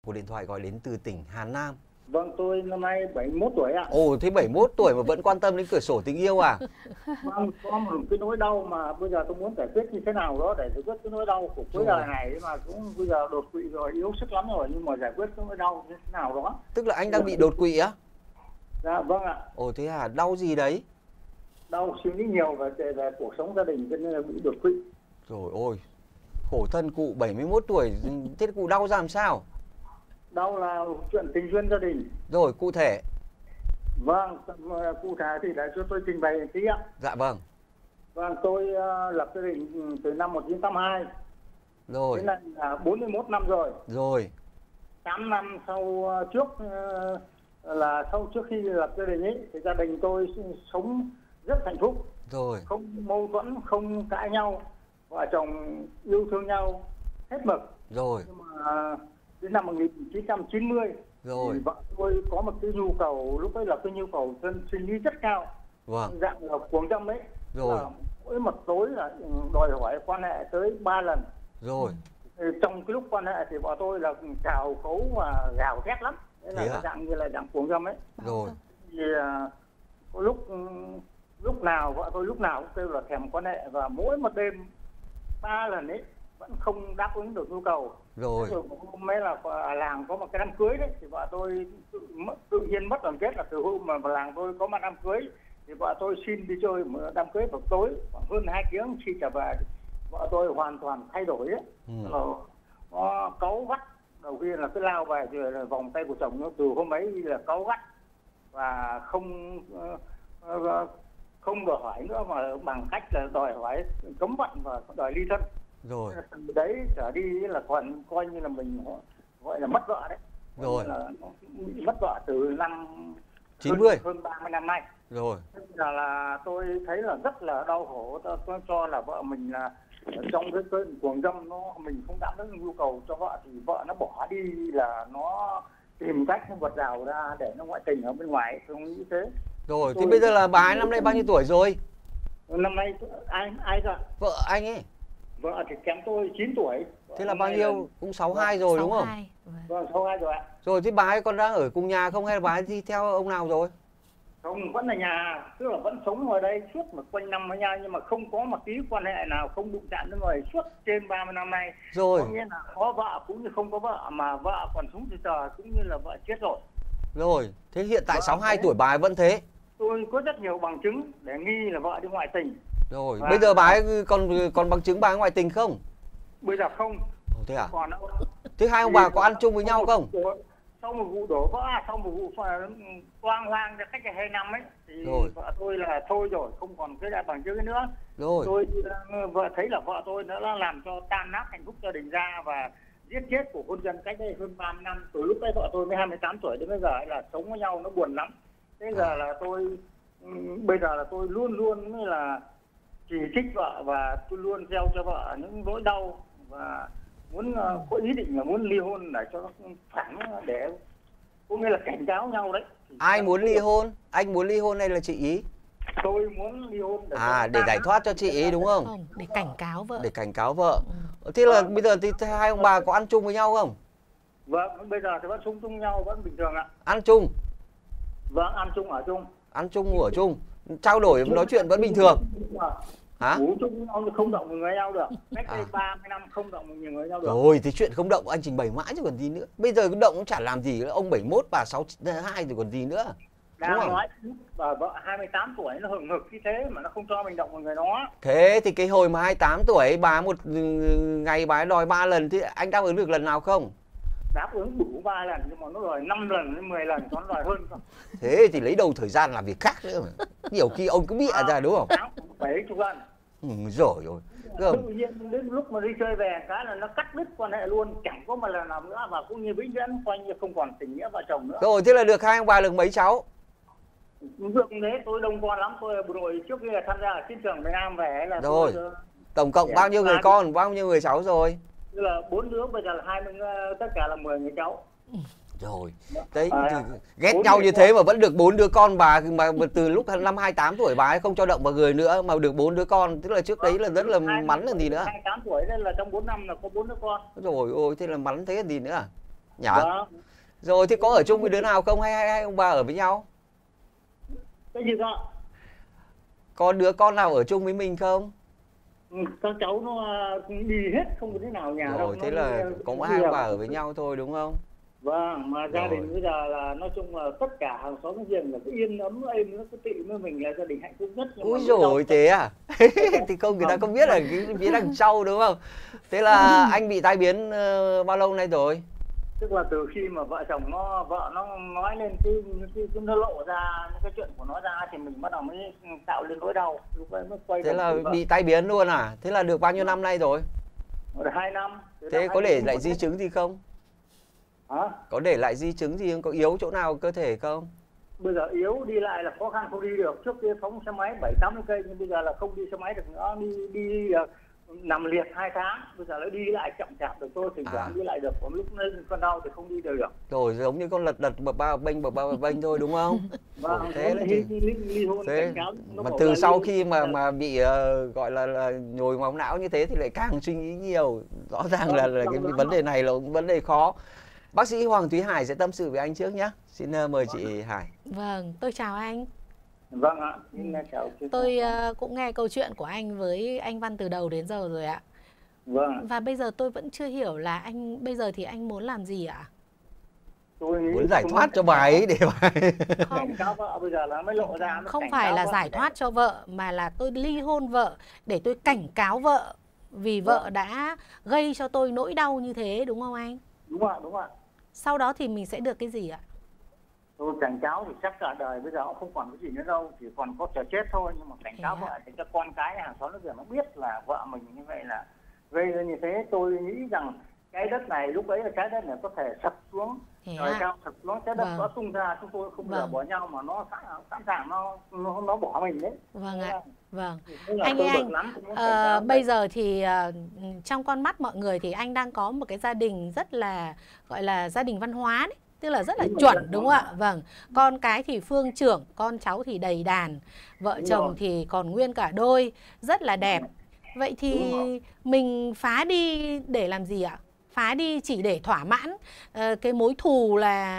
Cuộc điện thoại gọi đến từ tỉnh Hà Nam. Vâng, tôi năm nay 71 tuổi ạ. Ồ, thế 71 tuổi mà vẫn quan tâm đến cửa sổ tình yêu à? Vâng, có một cái nỗi đau mà bây giờ tôi muốn giải quyết như thế nào đó để giải quyết cái nỗi đau của cuối đời này, mà cũng bây giờ đột quỵ rồi, yếu sức lắm rồi, nhưng mà giải quyết cái nỗi đau như thế nào đó. Tức là anh đang bị đột quỵ á? Dạ vâng ạ. Ồ, thế à, đau gì đấy? Đau suy nghĩ nhiều về cuộc sống gia đình cho nên là bị đột quỵ. Rồi ôi, khổ thân cụ 71 tuổi, thế cụ đau ra làm sao? Đau là chuyện tình duyên gia đình. Rồi, cụ thể. Vâng, cụ thể thì để cho tôi trình bày tí ạ. Dạ vâng. Vâng, tôi lập gia đình từ năm 1982. Rồi. Đến nay là 41 năm rồi. Rồi. 8 năm trước khi lập gia đình ấy, thì gia đình tôi sống rất hạnh phúc. Rồi. Không mâu thuẫn, không cãi nhau, vợ chồng yêu thương nhau hết mực. Rồi. Nhưng mà đến năm 1990 rồi thì vợ tôi có một cái nhu cầu, lúc ấy là cái nhu cầu sinh lý rất cao. Vâng. Dạng là cuồng dâm ấy. Rồi. Mỗi một tối là đòi hỏi quan hệ tới 3 lần. Rồi. Trong cái lúc quan hệ thì vợ tôi là cào cấu và gào thét lắm. Đấy là dạng như là dạng cuồng dâm ấy. Rồi. Thì lúc nào vợ tôi lúc nào cũng kêu là thèm quan hệ, và mỗi một đêm 3 lần ấy vẫn không đáp ứng được nhu cầu. Rồi. Hôm ấy là làng có một cái đám cưới đấy, thì vợ tôi tự nhiên mất đoàn kết, là từ hôm mà làng tôi có một đám cưới thì vợ tôi xin đi chơi một đám cưới vào tối khoảng hơn 2 tiếng, khi trở về vợ tôi hoàn toàn thay đổi ấy. Nó cáu gắt, đầu tiên là cứ lao về rồi là vòng tay của chồng nó, từ hôm ấy là cáu gắt và không đòi hỏi nữa, mà bằng cách là đòi hỏi cấm vận và đòi ly thân. Rồi. Từ đấy trở đi là còn coi như là mình gọi là mất vợ đấy. Rồi. Là mất vợ từ năm 90 hơn 30 năm nay. Rồi. Bây giờ là tôi thấy là rất là đau khổ. Tôi cho là vợ mình là trong cái cơn cuồng dâm, mình không đáp ứng nhu cầu cho vợ thì vợ nó bỏ đi, là nó tìm cách nó vượt rào ra để nó ngoại tình ở bên ngoài, tôi nghĩ thế. Rồi, thì bây giờ là bà ấy năm nay bao nhiêu tuổi rồi? Năm nay ai cơ? Vợ anh ấy. Vợ thì kém tôi 9 tuổi. Thế là bao nhiêu? Cũng 62 rồi đúng không? Vâng, 62 rồi ạ. Rồi, thế bà ấy còn đang ở cùng nhà không, hay là bà ấy đi theo ông nào rồi? Không, vẫn là nhà, tức là vẫn sống ở đây suốt một quanh năm với nhau, nhưng mà không có một tí quan hệ nào, không đụng chạm đến người suốt trên 30 năm nay. Rồi. Có nghĩa là có vợ cũng như không có vợ, mà vợ còn sống từ giờ cũng như là vợ chết rồi. Rồi, thế hiện tại 62 tuổi bà ấy vẫn thế? Tôi có rất nhiều bằng chứng để nghi là vợ đi ngoại tình. Rồi, bây giờ bà ấy còn bằng chứng bà ấy ngoại tình không? Bây giờ không. Thế à? Còn thế hai ông bà có ăn chung với nhau không? Sau một vụ đổ vỡ, sau một vụ toang hoang cách đây 2 năm ấy, thì rồi. Vợ tôi là thôi rồi, không còn cái bằng chứng nữa. Rồi. Tôi vợ thấy là vợ tôi đã làm cho tan nát hạnh phúc gia đình ra, và giết chết của hôn nhân cách đây hơn 30 năm. Từ lúc đấy vợ tôi mới 28 tuổi đến bây giờ là sống với nhau nó buồn lắm. Thế giờ là bây giờ là tôi luôn luôn là chỉ trích vợ, và tôi luôn gieo cho vợ những nỗi đau, và muốn có ý định là muốn ly hôn để cho nó phản, để có nghĩa là cảnh cáo nhau đấy. Ai muốn ly hôn? Anh muốn ly hôn hay là chị ý? Tôi muốn ly hôn để giải thoát cho chị ý đúng không? Không, để cảnh cáo vợ. Để cảnh cáo vợ. Thế là bây giờ thì hai ông bà có ăn chung với nhau không? Vâng, bây giờ thì vẫn sống chung nhau, vẫn bình thường ạ. Ăn chung? Vâng, ăn chung ở chung. Ăn chung ngủ ở chung, trao đổi nói chuyện vẫn bình thường. Hả? Ngủ chung nhau không động người nhau được. Cách đây 30 năm không động người nhau được. Rồi thì chuyện không động anh trình bày mãi chứ còn gì nữa. Bây giờ cái động cũng chả làm gì nữa. Ông 71 bà 62 rồi còn gì nữa. Đang nói và vợ 28 tuổi nó hừng hực như thế mà nó không cho mình động vào người nó. Thế thì cái hồi mà 28 tuổi bà một ngày bà ấy đòi 3 lần thì anh đáp ứng được lần nào không? Đáp ứng đủ 3 lần, nhưng mà nó đòi 5 lần đến 10 lần, nó đòi hơn không? Thế thì lấy đâu thời gian làm việc khác nữa mà. Nhiều khi ông cứ bịa ra đúng không? 70 lần. Rồi. Tự nhiên đến lúc mà đi chơi về cái là nó cắt đứt quan hệ luôn, chẳng có một lần nào nữa, và cũng như vĩnh viễn coi như không còn tình nghĩa vợ chồng nữa. Rồi thế là được hai ông bà được mấy cháu? Được thế, tôi đông con lắm, tôi bộ đội trước kia là tham gia ở chiến trường miền Nam về là rồi. Tổng cộng bao nhiêu người con, bao nhiêu người cháu rồi? Tức là 4 đứa, bây giờ là 20, tất cả là 10 người cháu. Rồi, đấy, ghét nhau như thế mà vẫn được 4 đứa con bà, mà từ lúc năm 28 tuổi bà ấy không cho động vào người nữa mà được 4 đứa con, tức là trước đấy là rất là mắn là gì nữa. 28 tuổi nên là trong 4 năm là có 4 đứa con. Rồi ôi, thế là mắn thế là gì nữa. nhỉ? Vâng. Rồi thì có ở chung với đứa nào không, hay ông bà ở với nhau? Cái gì đó? Có đứa con nào ở chung với mình không? Các cháu nó đi hết, không có thế nào nhà đâu. Rồi Nó thế đi, là có mỗi đi hai ông học. bà ở với nhau thôi đúng không? Vâng, mà gia đình Rồi. bây giờ là nói chung là tất cả hàng xóm giềng là cứ yên ấm êm, nó cứ tị với mình là gia đình hạnh phúc nhất. Úi dồi thế à? Thì không, người ta không biết là cái phía đằng sau đúng không? Thế là anh bị tai biến bao lâu nay rồi? Tức là từ khi mà vợ nó nói lên cái nó lộ ra những cái chuyện của nó ra thì mình bắt đầu mới tạo lên nỗi đau, lúc ấy mới quay. Thế là bị tai biến luôn à? Thế là được bao nhiêu năm nay rồi? 2 năm. Thế có để lại di chứng gì không? Hả? Có để lại di chứng gì không? Có yếu chỗ nào cơ thể không? Bây giờ yếu, đi lại là khó khăn, không đi được. Trước kia phóng xe máy 7-80 cây, nhưng bây giờ là không đi xe máy được nữa. Đi nằm liệt 2 tháng, bây giờ lại đi lại chậm chạp được thôi, thỉnh thoảng đi lại được, còn lúc lên cơn đau thì không đi được. Rồi giống như con lật bập ba bênh thôi đúng không? Vâng, thế là ly hôn thế cáo, mà từ sau khi mà bị gọi là nhồi máu não như thế thì lại càng suy nghĩ nhiều. Rõ ràng là cái vấn đề này là vấn đề khó. Bác sĩ Hoàng Thúy Hải sẽ tâm sự với anh trước nhé. Xin mời chị Hải. Vâng, tôi chào anh. Vâng ạ, chào. Tôi cũng nghe câu chuyện của anh với anh Văn từ đầu đến giờ rồi ạ. Vâng. Và bây giờ tôi vẫn chưa hiểu là anh bây giờ thì anh muốn làm gì ạ? Tôi muốn giải thoát cho bà ấy để bà ấy... Không, cáo vợ bây giờ là mới lộ ra. Không phải là giải thoát cho vợ, mà là tôi ly hôn vợ để tôi cảnh cáo vợ vì vợ đã gây cho tôi nỗi đau như thế, đúng không anh? Đúng ạ, đúng ạ. Sau đó thì mình sẽ được cái gì ạ? Tôi cảnh cáo thì chắc cả đời bây giờ cũng không còn cái gì nữa đâu, chỉ còn có chờ chết thôi. Nhưng mà cảnh cáo vợ thì cho con cái hàng xóm nó biết là vợ mình như vậy là gây ra như thế. Tôi nghĩ rằng cái đất này lúc ấy là trái đất này có thể sập xuống, trời cao sập xuống, trái đất nó tung ra, chúng tôi không bao giờ bỏ nhau mà nó sẵn sàng nó bỏ mình đấy. Vâng ạ. Vâng. Anh ơi anh, bây giờ thì trong con mắt mọi người thì anh đang có một cái gia đình rất là gọi là gia đình văn hóa đấy. Tức là rất là chuẩn đúng không ạ? Vâng. Con cái thì phương trưởng, con cháu thì đầy đàn, vợ chồng thì còn nguyên cả đôi, rất là đẹp. Vậy thì mình phá đi để làm gì ạ? Phá đi chỉ để thỏa mãn cái mối thù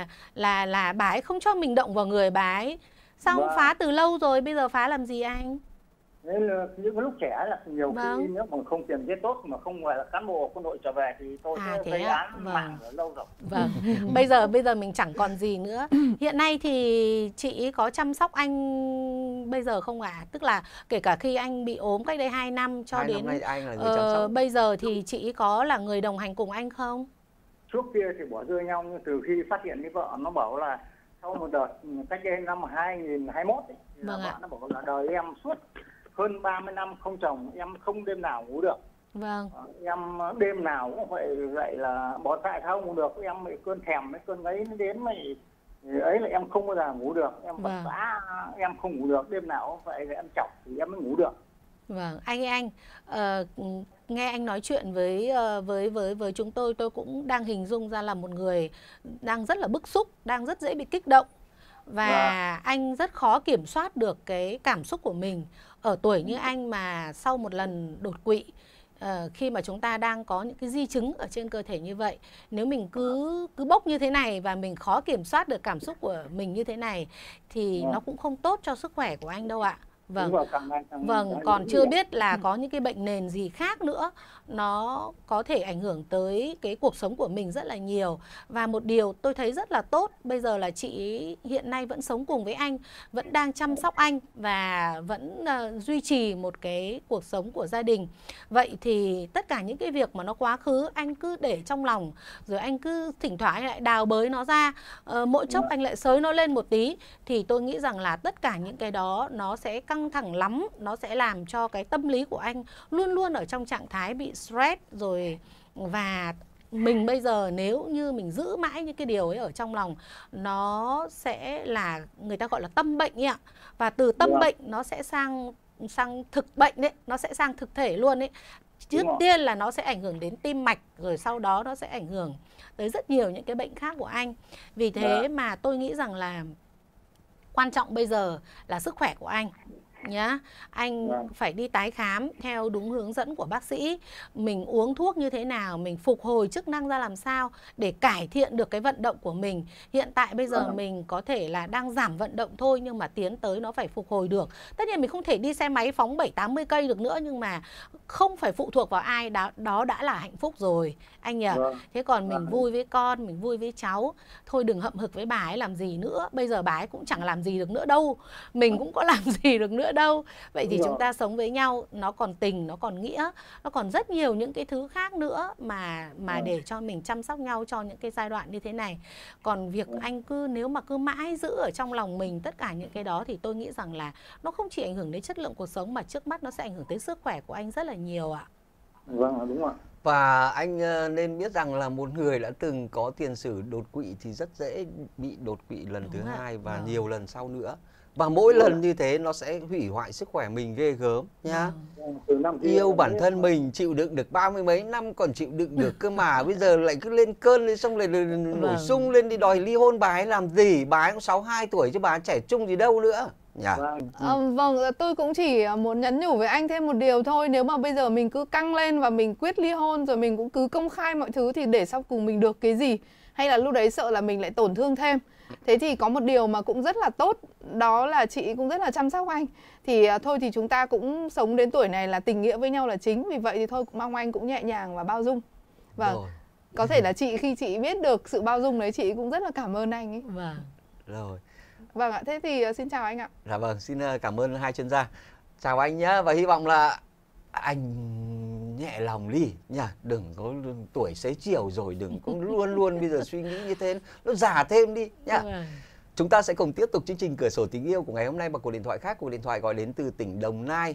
là bà ấy không cho mình động vào người bà ấy. Xong phá từ lâu rồi, bây giờ phá làm gì anh? Nên là những cái lúc trẻ là nhiều khi nếu mà không tiền kết tốt mà không gọi là cán bộ quân đội trở về thì tôi sẽ gây án mạng ở lâu rồi. Vâng. Bây giờ mình chẳng còn gì nữa. Hiện nay thì chị có chăm sóc anh bây giờ không ạ? Tức là kể cả khi anh bị ốm cách đây 2 năm cho đến anh là người chăm sóc. Bây giờ thì chị có là người đồng hành cùng anh không? Trước kia thì bỏ rơi nhau, nhưng từ khi phát hiện với vợ nó bảo là sau một đợt cách đây năm 2021 ấy, là vợ nó bảo là đời em suốt hơn 30 năm không chồng, em không đêm nào ngủ được. Vâng. Em đêm nào cũng vậy là bỏ tại sao ngủ được, em bị cơn thèm, mấy cơn ấy nó đến mày ấy là em không bao giờ ngủ được, em vật vã, em không ngủ được, đêm nào cũng vậy là em chọc thì em mới ngủ được. Vâng, anh nghe anh nói chuyện với chúng tôi cũng đang hình dung ra là một người đang rất là bức xúc, đang rất dễ bị kích động. Và anh rất khó kiểm soát được cái cảm xúc của mình. Ở tuổi như anh mà sau một lần đột quỵ, khi mà chúng ta đang có những cái di chứng ở trên cơ thể như vậy, nếu mình cứ bốc như thế này và mình khó kiểm soát được cảm xúc của mình như thế này thì nó cũng không tốt cho sức khỏe của anh đâu ạ. Vâng. Vâng, còn chưa biết là có những cái bệnh nền gì khác nữa, nó có thể ảnh hưởng tới cái cuộc sống của mình rất là nhiều. Và một điều tôi thấy rất là tốt, bây giờ là chị hiện nay vẫn sống cùng với anh, vẫn đang chăm sóc anh và vẫn duy trì một cái cuộc sống của gia đình. Vậy thì tất cả những cái việc mà nó quá khứ anh cứ để trong lòng, rồi anh cứ thỉnh thoảng anh lại đào bới nó ra, mỗi chốc anh lại xới nó lên một tí, thì tôi nghĩ rằng là tất cả những cái đó nó sẽ căng thẳng lắm, nó sẽ làm cho cái tâm lý của anh luôn luôn ở trong trạng thái bị stress rồi. Và mình bây giờ nếu như mình giữ mãi những cái điều ấy ở trong lòng, nó sẽ là người ta gọi là tâm bệnh ấy ạ. Và từ tâm bệnh nó sẽ sang thực bệnh đấy, nó sẽ sang thực thể luôn ấy. Trước tiên là nó sẽ ảnh hưởng đến tim mạch, rồi sau đó nó sẽ ảnh hưởng tới rất nhiều những cái bệnh khác của anh. Vì thế mà tôi nghĩ rằng là quan trọng bây giờ là sức khỏe của anh. nhá. Anh Vâng. phải đi tái khám theo đúng hướng dẫn của bác sĩ. Mình uống thuốc như thế nào, mình phục hồi chức năng ra làm sao để cải thiện được cái vận động của mình. Hiện tại bây giờ Vâng. mình có thể là đang giảm vận động thôi, nhưng mà tiến tới nó phải phục hồi được. Tất nhiên mình không thể đi xe máy phóng 7-80 cây được nữa, nhưng mà không phải phụ thuộc vào ai, đó đã là hạnh phúc rồi anh nhỉ. Vâng. Thế còn mình Vâng. vui với con, mình vui với cháu, thôi đừng hậm hực với bà ấy làm gì nữa. Bây giờ bà ấy cũng chẳng làm gì được nữa đâu, mình cũng có làm gì được nữa đâu. Vậy thì Đúng chúng rồi. ta sống với nhau, nó còn tình, nó còn nghĩa, nó còn rất nhiều những cái thứ khác nữa mà để cho mình chăm sóc nhau cho những cái giai đoạn như thế này. Còn việc anh nếu mà cứ mãi giữ ở trong lòng mình tất cả những cái đó thì tôi nghĩ rằng là nó không chỉ ảnh hưởng đến chất lượng cuộc sống mà trước mắt nó sẽ ảnh hưởng tới sức khỏe của anh rất là nhiều ạ. Vâng, đúng rồi. Và anh nên biết rằng là một người đã từng có tiền sử đột quỵ thì rất dễ bị đột quỵ lần Đúng thứ ạ. hai và Vâng. nhiều lần sau nữa. Và mỗi lần như thế nó sẽ hủy hoại sức khỏe mình ghê gớm nhá. Vâng, từ năm kia Yêu là bản biết. thân mình chịu đựng được 30 mấy năm còn chịu đựng được cơ mà bây giờ lại cứ lên cơn lên xong lại nổi sung lên đi đòi ly hôn bà ấy làm gì? Bà ấy cũng 62 tuổi chứ bà ấy trẻ trung gì đâu nữa. Nhỉ? Vâng. Vâng, tôi cũng chỉ muốn nhắn nhủ với anh thêm một điều thôi. Nếu mà bây giờ mình cứ căng lên và mình quyết ly hôn rồi mình cũng cứ công khai mọi thứ thì để sau cùng mình được cái gì? Hay là lúc đấy sợ là mình lại tổn thương thêm. Thế thì có một điều mà cũng rất là tốt, đó là chị cũng rất là chăm sóc anh. Thì thôi thì chúng ta cũng sống đến tuổi này là tình nghĩa với nhau là chính. Vì vậy thì thôi cũng mong anh cũng nhẹ nhàng và bao dung. Và Rồi. có thể là khi chị biết được sự bao dung đấy, chị cũng rất là cảm ơn anh ấy. Vâng. Rồi. Vâng ạ, thế thì xin chào anh ạ. Dạ vâng, xin cảm ơn hai chuyên gia. Chào anh nhé, và hy vọng là anh nhẹ lòng đi nha, đừng có tuổi xế chiều rồi, đừng có luôn luôn bây giờ suy nghĩ như thế, nó già thêm đi nhá. Vâng. Chúng ta sẽ cùng tiếp tục chương trình Cửa sổ tình yêu của ngày hôm nay bằng cuộc điện thoại khác, cuộc điện thoại gọi đến từ tỉnh Đồng Nai.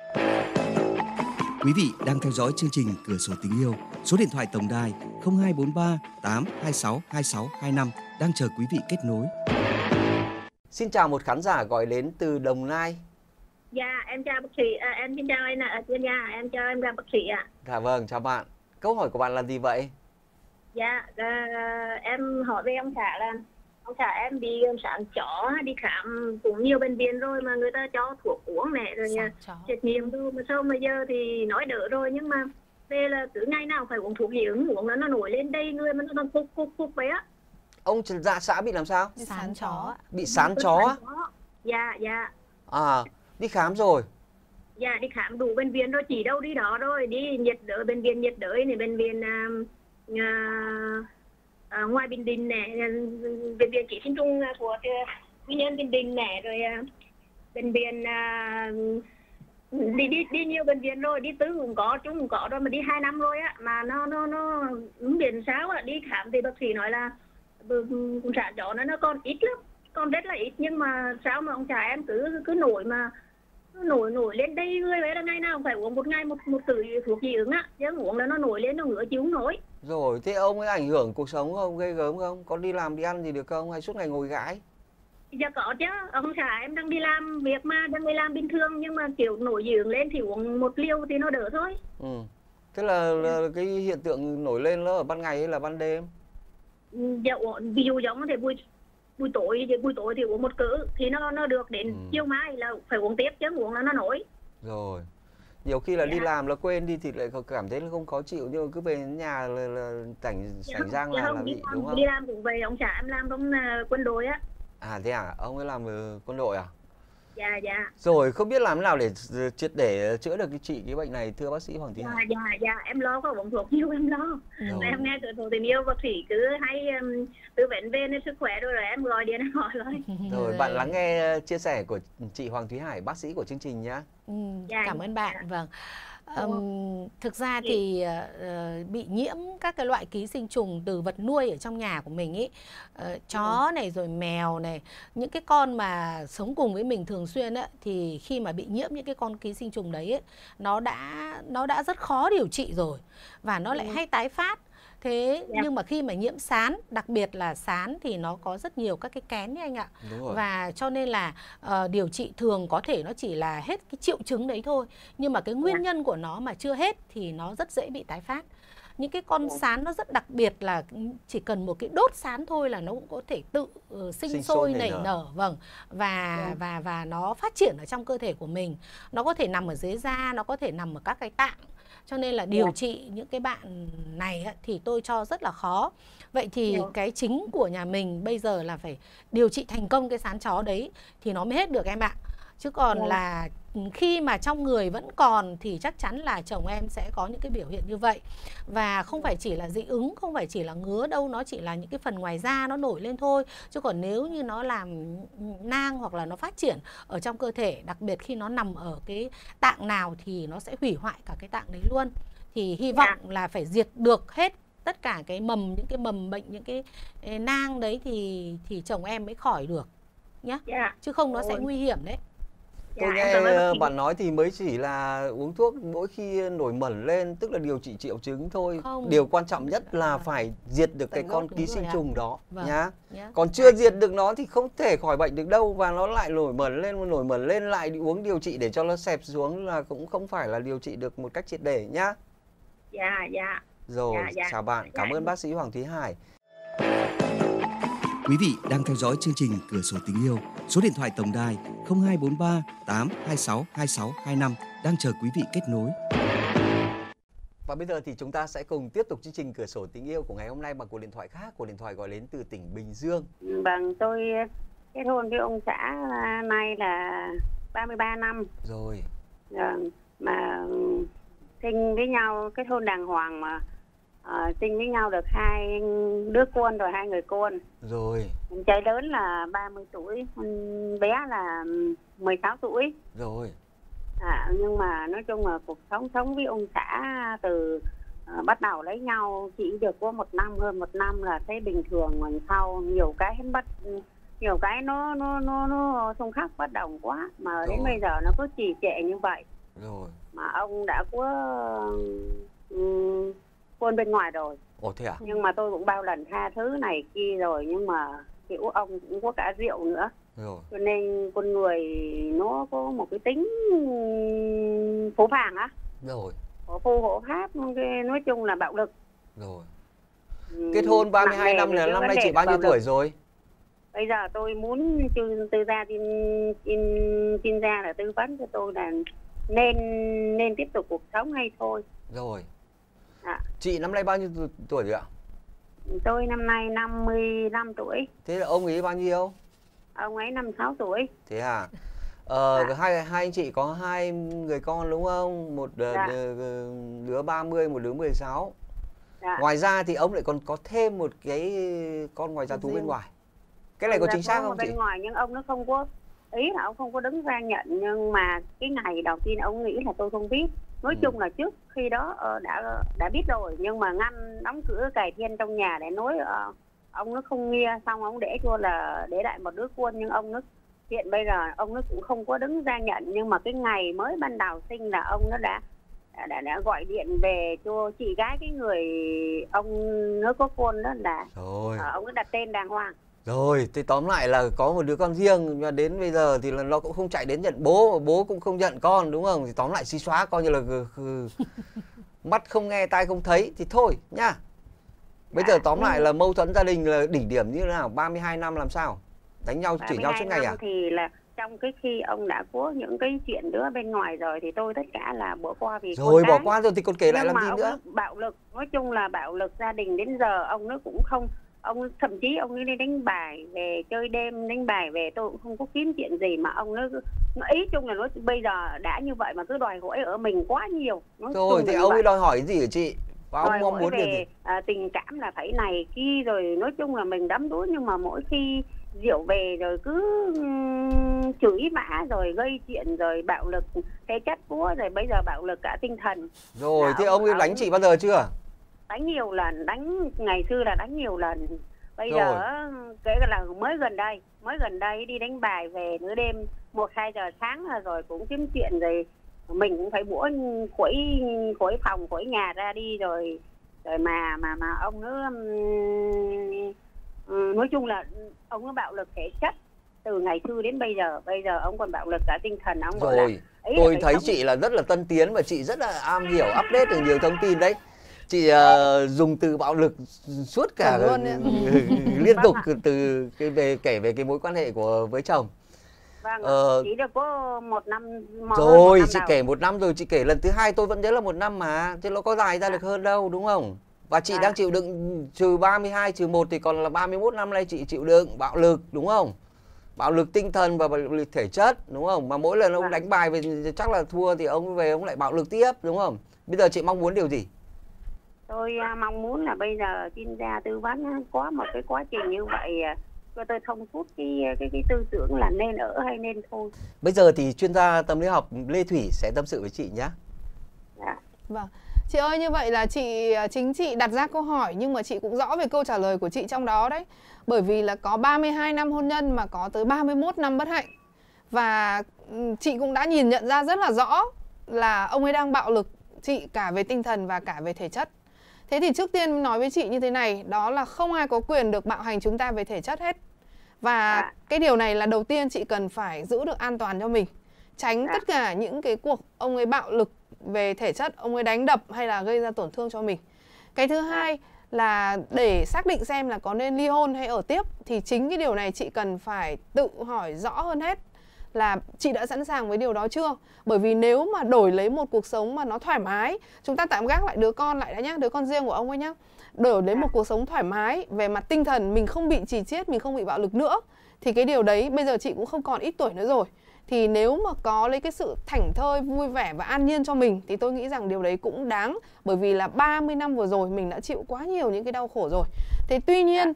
Quý vị đang theo dõi chương trình Cửa sổ tình yêu. Số điện thoại tổng đài 0243 826 2625 đang chờ quý vị kết nối. Xin chào một khán giả gọi đến từ Đồng Nai. Dạ, em chào bác sĩ, em xin chào anh ạ, chuyên gia, em chào em gặp bác sĩ ạ. Dạ vâng, chào bạn. Câu hỏi của bạn là gì vậy? Dạ, em hỏi về ông xã là ông xã em bị sán chó, đi khám cũng nhiều bệnh viện rồi mà người ta cho thuốc uống này rồi Sán chó. xét nghiệm thôi mà sao mà giờ thì nói đỡ rồi nhưng mà về là cứ ngày nào phải uống thuốc dị ứng, uống nó nổi lên đây người mà nó phục vậy á. Ông dạ xã bị làm sao? Sán chó ạ. Bị sán chó á? Dạ, dạ. À, đi khám rồi. Dạ, đi khám đủ bệnh viện rồi, chỉ đâu đi đó rồi, đi nhiệt đới, bệnh viện nhiệt đới này, bệnh viện ngoài Bình Định này, bệnh viện Chỉ Sinh Trung của Quy Nhơn Bình Định này, rồi bệnh viện đi nhiều bệnh viện rồi, đi Tư cũng có, Trung cũng có rồi, mà đi 2 năm rồi á, mà nó biển sao á, đi khám thì bác sĩ nói là sán chó nó còn ít lắm, còn rất là ít, nhưng mà sao mà ông xã em cứ nổi mà nổi lên đây người vậy là ngày nào phải uống một ngày một tử thuốc dị ứng á, chứ uống là nó nổi lên nó ngứa chịu không nổi. Rồi, thế ông ấy ảnh hưởng cuộc sống không? Gây gớm không? Có đi làm đi ăn gì được không? Hay suốt ngày ngồi gãi? Dạ có chứ, ông xã em đang đi làm việc mà, đang đi làm bình thường, nhưng mà kiểu nổi dị ứng lên thì uống một liều thì nó đỡ thôi. Ừ. Thế là cái hiện tượng nổi lên nó ở ban ngày hay là ban đêm? Dạ, ví dụ giống thì buổi tối thì uống một cữ thì nó được, đến chiều mai là phải uống tiếp chứ uống là nó nổi. Rồi. Nhiều khi là đi Dạ. làm là quên đi thì lại cảm thấy là không khó chịu, nhưng mà cứ về đến nhà là sảnh rang là bị, đúng không? Đi làm cũng vậy, ông xã em làm trong quân đội á. À thế à, ông ấy làm quân đội à? Dạ, dạ. Rồi, không biết làm thế nào để triệt để chữa được cái bệnh này thưa bác sĩ Hoàng Thúy Hải? Dạ, em lo có uống thuốc nhiều em lo. Rồi. Em nghe từ tình yêu bác sĩ cứ hay tư vấn về nên sức khỏe rồi em gọi điện em hỏi rồi. Rồi, bạn lắng nghe chia sẻ của chị Hoàng Thúy Hải, bác sĩ của chương trình nhá. Dạ, Cảm ơn bạn. dạ. Vâng. Thực ra thì bị nhiễm các cái loại ký sinh trùng từ vật nuôi ở trong nhà của mình ý, chó này rồi mèo này, những cái con mà sống cùng với mình thường xuyên ấy, thì khi mà bị nhiễm những cái con ký sinh trùng đấy ấy, nó đã rất khó điều trị rồi và nó lại hay tái phát. Thế nhưng mà khi mà nhiễm sán, đặc biệt là sán thì nó có rất nhiều các cái kén ấy anh ạ. Đúng rồi. Và cho nên là điều trị thường có thể nó chỉ là hết cái triệu chứng đấy thôi, nhưng mà cái nguyên nhân của nó mà chưa hết thì nó rất dễ bị tái phát. những cái con sán nó rất đặc biệt, là chỉ cần một cái đốt sán thôi là nó cũng có thể tự sinh sôi nảy nở. Vâng. Và nó phát triển ở trong cơ thể của mình. Nó có thể nằm ở dưới da, nó có thể nằm ở các cái tạng. Cho nên là điều trị những cái bạn này thì tôi cho rất là khó. Vậy thì cái chính của nhà mình bây giờ là phải điều trị thành công cái sán chó đấy thì nó mới hết được em ạ. Chứ còn là khi mà trong người vẫn còn thì chắc chắn là chồng em sẽ có những cái biểu hiện như vậy. Và không phải chỉ là dị ứng, không phải chỉ là ngứa đâu, nó chỉ là những cái phần ngoài da nó nổi lên thôi. Chứ còn nếu như nó làm nang hoặc là nó phát triển ở trong cơ thể, đặc biệt khi nó nằm ở cái tạng nào thì nó sẽ hủy hoại cả cái tạng đấy luôn. Thì hy vọng là phải diệt được hết tất cả cái mầm, những cái mầm bệnh, những cái nang đấy thì chồng em mới khỏi được nhá. Chứ không nó sẽ nguy hiểm đấy. Tôi nghe bạn nói thì mới chỉ là uống thuốc mỗi khi nổi mẩn lên, tức là điều trị triệu chứng thôi. Điều quan trọng nhất là phải diệt được cái con ký sinh trùng đó nhá. Còn chưa diệt được nó thì không thể khỏi bệnh được đâu, và nó lại nổi mẩn lên lại đi uống điều trị để cho nó xẹp xuống là cũng không phải là điều trị được một cách triệt để nhá. Rồi, chào bạn. Cảm ơn bác sĩ Hoàng Thúy Hải. Quý vị đang theo dõi chương trình Cửa sổ tình yêu. Số điện thoại tổng đài 0243 826 2625 đang chờ quý vị kết nối. Và bây giờ thì chúng ta sẽ cùng tiếp tục chương trình Cửa sổ tình yêu của ngày hôm nay bằng cuộc điện thoại khác, cuộc điện thoại gọi đến từ tỉnh Bình Dương. Vâng, tôi kết hôn với ông xã nay là 33 năm. Rồi. Mà sinh với nhau, kết hôn đàng hoàng mà sinh với nhau được 2 đứa con rồi, 2 người con. Rồi. Trai lớn là 30 tuổi, bé là 16 tuổi. Rồi. Nhưng mà nói chung là cuộc sống với ông xã từ bắt đầu lấy nhau chỉ được có 1 năm, hơn 1 năm là thấy bình thường, mà sau nhiều cái nó xung khắc bất đồng quá, mà đến bây giờ nó cứ trì trệ như vậy. Rồi. Mà ông đã có con bên ngoài rồi. Ồ thế à? Nhưng mà tôi cũng bao lần tha thứ này kia rồi, nhưng mà kiểu ông cũng có cả rượu nữa. Rồi. Cho nên con người nó có một cái tính phũ phàng á. Rồi. Hổ phu hổ pháp, nói chung là bạo lực. Rồi. Kết hôn 32 năm là năm nay chị bao nhiêu tuổi rồi? Bây giờ tôi muốn tư gia chuyên gia là tư vấn cho tôi là nên tiếp tục cuộc sống hay thôi. Rồi. Chị năm nay bao nhiêu tuổi rồi ạ? Tôi năm nay 55 tuổi. Thế là ông ấy bao nhiêu? Ông ấy 56 tuổi. Thế à? Hai anh chị có 2 người con đúng không? Một đứa 30, một đứa 16. Ngoài ra thì ông lại còn có thêm một cái con ngoài gia thú bên ngoài. Cái này có chính xác không chị? Bên ngoài, nhưng ông nó không có, ý là ông không có đứng ra nhận. Nhưng mà cái ngày đầu tiên ông nghĩ là tôi không biết. Nói chung là trước khi đó đã biết rồi, nhưng mà ngăn đóng cửa cài thiên trong nhà để nói ông nó không nghe, xong ông để lại một đứa con. Nhưng ông nó hiện bây giờ ông nó cũng không có đứng ra nhận. Nhưng mà cái ngày mới ban đầu sinh là ông nó đã gọi điện về cho chị gái cái người ông nó có con đó, là ông nó đặt tên đàng hoàng. Rồi, thì tóm lại là có một đứa con riêng, nhưng mà đến bây giờ thì là nó cũng không chạy đến nhận bố, bố cũng không nhận con, đúng không? Thì tóm lại xí xóa, coi như là mắt không nghe, tai không thấy, thì thôi nhá. Bây giờ tóm lại là mâu thuẫn gia đình là đỉnh điểm như thế nào? 32 năm làm sao? Đánh nhau, chửi nhau suốt ngày à? Thì là trong cái khi ông đã có những cái chuyện đứa bên ngoài rồi thì tôi tất cả là bỏ qua vì rồi bỏ qua rồi thì còn kể lại làm gì nữa? Bạo lực, nói chung là bạo lực gia đình đến giờ ông nó cũng không, ông thậm chí ông ấy đi đánh bài về, chơi đêm đánh bài về, tôi cũng không có kiếm chuyện gì mà ông nó ý chung là nó bây giờ đã như vậy mà cứ đòi hỏi ở mình quá nhiều. Rồi thì ông ấy đòi hỏi gì hả chị? Và ông mong muốn điều gì? Tình cảm là phải này kia, rồi nói chung là mình đắm đuối, nhưng mà mỗi khi rượu về rồi cứ chửi mã rồi gây chuyện rồi bạo lực cái chất của, rồi bây giờ bạo lực cả tinh thần. Rồi thì ông ấy đánh chị bao giờ chưa? Đánh nhiều lần, đánh ngày xưa là đánh nhiều lần. Bây giờ kể cả là mới gần đây đi đánh bài về nửa đêm 1-2 giờ sáng rồi cũng kiếm chuyện, rồi mình cũng phải bủa khỏi phòng khỏi nhà ra đi rồi mà ông nó nói chung là ông nó bạo lực thể chất từ ngày xưa đến bây giờ ông còn bạo lực cả tinh thần. Ông rồi tôi thấy chị là rất là tân tiến và chị rất là am hiểu, update được nhiều thông tin đấy. Chị dùng từ bạo lực suốt cả luôn liên tục Vâng ạ. từ kể về cái mối quan hệ với chồng. Vâng, chỉ được có 1 năm. Rồi, một chị năm kể đầu. 1 năm rồi, chị kể lần thứ 2 tôi vẫn nhớ là 1 năm mà, chứ nó có dài ra được hơn đâu, đúng không? Và chị đang chịu đựng trừ 32 trừ 1 thì còn là 31 năm nay chị chịu đựng bạo lực, đúng không? Bạo lực tinh thần và bạo lực thể chất, đúng không? Mà mỗi lần ông đánh bài về chắc là thua thì ông về ông lại bạo lực tiếp, đúng không? Bây giờ chị mong muốn điều gì? Tôi mong muốn là bây giờ chuyên gia tư vấn có một cái quá trình như vậy cho tôi thông suốt cái tư tưởng là nên ở hay nên thôi. Bây giờ thì chuyên gia tâm lý học Lê Thủy sẽ tâm sự với chị nhé. Dạ. Vâng. Chị ơi, như vậy là chính chị đặt ra câu hỏi nhưng mà chị cũng rõ về câu trả lời của chị trong đó đấy. Bởi vì là có 32 năm hôn nhân mà có tới 31 năm bất hạnh. Và chị cũng đã nhìn nhận ra rất là rõ là ông ấy đang bạo lực chị cả về tinh thần và cả về thể chất. Thế thì trước tiên nói với chị như thế này, đó là không ai có quyền được bạo hành chúng ta về thể chất hết. Và cái điều này là đầu tiên chị cần phải giữ được an toàn cho mình. Tránh tất cả những cái cuộc ông ấy bạo lực về thể chất, ông ấy đánh đập hay là gây ra tổn thương cho mình. Cái thứ hai là để xác định xem là có nên ly hôn hay ở tiếp thì chính cái điều này chị cần phải tự hỏi rõ hơn hết là chị đã sẵn sàng với điều đó chưa. Bởi vì nếu mà đổi lấy một cuộc sống mà nó thoải mái, chúng ta tạm gác lại đứa con lại đã nhá, đứa con riêng của ông ấy nhá, đổi lấy một cuộc sống thoải mái về mặt tinh thần, mình không bị chì chiết, mình không bị bạo lực nữa, thì cái điều đấy bây giờ chị cũng không còn ít tuổi nữa rồi. Thì nếu mà có lấy cái sự thảnh thơi, vui vẻ và an nhiên cho mình thì tôi nghĩ rằng điều đấy cũng đáng. Bởi vì là 30 năm vừa rồi mình đã chịu quá nhiều những cái đau khổ rồi. Thế tuy nhiên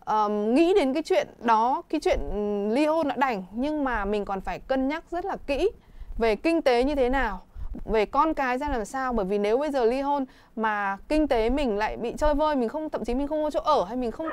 nghĩ đến cái chuyện đó, cái chuyện ly hôn đã đành, nhưng mà mình còn phải cân nhắc rất là kỹ về kinh tế như thế nào, về con cái ra làm sao. Bởi vì nếu bây giờ ly hôn mà kinh tế mình lại bị chơi vơi, mình không, thậm chí mình không có chỗ ở hay mình không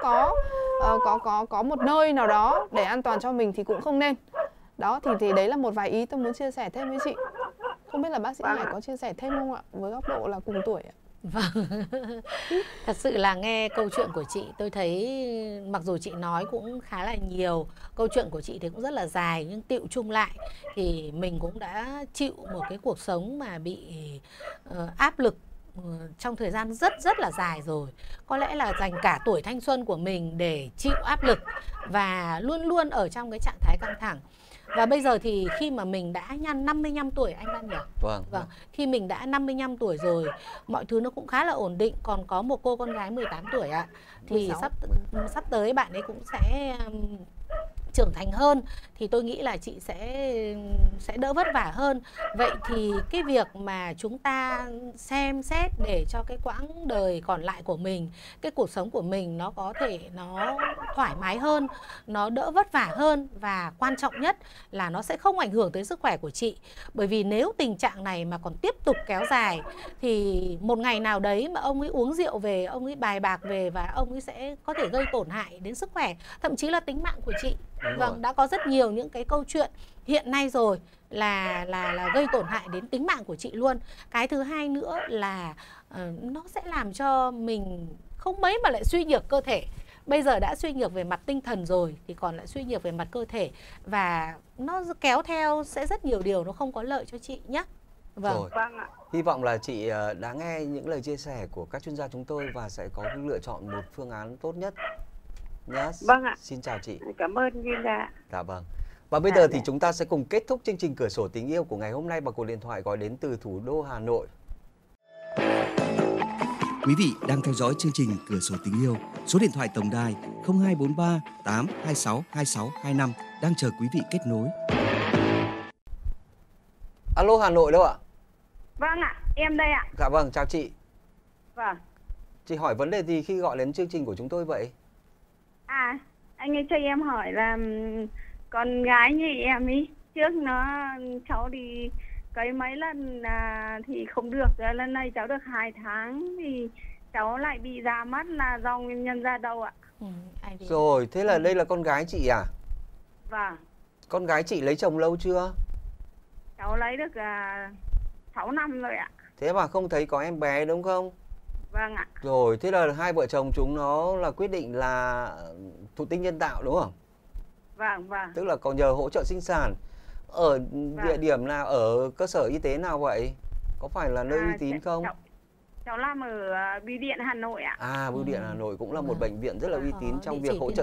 có một nơi nào đó để an toàn cho mình thì cũng không nên. Đó, thì đấy là một vài ý tôi muốn chia sẻ thêm với chị. Không biết là bác sĩ Hải có chia sẻ thêm không ạ, với góc độ là cùng tuổi ạ? Vâng. Thật sự là nghe câu chuyện của chị tôi thấy mặc dù chị nói cũng khá là nhiều, câu chuyện của chị thì cũng rất là dài, nhưng tựu chung lại thì mình cũng đã chịu một cái cuộc sống mà bị áp lực trong thời gian rất là dài rồi. Có lẽ là dành cả tuổi thanh xuân của mình để chịu áp lực và luôn luôn ở trong cái trạng thái căng thẳng. Và bây giờ thì khi mà mình đã 55 tuổi anh Văn nhỉ? Vâng. Khi mình đã 55 tuổi rồi, mọi thứ nó cũng khá là ổn định. Còn có một cô con gái 18 tuổi ạ. Thì sắp tới bạn ấy cũng sẽ trưởng thành hơn, thì tôi nghĩ là chị sẽ đỡ vất vả hơn. Vậy thì cái việc mà chúng ta xem xét để cho cái quãng đời còn lại của mình, cái cuộc sống của mình nó có thể nó thoải mái hơn, nó đỡ vất vả hơn, và quan trọng nhất là nó sẽ không ảnh hưởng tới sức khỏe của chị. Bởi vì nếu tình trạng này mà còn tiếp tục kéo dài thì một ngày nào đấy mà ông ấy uống rượu về, ông ấy bài bạc về, và ông ấy sẽ có thể gây tổn hại đến sức khỏe, thậm chí là tính mạng của chị. Vâng, đã có rất nhiều những cái câu chuyện hiện nay rồi là gây tổn hại đến tính mạng của chị luôn. Cái thứ hai nữa là nó sẽ làm cho mình không mấy mà lại suy nhược cơ thể. Bây giờ đã suy nhược về mặt tinh thần rồi thì còn lại suy nhược về mặt cơ thể, và nó kéo theo sẽ rất nhiều điều nó không có lợi cho chị nhé. Vâng. Hy vọng là chị đã nghe những lời chia sẻ của các chuyên gia chúng tôi và sẽ có lựa chọn một phương án tốt nhất nhé. Vâng ạ. Xin chào chị. Cảm ơn chuyên gia. Dạ vâng. Và bây giờ thì chúng ta sẽ cùng kết thúc chương trình Cửa sổ tình yêu của ngày hôm nay bằng cuộc điện thoại gọi đến từ thủ đô Hà Nội. Quý vị đang theo dõi chương trình Cửa sổ tình yêu. Số điện thoại tổng đài 0243 826 2625 đang chờ quý vị kết nối. Alo, Hà Nội đâu ạ? Vâng ạ, em đây ạ. Dạ vâng, chào chị. Vâng. Chị hỏi vấn đề gì khi gọi đến chương trình của chúng tôi vậy? À, anh ấy cho em hỏi là con gái như em ý, trước cháu đi cấy mấy lần thì không được, lần này cháu được 2 tháng thì cháu lại bị ra mất, là do nguyên nhân ra đâu ạ? Rồi, thế là đây là con gái chị à? Vâng. Con gái chị lấy chồng lâu chưa? Cháu lấy được 6 năm rồi ạ. Thế mà không thấy có em bé đúng không? Vâng ạ. Rồi, thế là hai vợ chồng chúng nó là quyết định là thụ tinh nhân tạo đúng không? Vâng, vâng. Tức là còn nhờ hỗ trợ sinh sản. Ở địa điểm nào, ở cơ sở y tế nào vậy? Có phải là nơi uy tín không? Cháu làm ở Bưu điện Hà Nội ạ. Bưu điện Hà Nội cũng là một bệnh viện rất là uy tín trong việc hỗ trợ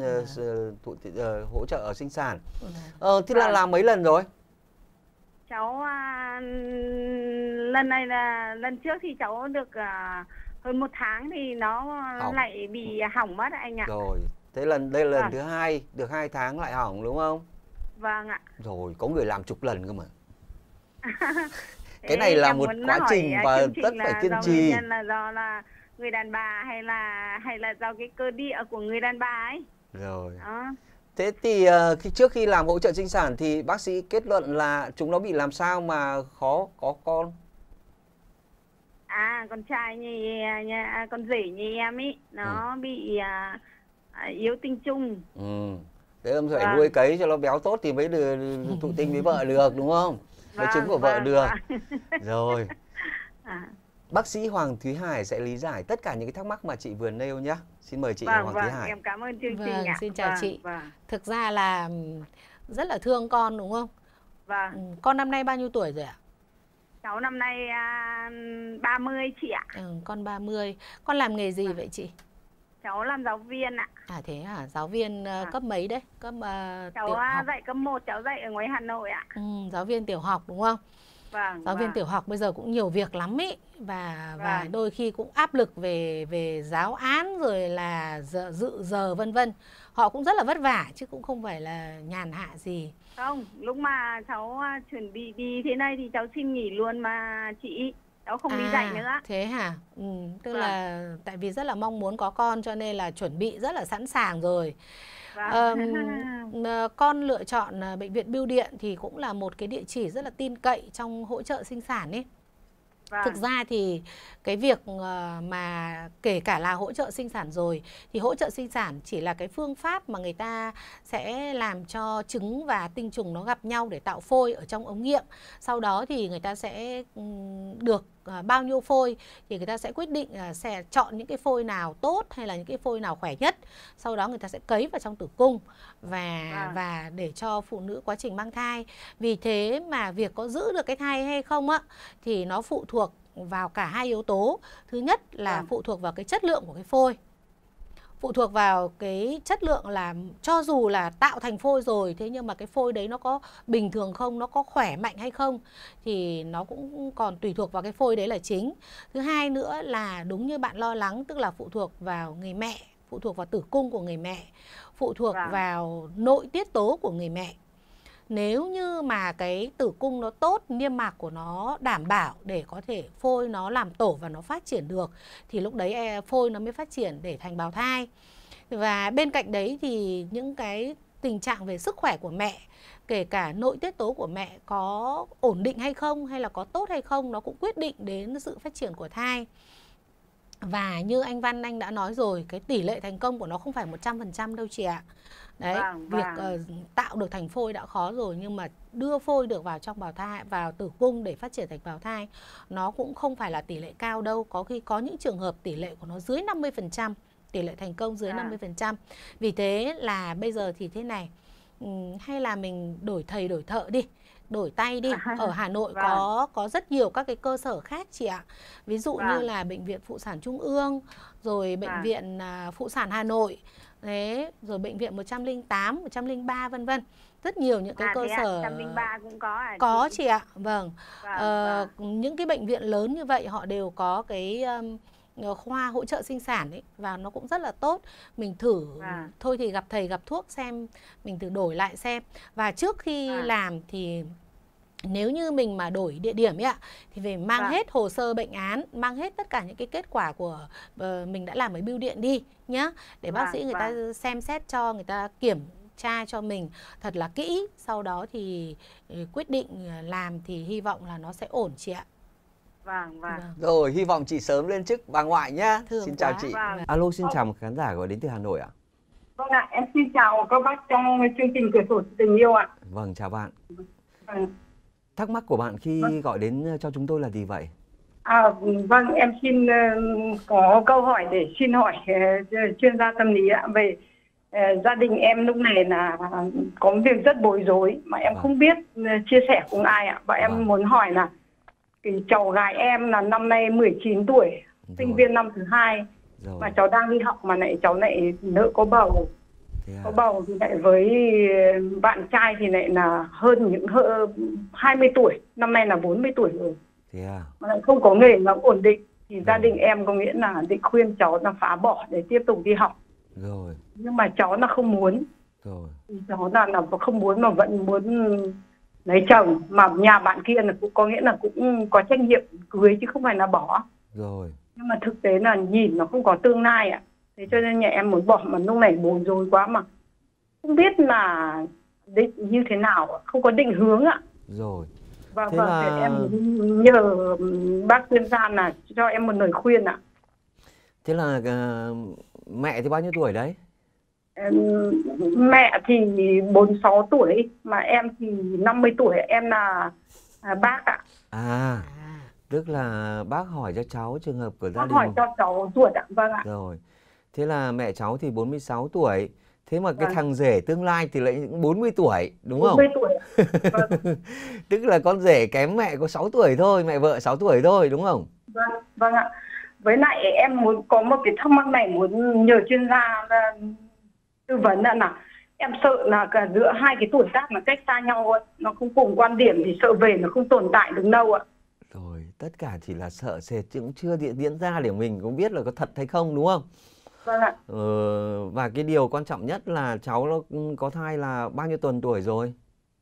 hỗ trợ sinh sản. Thế là làm mấy lần rồi? Cháu lần này là lần trước thì cháu được hơn 1 tháng thì nó lại bị hỏng mất anh ạ. Rồi, thế đây là lần thứ 2, được 2 tháng lại hỏng đúng không? Vâng ạ. Rồi, có người làm chục lần cơ mà. Cái này là một quá trình và rất phải kiên trì. Là do là người đàn bà hay là do cái cơ địa của người đàn bà ấy. Rồi. Thế thì trước khi làm hỗ trợ sinh sản thì bác sĩ kết luận là chúng nó bị làm sao mà khó có con? Con trai con rể như em ý, nó bị yếu tinh trùng. Thế ông phải nuôi cấy cho nó béo tốt thì mới được thụ tinh với vợ được đúng không? Với trứng của vợ được. Rồi. Bác sĩ Hoàng Thúy Hải sẽ lý giải tất cả những cái thắc mắc mà chị vừa nêu nhé. Xin mời chị Hoàng Thúy Hải. Em cảm ơn chương trình ạ. Xin chào chị. Thực ra là rất là thương con đúng không? Con năm nay bao nhiêu tuổi rồi ạ? Cháu năm nay 30 chị ạ. Con 30. Con làm nghề gì vậy chị? Cháu làm giáo viên ạ. Thế hả? Giáo viên cấp mấy đấy? Cháu dạy cấp 1, cháu dạy ở ngoài Hà Nội ạ. Giáo viên tiểu học đúng không? Giáo viên tiểu học bây giờ cũng nhiều việc lắm ý. Và đôi khi cũng áp lực về giáo án rồi là dự giờ vân vân. Họ cũng rất là vất vả chứ cũng không phải là nhàn hạ gì. Không, lúc mà cháu chuẩn bị đi thế này thì cháu xin nghỉ luôn mà chị. Cháu không đi dạy nữa. Thế hả? Tức là tại vì rất là mong muốn có con cho nên là chuẩn bị rất là sẵn sàng rồi. Con lựa chọn bệnh viện Bưu điện thì cũng là một cái địa chỉ rất là tin cậy trong hỗ trợ sinh sản ấy. Thực ra thì cái việc mà kể cả là hỗ trợ sinh sản rồi thì hỗ trợ sinh sản chỉ là cái phương pháp mà người ta sẽ làm cho trứng và tinh trùng nó gặp nhau để tạo phôi ở trong ống nghiệm. Sau đó thì người ta sẽ được bao nhiêu phôi thì người ta sẽ quyết định sẽ chọn những cái phôi nào tốt hay là những cái phôi nào khỏe nhất. Sau đó người ta sẽ cấy vào trong tử cung và để cho phụ nữ quá trình mang thai. Vì thế mà việc có giữ được cái thai hay không á thì nó phụ thuộc vào cả hai yếu tố. Thứ nhất là phụ thuộc vào cái chất lượng của cái phôi. Phụ thuộc vào cái chất lượng là cho dù là tạo thành phôi rồi, thế nhưng mà cái phôi đấy nó có bình thường không, nó có khỏe mạnh hay không thì nó cũng còn tùy thuộc vào cái phôi đấy là chính. Thứ hai nữa là đúng như bạn lo lắng, tức là phụ thuộc vào người mẹ, phụ thuộc vào tử cung của người mẹ, phụ thuộc vào nội tiết tố của người mẹ. Nếu như mà cái tử cung nó tốt, niêm mạc của nó đảm bảo để có thể phôi nó làm tổ và nó phát triển được thì lúc đấy phôi nó mới phát triển để thành bào thai. Và bên cạnh đấy thì những cái tình trạng về sức khỏe của mẹ, kể cả nội tiết tố của mẹ có ổn định hay không hay là có tốt hay không, nó cũng quyết định đến sự phát triển của thai. Và như anh Văn anh đã nói rồi, cái tỷ lệ thành công của nó không phải 100% đâu chị ạ. Đấy, việc tạo được thành phôi đã khó rồi, nhưng mà đưa phôi được vào trong bào thai, vào tử cung để phát triển thành bào thai, nó cũng không phải là tỷ lệ cao đâu. Có khi có những trường hợp tỷ lệ của nó dưới 50%, tỷ lệ thành công dưới 50%. Vì thế là bây giờ thì thế này, hay là mình đổi thầy đổi thợ đi, đổi tay đi. Ở Hà Nội có rất nhiều các cái cơ sở khác chị ạ. Ví dụ như là Bệnh viện Phụ sản Trung ương, rồi Bệnh viện Phụ sản Hà Nội, đấy, rồi Bệnh viện 108, 103 vân vân. Rất nhiều những cái cơ sở. 103 cũng có Có chị ạ. Những cái bệnh viện lớn như vậy họ đều có cái khoa hỗ trợ sinh sản ấy, và nó cũng rất là tốt. Mình thử thôi thì gặp thầy gặp thuốc xem, mình thử đổi lại xem. Và trước khi làm thì nếu như mình mà đổi địa điểm ấy ạ, thì phải mang hết hồ sơ bệnh án, mang hết tất cả những cái kết quả của mình đã làm ở bưu điện đi nhá, để bác sĩ người ta xem xét cho, người ta kiểm tra cho mình thật là kỹ. Sau đó thì quyết định làm thì hy vọng là nó sẽ ổn chị ạ. Rồi, hy vọng chị sớm lên chức bà ngoại nhá. Xin chào chị. Alo, xin chào một khán giả gọi đến từ Hà Nội ạ. Vâng ạ, em xin chào các bác trong chương trình Cửa sổ tình yêu ạ. Vâng, chào bạn. Thắc mắc của bạn khi gọi đến cho chúng tôi là gì vậy? Vâng, em xin có câu hỏi để xin hỏi chuyên gia tâm lý ạ. Về gia đình em lúc này là có việc rất bối rối mà em không biết chia sẻ cùng ai ạ. Và em muốn hỏi là Cái cháu gái em là năm nay 19 tuổi, sinh viên năm thứ 2. Mà cháu đang đi học mà cháu lại nỡ có bầu. Có bầu thì lại với bạn trai thì lại là hơn 20 tuổi, năm nay là 40 tuổi rồi. Mà lại không có nghề nó ổn định. Thì gia đình em có nghĩa là định khuyên cháu là phá bỏ để tiếp tục đi học. Nhưng mà cháu là không muốn. Cháu là không muốn mà vẫn muốn lấy chồng. Mà nhà bạn kia là cũng có nghĩa là cũng có trách nhiệm cưới chứ không phải là bỏ. Nhưng mà thực tế là nhìn nó không có tương lai ạ. Thế cho nên nhà em muốn bỏ, mà lúc này bối rối quá mà không biết là định như thế nào, không có định hướng ạ. Vâng, thì em nhờ bác chuyên gia là cho em một lời khuyên ạ. Thế là mẹ thì bao nhiêu tuổi đấy? Mẹ thì 46 tuổi, mà em thì 50 tuổi, em là bác ạ. Tức là bác hỏi cho cháu trường hợp của gia đình. Bác hỏi cho cháu ruột ạ, vâng ạ. Rồi. Thế là mẹ cháu thì 46 tuổi. Thế mà cái thằng rể tương lai thì lại 40 tuổi, đúng không? 40 tuổi. Vâng. Tức là con rể kém mẹ có 6 tuổi thôi, mẹ vợ 6 tuổi thôi, đúng không? Vâng ạ. Với lại em muốn có một cái thắc mắc này, muốn nhờ chuyên gia tư vấn là em sợ là cả giữa hai cái tuổi tác là cách xa nhau ấy, nó không cùng quan điểm thì sợ về nó không tồn tại được lâu ạ. Rồi, tất cả chỉ là sợ sệt chứ cũng chưa diễn ra để mình cũng biết là có thật hay không, đúng không? Vâng ạ. Và cái điều quan trọng nhất là cháu nó có thai là bao nhiêu tuần tuổi rồi?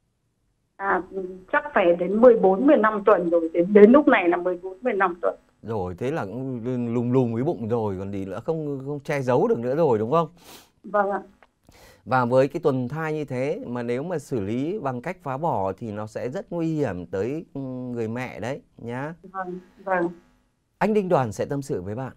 Chắc phải đến 14-15 tuần rồi, đến lúc này là 14-15 tuần. Rồi, thế là cũng lùng lùng với bụng rồi, còn gì nữa, không che giấu được nữa rồi, đúng không? Vâng ạ. Và với cái tuần thai như thế mà nếu mà xử lý bằng cách phá bỏ thì nó sẽ rất nguy hiểm tới người mẹ đấy nhá. Vâng. Anh Đinh Đoàn sẽ tâm sự với bạn.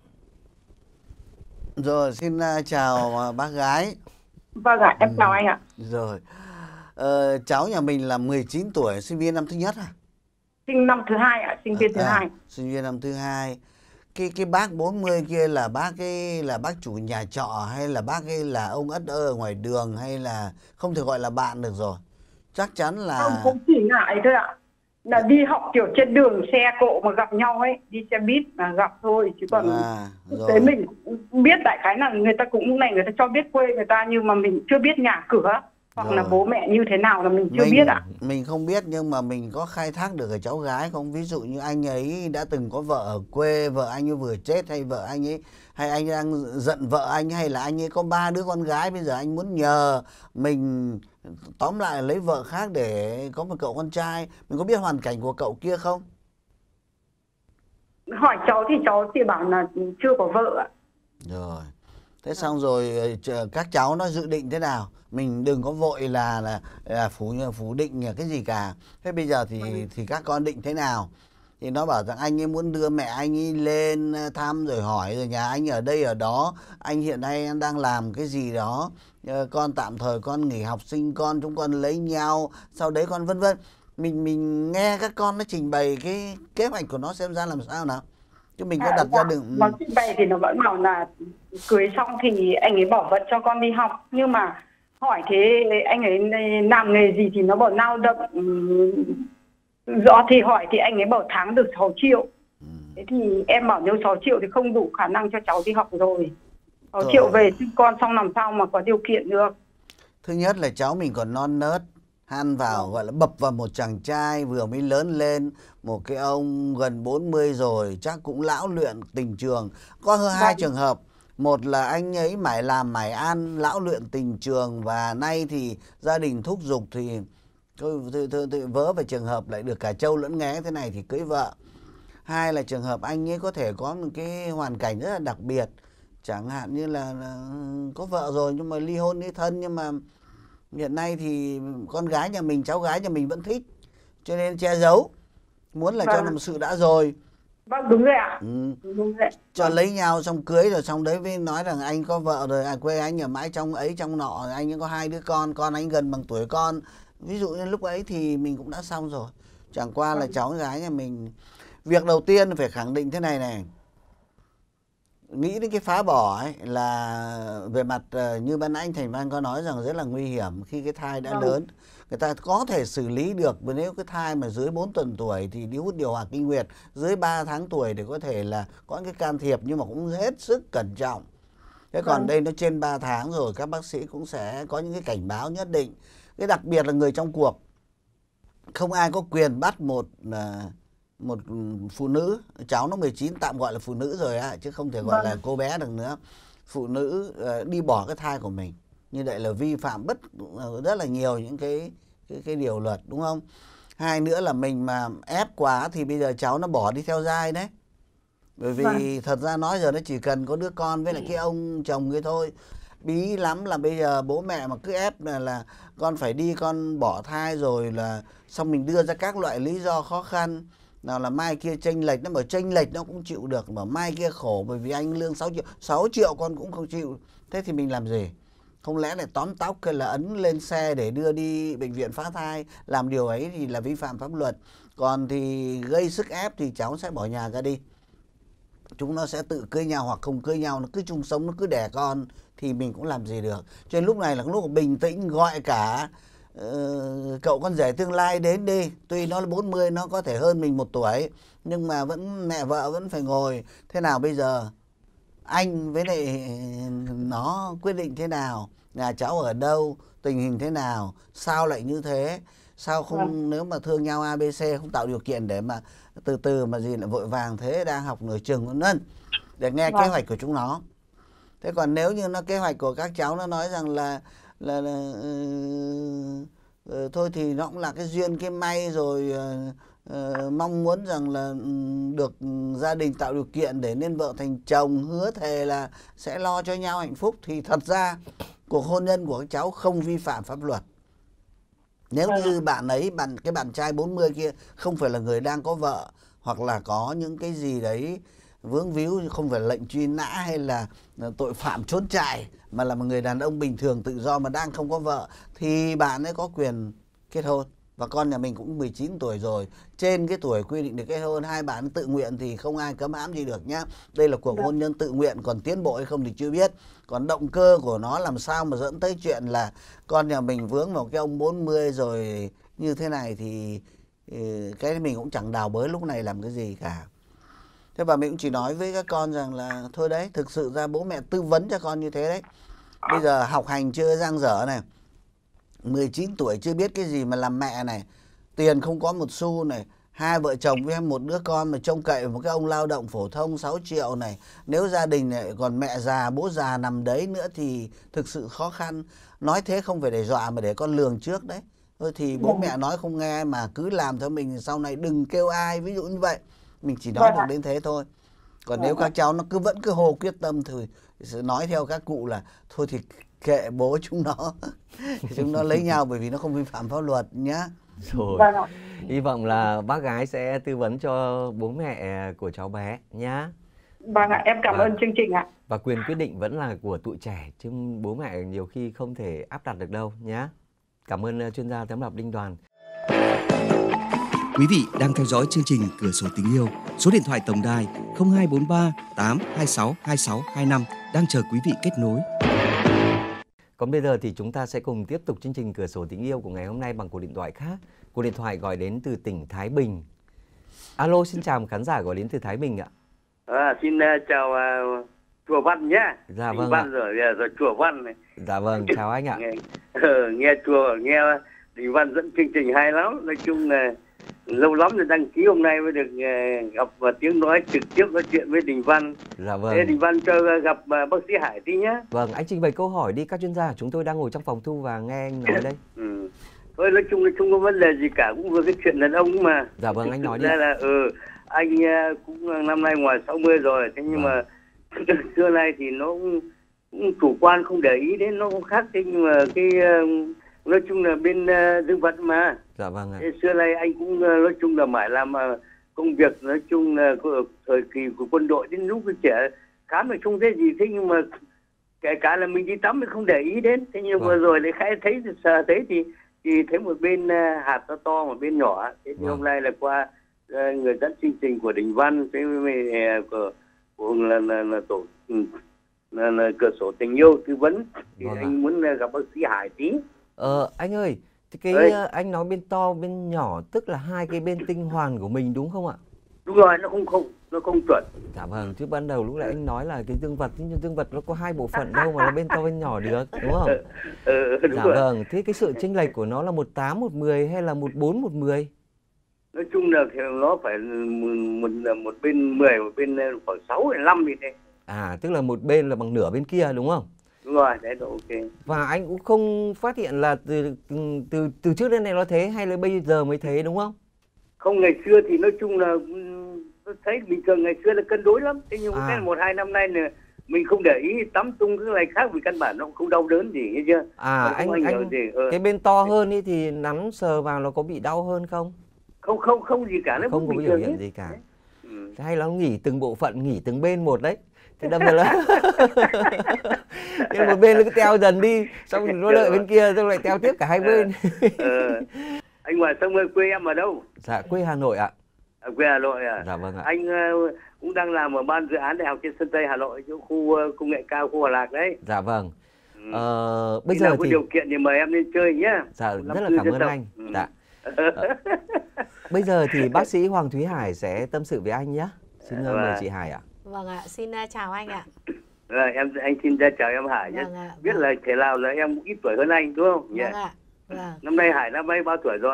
Rồi, xin chào bác gái. Vâng ạ, em chào anh ạ. Rồi, cháu nhà mình là 19 tuổi, sinh viên năm thứ nhất à? Sinh năm thứ 2 ạ, sinh viên thứ 2. Sinh viên năm thứ 2. Cái bác 40 kia là bác ấy là bác chủ nhà trọ, hay là bác ấy là ông ất ở ngoài đường, hay là không thể gọi là bạn được rồi? Chắc chắn là... Không, cũng chỉ ngại thôi ạ. Là đi học kiểu trên đường xe cộ mà gặp nhau ấy, đi xe buýt mà gặp thôi, chứ còn thực tế mình cũng biết đại khái là người ta cũng lúc này người ta cho biết quê người ta, nhưng mà mình chưa biết nhà cửa hoặc là bố mẹ như thế nào là mình chưa biết ạ. Mình không biết, nhưng mà mình có khai thác được ở cháu gái không? Ví dụ như anh ấy đã từng có vợ ở quê, vợ anh ấy vừa chết, hay vợ anh ấy, hay anh đang giận vợ anh, hay là anh ấy có 3 đứa con gái, bây giờ anh muốn nhờ mình tóm lại lấy vợ khác để có một cậu con trai. Mình có biết hoàn cảnh của cậu kia không? Hỏi cháu thì cháu chỉ bảo là chưa có vợ ạ. Rồi. Thế xong rồi các cháu nó dự định thế nào? Mình đừng có vội là phủ định cái gì cả. Thế bây giờ thì các con định thế nào? Thì nó bảo rằng anh ấy muốn đưa mẹ anh ấy lên thăm rồi hỏi rồi nhà anh ở đây ở đó, anh hiện nay anh đang làm cái gì đó, con tạm thời con nghỉ học sinh con, chúng con lấy nhau, sau đấy con vân vân. Mình nghe các con nó trình bày cái kế hoạch của nó xem ra làm sao nào. Chứ mình có đặt ra đừng... Nó trình bày thì nó vẫn bảo là cưới xong thì anh ấy bỏ vợ cho con đi học. Nhưng mà hỏi thế anh ấy làm nghề gì thì nó bảo lao động. Rõ thì hỏi thì anh ấy bảo tháng được 6 triệu. Thế thì em bảo nếu 6 triệu thì không đủ khả năng cho cháu đi học rồi. 6 triệu về sinh con xong làm sao mà có điều kiện được. Thứ nhất là cháu mình còn non nớt, han vào gọi là bập vào một chàng trai vừa mới lớn lên, một cái ông gần 40 rồi, chắc cũng lão luyện tình trường. Có hai trường hợp. Một là anh ấy mải làm mải ăn, lão luyện tình trường, và nay thì gia đình thúc giục thì vớ về trường hợp lại được cả trâu lẫn nghé thế này thì cưới vợ. Hai là trường hợp anh ấy có thể có một cái hoàn cảnh rất là đặc biệt, chẳng hạn như là có vợ rồi nhưng mà ly hôn ly thân, nhưng mà hiện nay thì con gái nhà mình, cháu gái nhà mình vẫn thích, cho nên che giấu, muốn là cho một sự đã rồi. Vâng, đúng rồi ạ. Đúng rồi. Cho lấy nhau xong cưới rồi xong đấy mới nói rằng anh có vợ rồi, quê anh ở mãi trong ấy trong nọ, anh ấy có 2 đứa con anh gần bằng tuổi con. Ví dụ như lúc ấy thì mình cũng đã xong rồi. Chẳng qua là cháu gái nhà mình. Việc đầu tiên phải khẳng định thế này này. nghĩ đến cái phá bỏ ấy là về mặt như ban anh Thành Văn có nói rằng rất là nguy hiểm khi cái thai đã lớn. Người ta có thể xử lý được, và nếu cái thai mà dưới 4 tuần tuổi thì đi hút điều hòa kinh nguyệt, dưới 3 tháng tuổi thì có thể là có cái can thiệp, nhưng mà cũng hết sức cẩn trọng. Thế còn đây nó trên 3 tháng rồi, các bác sĩ cũng sẽ có những cái cảnh báo nhất định. Cái đặc biệt là người trong cuộc, không ai có quyền bắt một phụ nữ, cháu nó 19 tạm gọi là phụ nữ rồi á, chứ không thể gọi là cô bé được nữa. Phụ nữ đi bỏ cái thai của mình, như vậy là vi phạm rất là nhiều những cái điều luật, đúng không? Hai nữa là mình mà ép quá thì bây giờ cháu nó bỏ đi theo dai đấy. Bởi vì thật ra nói giờ nó chỉ cần có đứa con với lại cái ông chồng kia thôi. Bí lắm là bây giờ bố mẹ mà cứ ép là con phải đi, con bỏ thai rồi là xong mình đưa ra các loại lý do khó khăn. Nào là mai kia chênh lệch, nó bảo chênh lệch nó cũng chịu được, mà mai kia khổ bởi vì anh lương 6 triệu, 6 triệu con cũng không chịu. Thế thì mình làm gì? Không lẽ lại tóm tóc hay là ấn lên xe để đưa đi bệnh viện phá thai? Làm điều ấy thì là vi phạm pháp luật. Còn thì gây sức ép thì cháu sẽ bỏ nhà ra đi. Chúng nó sẽ tự cưới nhau hoặc không cưới nhau, nó cứ chung sống, nó cứ đẻ con thì mình cũng làm gì được. Cho nên lúc này là lúc bình tĩnh gọi cả cậu con rể tương lai đến đi. Tuy nó là 40, nó có thể hơn mình 1 tuổi, nhưng mà vẫn mẹ vợ vẫn phải ngồi. Thế nào bây giờ? Anh với lại nó quyết định thế nào? Nhà cháu ở đâu? Tình hình thế nào? Sao lại như thế? Sao không nếu mà thương nhau ABC không tạo điều kiện để mà từ từ mà gì lại vội vàng thế, đang học nửa chừng vân vân, để nghe kế hoạch của chúng nó. Thế còn nếu như nó kế hoạch của các cháu nó nói rằng là thôi thì nó cũng là cái duyên cái may rồi, mong muốn rằng là được gia đình tạo điều kiện để nên vợ thành chồng, hứa thề là sẽ lo cho nhau hạnh phúc, thì thật ra cuộc hôn nhân của các cháu không vi phạm pháp luật. Nếu như bạn ấy, cái bạn trai 40 kia không phải là người đang có vợ, hoặc là có những cái gì đấy vướng víu, không phải lệnh truy nã hay là tội phạm trốn trại, mà là một người đàn ông bình thường tự do mà đang không có vợ, thì bạn ấy có quyền kết hôn. Và con nhà mình cũng 19 tuổi rồi, trên cái tuổi quy định được kết hôn, hai bạn tự nguyện thì không ai cấm hãm gì được nhá. Đây là cuộc hôn nhân tự nguyện, còn tiến bộ hay không thì chưa biết. Còn động cơ của nó làm sao mà dẫn tới chuyện là con nhà mình vướng vào cái ông 40 rồi như thế này thì cái mình cũng chẳng đào bới lúc này làm cái gì cả. Thế và mình cũng chỉ nói với các con rằng là thôi đấy, thực sự ra bố mẹ tư vấn cho con như thế đấy. Bây giờ học hành chưa dang dở này, 19 tuổi chưa biết cái gì mà làm mẹ này, tiền không có một xu này, hai vợ chồng với một đứa con mà trông cậy một cái ông lao động phổ thông 6 triệu này. Nếu gia đình này còn mẹ già, bố già nằm đấy nữa thì thực sự khó khăn. Nói thế không phải để dọa mà để con lường trước đấy. Thôi thì bố mẹ nói không nghe mà cứ làm theo mình, sau này đừng kêu ai, ví dụ như vậy. Mình chỉ nói được đến thế thôi. Còn nếu các cháu nó vẫn cứ hồ quyết tâm thì sẽ nói theo các cụ là thôi thì kệ bố chúng nó lấy nhau, bởi vì nó không vi phạm pháp luật nhá. Rồi. Hy vọng là bác gái sẽ tư vấn cho bố mẹ của cháu bé nhá. Vâng ạ, em cảm ơn chương trình ạ. Và quyền quyết định vẫn là của tụi trẻ, chứ bố mẹ nhiều khi không thể áp đặt được đâu nhá. Cảm ơn chuyên gia Tấm Lập Đinh Đoàn. Quý vị đang theo dõi chương trình Cửa sổ tình yêu. Số điện thoại tổng đài 0243 826 2625 đang chờ quý vị kết nối. Còn bây giờ thì chúng ta sẽ cùng tiếp tục chương trình Cửa sổ tình yêu của ngày hôm nay bằng cuộc điện thoại khác. Cuộc điện thoại gọi đến từ tỉnh Thái Bình. Alo, xin chào một khán giả gọi đến từ Thái Bình ạ. Xin chào Chùa Văn nhé. Dạ vâng Văn rồi Chùa Văn này. Dạ vâng, chào anh ạ. Nghe chùa, nghe Đình Văn dẫn chương trình hay lắm. Nói chung là lâu lắm rồi đăng ký, hôm nay mới được gặp và tiếng nói trực tiếp nói chuyện với Đình Văn. Dạ vâng. Thế Đình Văn cho gặp bác sĩ Hải tí nhé. Vâng, anh trình bày câu hỏi đi, các chuyên gia chúng tôi đang ngồi trong phòng thu và nghe anh nói đây. Thôi nói chung không có vấn đề gì cả, cũng vừa cái chuyện đàn ông mà. Dạ vâng, anh nói đi. Ra là anh cũng năm nay ngoài 60 rồi, thế nhưng mà xưa nay thì nó cũng chủ quan không để ý đến, nó cũng khác. Thế nhưng mà cái nói chung là bên dương vật mà. Dạ vâng ạ. Thế xưa nay anh cũng nói chung là mãi làm công việc, nói chung là thời kỳ của quân đội đến lúc trẻ khám mà không thấy gì. Thế nhưng mà kể cả là mình đi tắm mình không để ý đến. Thế nhưng vừa rồi lại khai thấy sờ thấy thì thấy một bên hạt to to, một bên nhỏ. Thế thì hôm nay là qua người dẫn chương trình của Đình Văn, cái của là tổ là cửa sổ tình yêu tư vấn thì Vâng anh muốn gặp bác sĩ Hải tí. Anh ơi, thì cái anh nói bên to bên nhỏ tức là hai cái bên tinh hoàn của mình đúng không ạ? Đúng rồi, nó không chuẩn. Dạ vâng, chứ ban đầu lúc nãy anh nói là cái dương vật, nhưng dương vật nó có hai bộ phận đâu mà nó bên to bên nhỏ được, đúng không? Đúng dạ rồi. Vâng, thế cái sự chênh lệch của nó là 18 110 hay là 14 110? Nói chung là nó phải một bên 10, một bên khoảng 6 hay 5 gì thế. Tức là một bên là bằng nửa bên kia đúng không? Đúng rồi, đấy là ok. Và anh cũng không phát hiện là từ trước đến nay nó thế hay là bây giờ mới thế đúng không? Không, ngày xưa thì nói chung là tôi thấy bình thường, ngày xưa là cân đối lắm. Thế nhưng cái 1-2 năm nay là mình không để ý tắm tung cái này khác vì căn bản nó cũng không đau đớn gì, nghe chưa? Anh cái bên to hơn ý thì nắn sờ vào nó có bị đau hơn không? Không gì cả, nó không có biểu hiện gì cả. Hay là nó nghỉ từng bộ phận, nghỉ từng bên một đấy. Thế đâm ra là một bên nó cứ teo dần đi, xong nó lợi bên kia, xong lại teo tiếp cả hai bên. Anh ngoài sông ơi, quê em ở đâu? Dạ, quê Hà Nội ạ. Quê Hà Nội à? Dạ vâng ạ. Anh cũng đang làm ở ban dự án đại học trên sân Tây Hà Nội, chỗ khu công nghệ cao, khu Hòa Lạc đấy. Dạ vâng. Bây giờ có thì điều kiện thì mời em lên chơi nhé. Dạ, rất là cảm ơn anh. Dạ. Bây giờ thì bác sĩ Hoàng Thúy Hải sẽ tâm sự với anh nhé. Xin mời chị Hải ạ. Vâng ạ, xin chào anh ạ. Anh xin chào em Hải nhé. Biết là thể nào là em ít tuổi hơn anh đúng không? Vâng ạ. Vâng. Năm nay Hải năm nay bao tuổi rồi?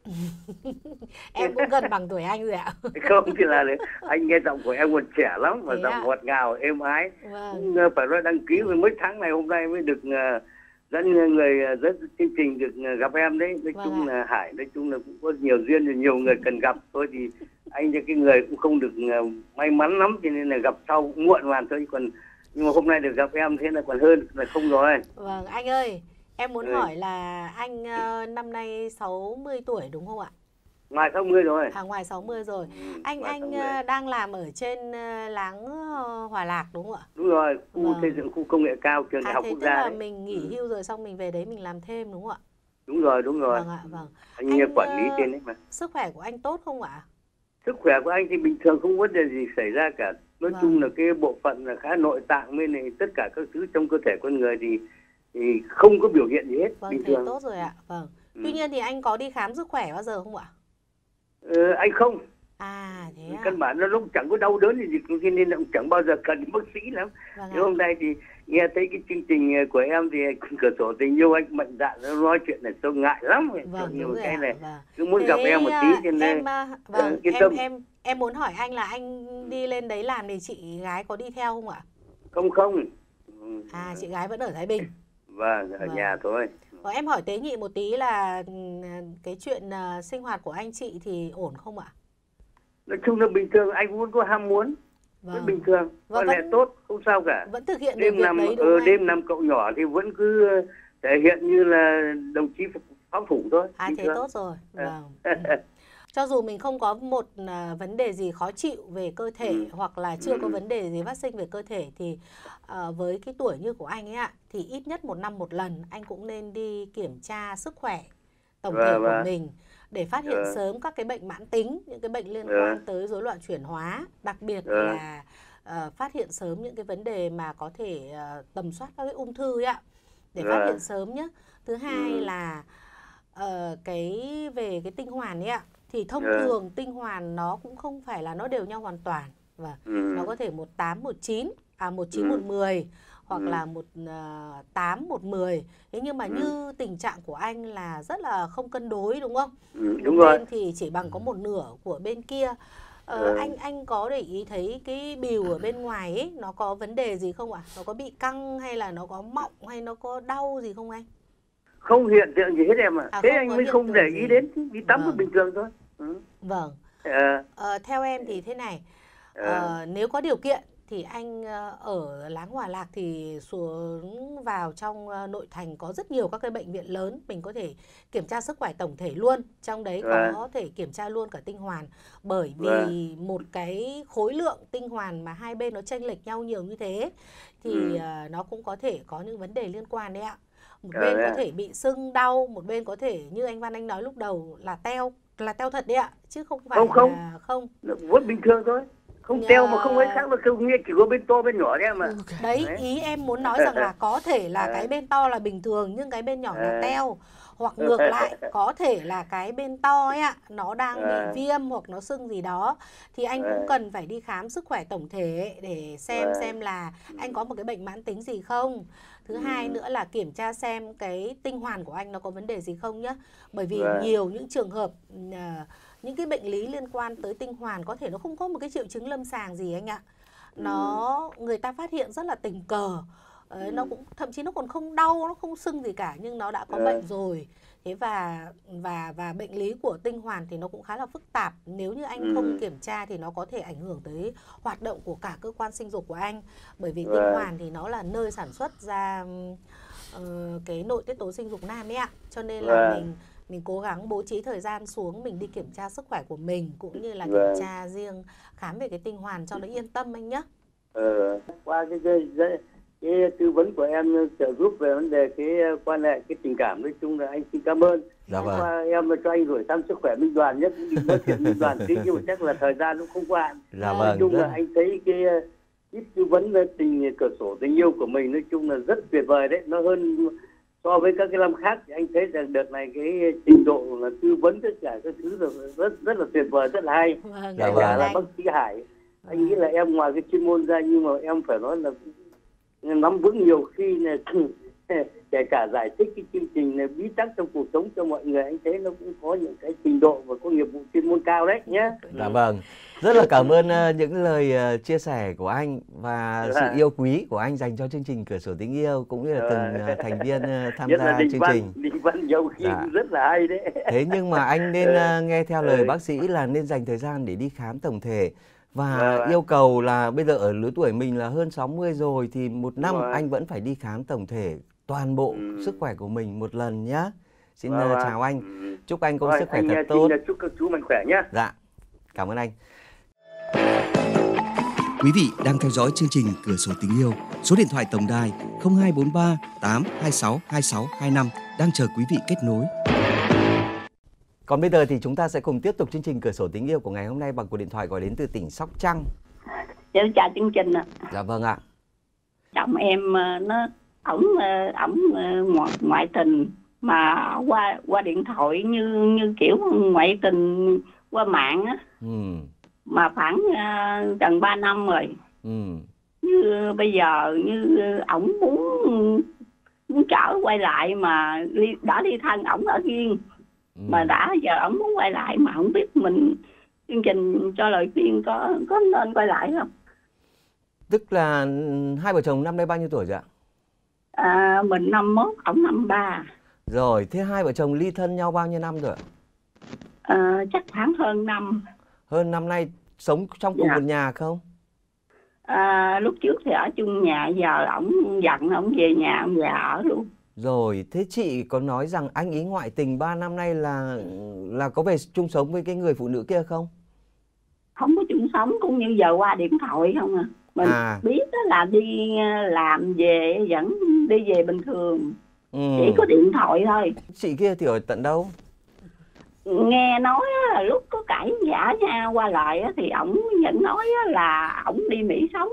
Em cũng gần bằng tuổi anh rồi ạ. Không, thì là anh nghe giọng của em còn trẻ lắm và giọng ngọt ngào êm ái. Vâng. Phải nói đăng ký mấy tháng này hôm nay mới được dẫn người rất chương trình được gặp em đấy. Nói chung là Hải, nói chung là cũng có nhiều duyên và nhiều người cần gặp thôi, thì anh như cái người cũng không được may mắn lắm, cho nên là gặp sau cũng muộn màng thôi, còn nhưng mà hôm nay được gặp em thế là còn hơn là không rồi. Vâng, anh ơi, em muốn hỏi là anh năm nay 60 tuổi đúng không ạ? Ngoài 60 rồi. Ngoài 60 rồi. Anh đang làm ở trên láng Hòa Lạc đúng không ạ? Đúng rồi, khu xây dựng khu công nghệ cao trường đại học quốc gia. Thế tức là mình nghỉ hưu rồi xong mình về đấy mình làm thêm đúng không ạ? Đúng rồi. Vâng ạ, vâng. Anh quản lý trên đấy mà. Sức khỏe của anh tốt không ạ? Sức khỏe của anh thì bình thường, không có vấn đề gì xảy ra cả. Nói chung là cái bộ phận là khá nội tạng với này, tất cả các thứ trong cơ thể con người thì không có biểu hiện gì hết. Vâng, bình thế thường. tốt rồi ạ. Vâng. Tuy nhiên thì anh có đi khám sức khỏe bao giờ không ạ? Anh không. Thế à? Căn bản nó cũng chẳng có đau đớn gì, cho nên cũng chẳng bao giờ cần bác sĩ lắm. Nhưng hôm nay thì nghe thấy cái chương trình của em thì cửa sổ tình yêu, anh mạnh dạn nó nói chuyện này tôi ngại lắm. Nhiều cái này cứ muốn gặp em một tí cho nên yên tâm. Em muốn hỏi anh là anh đi lên đấy làm thì chị gái có đi theo không ạ? Không. Chị gái vẫn ở Thái Bình. Vâng, ở nhà thôi. Em hỏi tế nhị một tí là cái chuyện sinh hoạt của anh chị thì ổn không ạ? Nói chung là bình thường, anh cũng có ham muốn. Vẫn bình thường, có lẽ tốt, không sao cả. Vẫn thực hiện được việc đấy đúng không anh? Đêm nằm cậu nhỏ thì vẫn cứ thể hiện như là đồng chí pháo thủ thôi. Thế tốt rồi. Vâng. Cho dù mình không có một vấn đề gì khó chịu về cơ thể hoặc là chưa có vấn đề gì phát sinh về cơ thể thì với cái tuổi như của anh ấy ạ, thì ít nhất 1 năm 1 lần anh cũng nên đi kiểm tra sức khỏe tổng thể của mình để phát hiện sớm các cái bệnh mãn tính, những cái bệnh liên quan tới rối loạn chuyển hóa, đặc biệt là phát hiện sớm những cái vấn đề mà có thể tầm soát các cái ung thư ấy ạ, để phát hiện sớm nhé. Thứ hai là về cái tinh hoàn ấy ạ, thì thông thường tinh hoàn nó cũng không phải là nó đều nhau hoàn toàn, và nó có thể 18 19 19 110 hoặc là 18 110. Thế nhưng mà như tình trạng của anh là rất là không cân đối đúng không? Đúng rồi. Bên thì chỉ bằng có 1/2 của bên kia. Anh có để ý thấy cái bìu ở bên ngoài ấy nó có vấn đề gì không ạ? Nó có bị căng hay là nó có mọng hay nó có đau gì không anh? Không hiện tượng gì hết em ạ. Thế anh mới không để ý đến, đi tắm là bình thường thôi. Vâng. Theo em thì thế này, nếu có điều kiện thì anh ở láng Hòa Lạc thì xuống vào trong nội thành có rất nhiều các cái bệnh viện lớn, mình có thể kiểm tra sức khỏe tổng thể luôn. Trong đấy có thể kiểm tra luôn cả tinh hoàn, bởi vì một cái khối lượng tinh hoàn mà hai bên nó chênh lệch nhau nhiều như thế thì nó cũng có thể có những vấn đề liên quan đấy ạ. Một bên có thể bị sưng đau, một bên có thể như anh Văn Anh nói lúc đầu là teo thật đấy ạ, chứ không phải là không. Vẫn bình thường thôi. Không teo mà không ấy khác, mà không nghe chỉ có bên to bên nhỏ đấy mà. Đấy, ý em muốn nói rằng là có thể là cái bên to là bình thường nhưng cái bên nhỏ nó teo. Hoặc ngược lại, có thể là cái bên to ấy ạ, nó đang bị viêm hoặc nó sưng gì đó. Thì anh cũng cần phải đi khám sức khỏe tổng thể để xem là anh có một cái bệnh mãn tính gì không. Thứ hai nữa là kiểm tra xem cái tinh hoàn của anh nó có vấn đề gì không nhá. Bởi vì nhiều những trường hợp, những cái bệnh lý liên quan tới tinh hoàn có thể nó không có một cái triệu chứng lâm sàng gì anh ạ. Người ta phát hiện rất là tình cờ. Nó cũng thậm chí nó còn không đau, nó không sưng gì cả nhưng nó đã có bệnh rồi. Thế và bệnh lý của tinh hoàn thì nó cũng khá là phức tạp. Nếu như anh không kiểm tra thì nó có thể ảnh hưởng tới hoạt động của cả cơ quan sinh dục của anh. Bởi vì tinh hoàn thì nó là nơi sản xuất ra cái nội tiết tố sinh dục nam ấy ạ. Cho nên là mình cố gắng bố trí thời gian xuống mình đi kiểm tra sức khỏe của mình, cũng như là kiểm tra riêng khám về cái tinh hoàn cho nó yên tâm anh nhé. Qua cái tư vấn của em trợ giúp về vấn đề cái quan hệ, cái tình cảm, nói chung là anh xin cảm ơn. Dạ vâng. Em cho anh gửi thăm sức khỏe Minh Đoàn nhất, đi nói chuyện Minh Đoàn tí nhưng mà chắc là thời gian nó không qua. Dạ vâng. Nói chung là anh thấy cái ít tư vấn về cửa sổ tình yêu của mình nói chung là rất tuyệt vời đấy, nó hơn so với các cái năm khác. Thì anh thấy rằng đợt này cái trình độ là tư vấn tất cả các thứ là rất là tuyệt vời, rất là hay. Kể cả là bác sĩ Hải, anh nghĩ là em ngoài cái chuyên môn ra nhưng mà em phải nói là nắm vững nhiều khi là kể cả giải thích cái chương trình này bí tắc trong cuộc sống cho mọi người, anh thấy nó cũng có những cái trình độ và có nghiệp vụ chuyên môn cao đấy nhé. Dạ vâng, rất là cảm ơn những lời chia sẻ của anh và sự yêu quý của anh dành cho chương trình Cửa sổ tình yêu, cũng như là từng thành viên tham gia chương trình. Định Văn nhiều khi rất là hay đấy. Thế nhưng mà anh nên nghe theo lời bác sĩ là nên dành thời gian để đi khám tổng thể. Và yêu cầu là bây giờ ở lứa tuổi mình là hơn 60 rồi thì một năm anh vẫn phải đi khám tổng thể toàn bộ sức khỏe của mình một lần nhé. Xin chào anh. Chúc anh có sức khỏe thật tốt. Chúc các chú mạnh khỏe nhé. Dạ, cảm ơn anh. Quý vị đang theo dõi chương trình Cửa sổ tình yêu. Số điện thoại tổng đài 0243 826 2625 đang chờ quý vị kết nối. Còn bây giờ thì chúng ta sẽ cùng tiếp tục chương trình Cửa sổ tình yêu của ngày hôm nay bằng cuộc điện thoại gọi đến từ tỉnh Sóc Trăng. Chào chương trình ạ. Dạ vâng ạ. Chồng em ổng ngoại tình mà qua điện thoại như kiểu ngoại tình qua mạng á. Mà khoảng gần 3 năm rồi. Như bây giờ như ổng muốn trở quay lại mà đã ly thân, ổng ở riêng. Mà đã giờ ổng muốn quay lại mà không biết mình chương trình cho lời khuyên có nên quay lại không? Tức là hai vợ chồng năm nay bao nhiêu tuổi rồi ạ? Mình 51, ổng 53. Rồi, thế hai vợ chồng ly thân nhau bao nhiêu năm rồi ạ? Chắc khoảng hơn năm. Hơn năm nay sống trong cùng một nhà không? Lúc trước thì ở chung nhà, giờ ổng giận ổng về nhà ông già ở luôn. Rồi, thế chị có nói rằng anh ý ngoại tình 3 năm nay là có về chung sống với cái người phụ nữ kia không? Không có chung sống, cũng như giờ qua điện thoại không à. Mình biết đó là đi làm về vẫn đi về bình thường. Chỉ có điện thoại thôi. Chị kia thì ở tận đâu? Nghe nói là lúc có cãi vã nhau qua lại thì ổng vẫn nói là ổng đi Mỹ sống.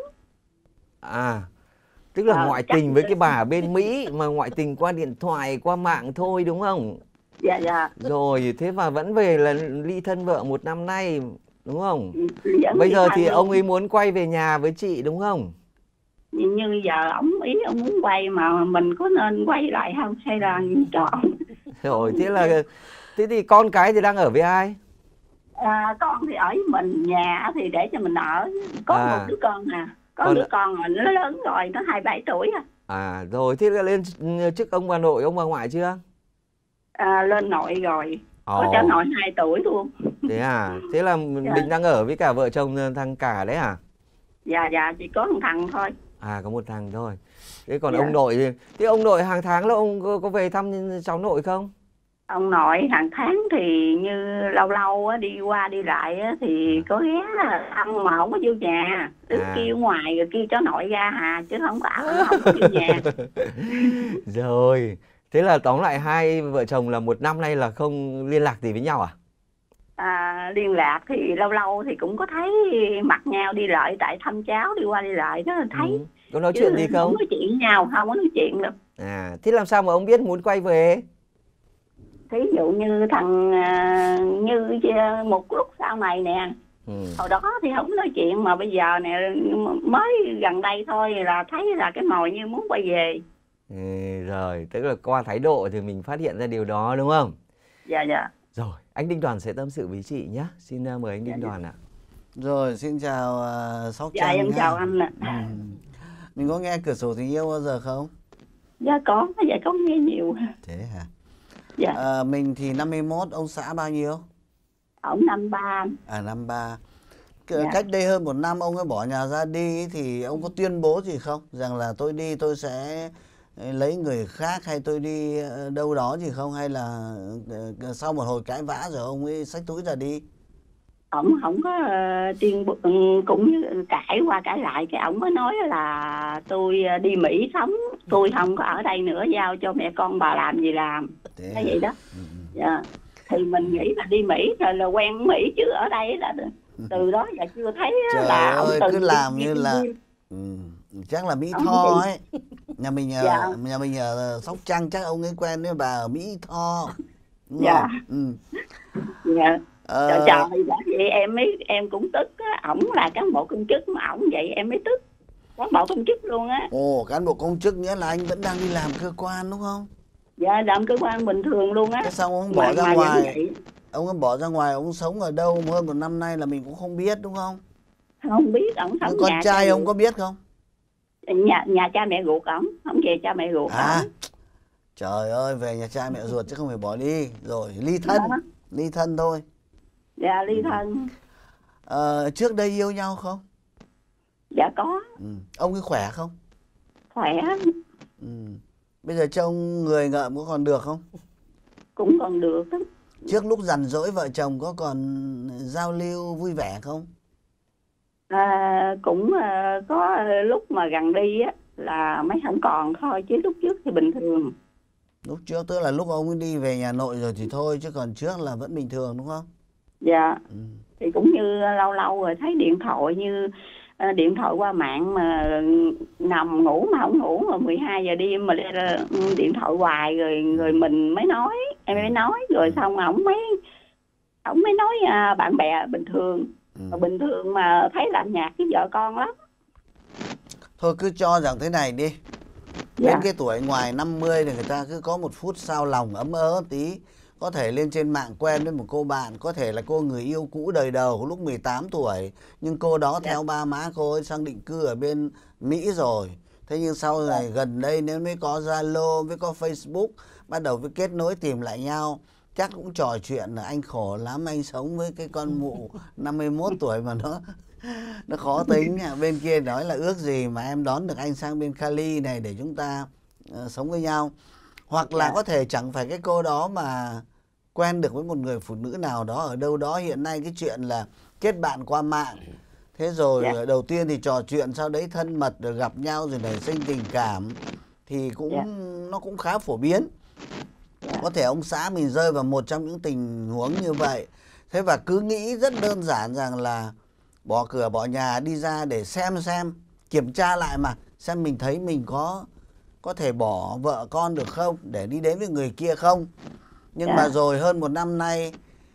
Tức là ngoại tình với cái bà ở bên Mỹ mà ngoại tình qua điện thoại, qua mạng thôi đúng không? Dạ dạ. Rồi, thế mà vẫn về là ly thân vợ 1 năm nay đúng không? Bây giờ thì ông ấy muốn quay về nhà với chị đúng không? Như giờ ông muốn quay mà mình có nên quay lại không hay là chọn? Rồi, thế thì con cái thì đang ở với ai? Con thì ở với mình, nhà thì để cho mình ở. Có một đứa con có đứa con mà nó lớn rồi, nó 27 tuổi rồi, thế là lên chức ông bà nội, ông bà ngoại chưa? Lên nội rồi. Có cháu nội 2 tuổi luôn. Thế thế là mình đang ở với cả vợ chồng thằng Cả đấy à? Dạ, chỉ có một thằng thôi. Có một thằng thôi. Thế còn ông nội thì... Thế ông nội hàng tháng là ông có về thăm cháu nội không? Ông nội hàng tháng thì như lâu lâu đi qua đi lại thì có ghé thăm mà không có vô nhà. Đứng kêu ngoài rồi kêu cháu nội ra chứ không có vô nhà. Rồi, thế là tóm lại hai vợ chồng là 1 năm nay là không liên lạc gì với nhau à? liên lạc thì lâu lâu thì cũng có thấy mặt nhau đi lại, tại thăm cháu đi qua đi lại đó thấy. Có nói chuyện gì không? Không nói chuyện với nhau, không có nói chuyện được. Thế làm sao mà ông biết muốn quay về? Thí dụ như thằng Như một lúc sau này nè, hồi đó thì không nói chuyện, mà bây giờ nè mới gần đây thôi là thấy là cái mồi như muốn quay về. Rồi, tức là qua thái độ thì mình phát hiện ra điều đó đúng không? Dạ. Rồi, anh Đinh Đoàn sẽ tâm sự với chị nhé. Xin mời anh Đinh Đoàn ạ. Rồi, xin chào Sóc Trăng. Dạ, em chào anh ạ. Mình có nghe Cửa Sổ Tình Yêu bao giờ không? Dạ có nghe nhiều. Thế hả? Dạ. Mình thì 51, ông xã bao nhiêu? Ông 53. 53. Dạ. Cách đây hơn 1 năm ông ấy bỏ nhà ra đi thì ông có tuyên bố gì không? Rằng là tôi đi tôi sẽ lấy người khác, hay tôi đi đâu đó gì không? Hay là sau một hồi cãi vã rồi ông ấy xách túi ra đi? Ông không có tuyên bố, cũng như cãi qua cãi lại, cái ông mới nói là tôi đi Mỹ sống, tôi không có ở đây nữa, giao cho mẹ con bà làm gì làm. Thế vậy đó. Dạ. Thì mình nghĩ là đi Mỹ rồi là quen Mỹ, chứ ở đây là từ đó giờ chưa thấy. Trời là ơi, ông cứ làm như là chắc là Mỹ Tho ấy. Nhà mình ở Sóc Trăng, chắc ông ấy quen với bà ở Mỹ Tho. Đúng dạ. Dạ. Trời, vậy em cũng tức á. Ổng là cán bộ công chức mà ổng vậy em mới tức. Cán bộ công chức luôn á. Ồ, cán bộ công chức nghĩa là anh vẫn đang đi làm cơ quan đúng không? Dạ, làm cơ quan bình thường luôn á. Thế xong ông bỏ ra ngoài. Ông ấy bỏ ra ngoài, ông sống ở đâu hơn 1 năm nay là mình cũng không biết đúng không? Không biết, ổng sống con trai ông có biết không? Nhà cha mẹ ruột ổng, ổng về cha mẹ ruột ổng. Trời ơi, về nhà cha mẹ ruột chứ không phải bỏ đi. Rồi, ly thân. Đó. Ly thân thôi. Dạ, ly thân. Trước đây yêu nhau không? Dạ có. Ông ấy khỏe không? Khỏe. Bây giờ trông người ngợm có còn được không? Cũng còn được đó. Trước lúc rằn rỗi vợ chồng có còn giao lưu vui vẻ không? Cũng có lúc mà gần đi á là mấy không còn thôi, chứ lúc trước thì bình thường. Lúc trước tức là lúc ông ấy đi về nhà nội rồi thì thôi, chứ còn trước là vẫn bình thường đúng không? Dạ. Thì cũng như lâu lâu rồi thấy điện thoại, như điện thoại qua mạng mà nằm ngủ mà không ngủ, mà 12 giờ đêm mà điện thoại hoài, rồi mình mới nói, em mới nói, rồi xong ổng mới nói bạn bè bình thường. Bình thường mà thấy làm nhạc với vợ con lắm. Thôi cứ cho rằng thế này đi. Đến cái tuổi ngoài 50 thì người ta cứ có 1 phút sao lòng ấm ớ tí. Có thể lên trên mạng quen với một cô bạn, có thể là cô người yêu cũ đời đầu lúc 18 tuổi. Nhưng cô đó theo ba má cô ấy sang định cư ở bên Mỹ rồi. Thế nhưng sau này gần đây nếu mới có Zalo, mới có Facebook, bắt đầu với kết nối tìm lại nhau, chắc cũng trò chuyện là anh khổ lắm, anh sống với cái con mụ 51 tuổi mà nó khó tính. Bên kia nói là ước gì mà em đón được anh sang bên Cali này để chúng ta sống với nhau. Hoặc là có thể chẳng phải cái cô đó mà quen được với một người phụ nữ nào đó ở đâu đó. Hiện nay cái chuyện là kết bạn qua mạng, thế rồi đầu tiên thì trò chuyện, sau đấy thân mật, rồi gặp nhau rồi nảy sinh tình cảm, thì nó cũng khá phổ biến. Có thể ông xã mình rơi vào một trong những tình huống như vậy. Thế và cứ nghĩ rất đơn giản rằng là bỏ cửa bỏ nhà đi ra để xem, kiểm tra lại mà, xem mình thấy mình có thể bỏ vợ con được không, để đi đến với người kia không. Nhưng mà rồi hơn 1 năm nay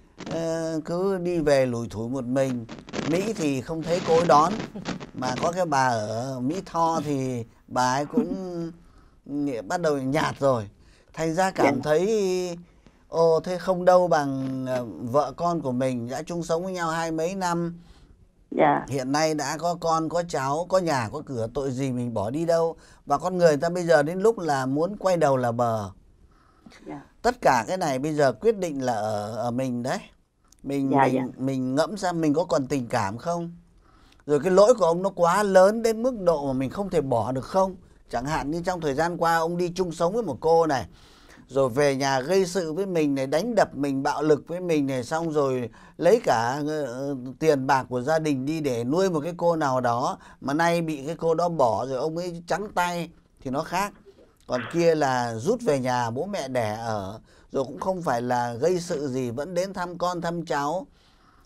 cứ đi về lủi thủi một mình. Mỹ thì không thấy cô ấy đón, mà có cái bà ở Mỹ Tho thì bà ấy cũng bắt đầu nhạt rồi. Thành ra cảm thấy thế không đâu bằng vợ con của mình đã chung sống với nhau 20 mấy năm. Hiện nay đã có con, có cháu, có nhà, có cửa, tội gì mình bỏ đi đâu. Và con người ta bây giờ đến lúc là muốn quay đầu là bờ. Tất cả cái này bây giờ quyết định là ở mình đấy. Mình ngẫm ra mình có còn tình cảm không. Rồi cái lỗi của ông nó quá lớn đến mức độ mà mình không thể bỏ được không. Chẳng hạn như trong thời gian qua ông đi chung sống với một cô này, rồi về nhà gây sự với mình này, đánh đập mình, bạo lực với mình này, xong rồi lấy cả tiền bạc của gia đình đi để nuôi một cái cô nào đó, mà nay bị cái cô đó bỏ rồi ông ấy trắng tay thì nó khác. Còn kia là rút về nhà bố mẹ đẻ ở, rồi cũng không phải là gây sự gì, vẫn đến thăm con thăm cháu.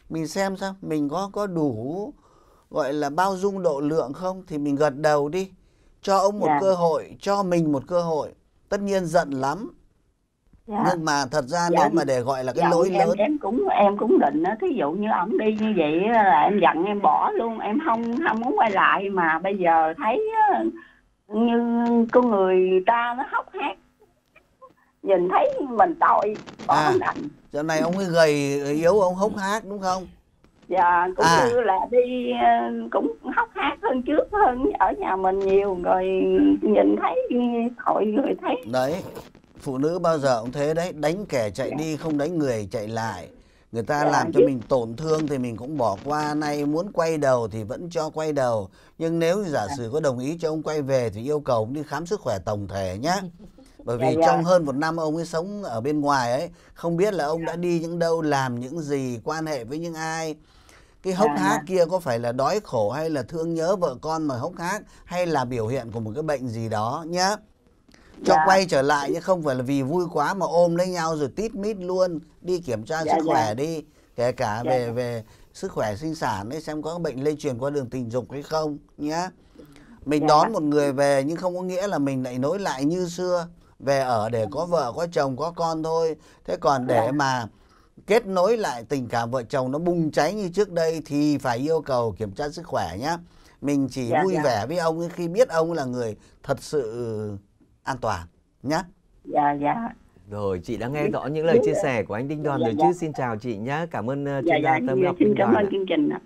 Mình xem sao, mình có đủ gọi là bao dung độ lượng không thì mình gật đầu đi. Cho ông một cơ hội, cho mình một cơ hội. Tất nhiên giận lắm. Nhưng mà thật ra nếu mà để gọi là cái lỗi lớn, em cũng định á, thí dụ như ổng đi như vậy là em giận em bỏ luôn, em không muốn quay lại. Mà bây giờ thấy như con người ta nó hốc hác, nhìn thấy mình tội bỏ đành. Giờ này ông ấy gầy yếu, ông hốc hác đúng không? Dạ, cũng như là đi cũng hốc hác hơn trước, hơn ở nhà mình nhiều, rồi nhìn thấy tội người thấy. Đấy, phụ nữ bao giờ cũng thế đấy, đánh kẻ chạy đi không đánh người chạy lại. Người ta làm cho mình tổn thương thì mình cũng bỏ qua. Nay muốn quay đầu thì vẫn cho quay đầu. Nhưng nếu giả sử có đồng ý cho ông quay về thì yêu cầu ông đi khám sức khỏe tổng thể nhé. Bởi vì trong hơn 1 năm ông ấy sống ở bên ngoài ấy, không biết là ông đã đi những đâu, làm những gì, quan hệ với những ai. Cái hốc hác kia có phải là đói khổ hay là thương nhớ vợ con mà hốc hác, hay là biểu hiện của một cái bệnh gì đó nhé. Cho quay trở lại chứ không phải là vì vui quá mà ôm lấy nhau rồi tít mít luôn. Đi kiểm tra sức khỏe đi, kể cả về sức khỏe sinh sản ấy, xem có bệnh lây truyền qua đường tình dục hay không nhé. Mình đón một người về nhưng không có nghĩa là mình lại nối lại như xưa, về ở để có vợ có chồng có con thôi. Thế còn để mà kết nối lại tình cảm vợ chồng nó bùng cháy như trước đây thì phải yêu cầu kiểm tra sức khỏe nhé. Mình chỉ vui vẻ với ông khi biết ông là người thật sự an toàn nhé. Rồi, chị đã nghe rõ những lời chia sẻ của anh Đinh Đoàn rồi chứ. Xin chào chị nhé. Cảm ơn chuyên gia tâm lý học Đinh Đoàn. Cảm ơn chương trình ạ.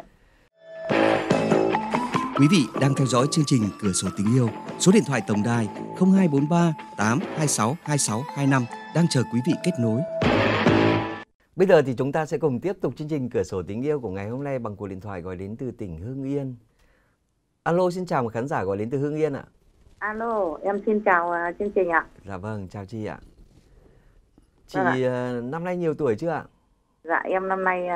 Quý vị đang theo dõi chương trình Cửa sổ tình yêu. Số điện thoại tổng đài 0243 826 2625 đang chờ quý vị kết nối. Bây giờ thì chúng ta sẽ cùng tiếp tục chương trình Cửa sổ tình yêu của ngày hôm nay bằng cuộc điện thoại gọi đến từ tỉnh Hưng Yên. Alo, xin chào một khán giả gọi đến từ Hưng Yên ạ. Alo, em xin chào chương trình ạ. Dạ vâng, chào chị ạ. Chị năm nay nhiều tuổi chưa ạ? Dạ, em năm nay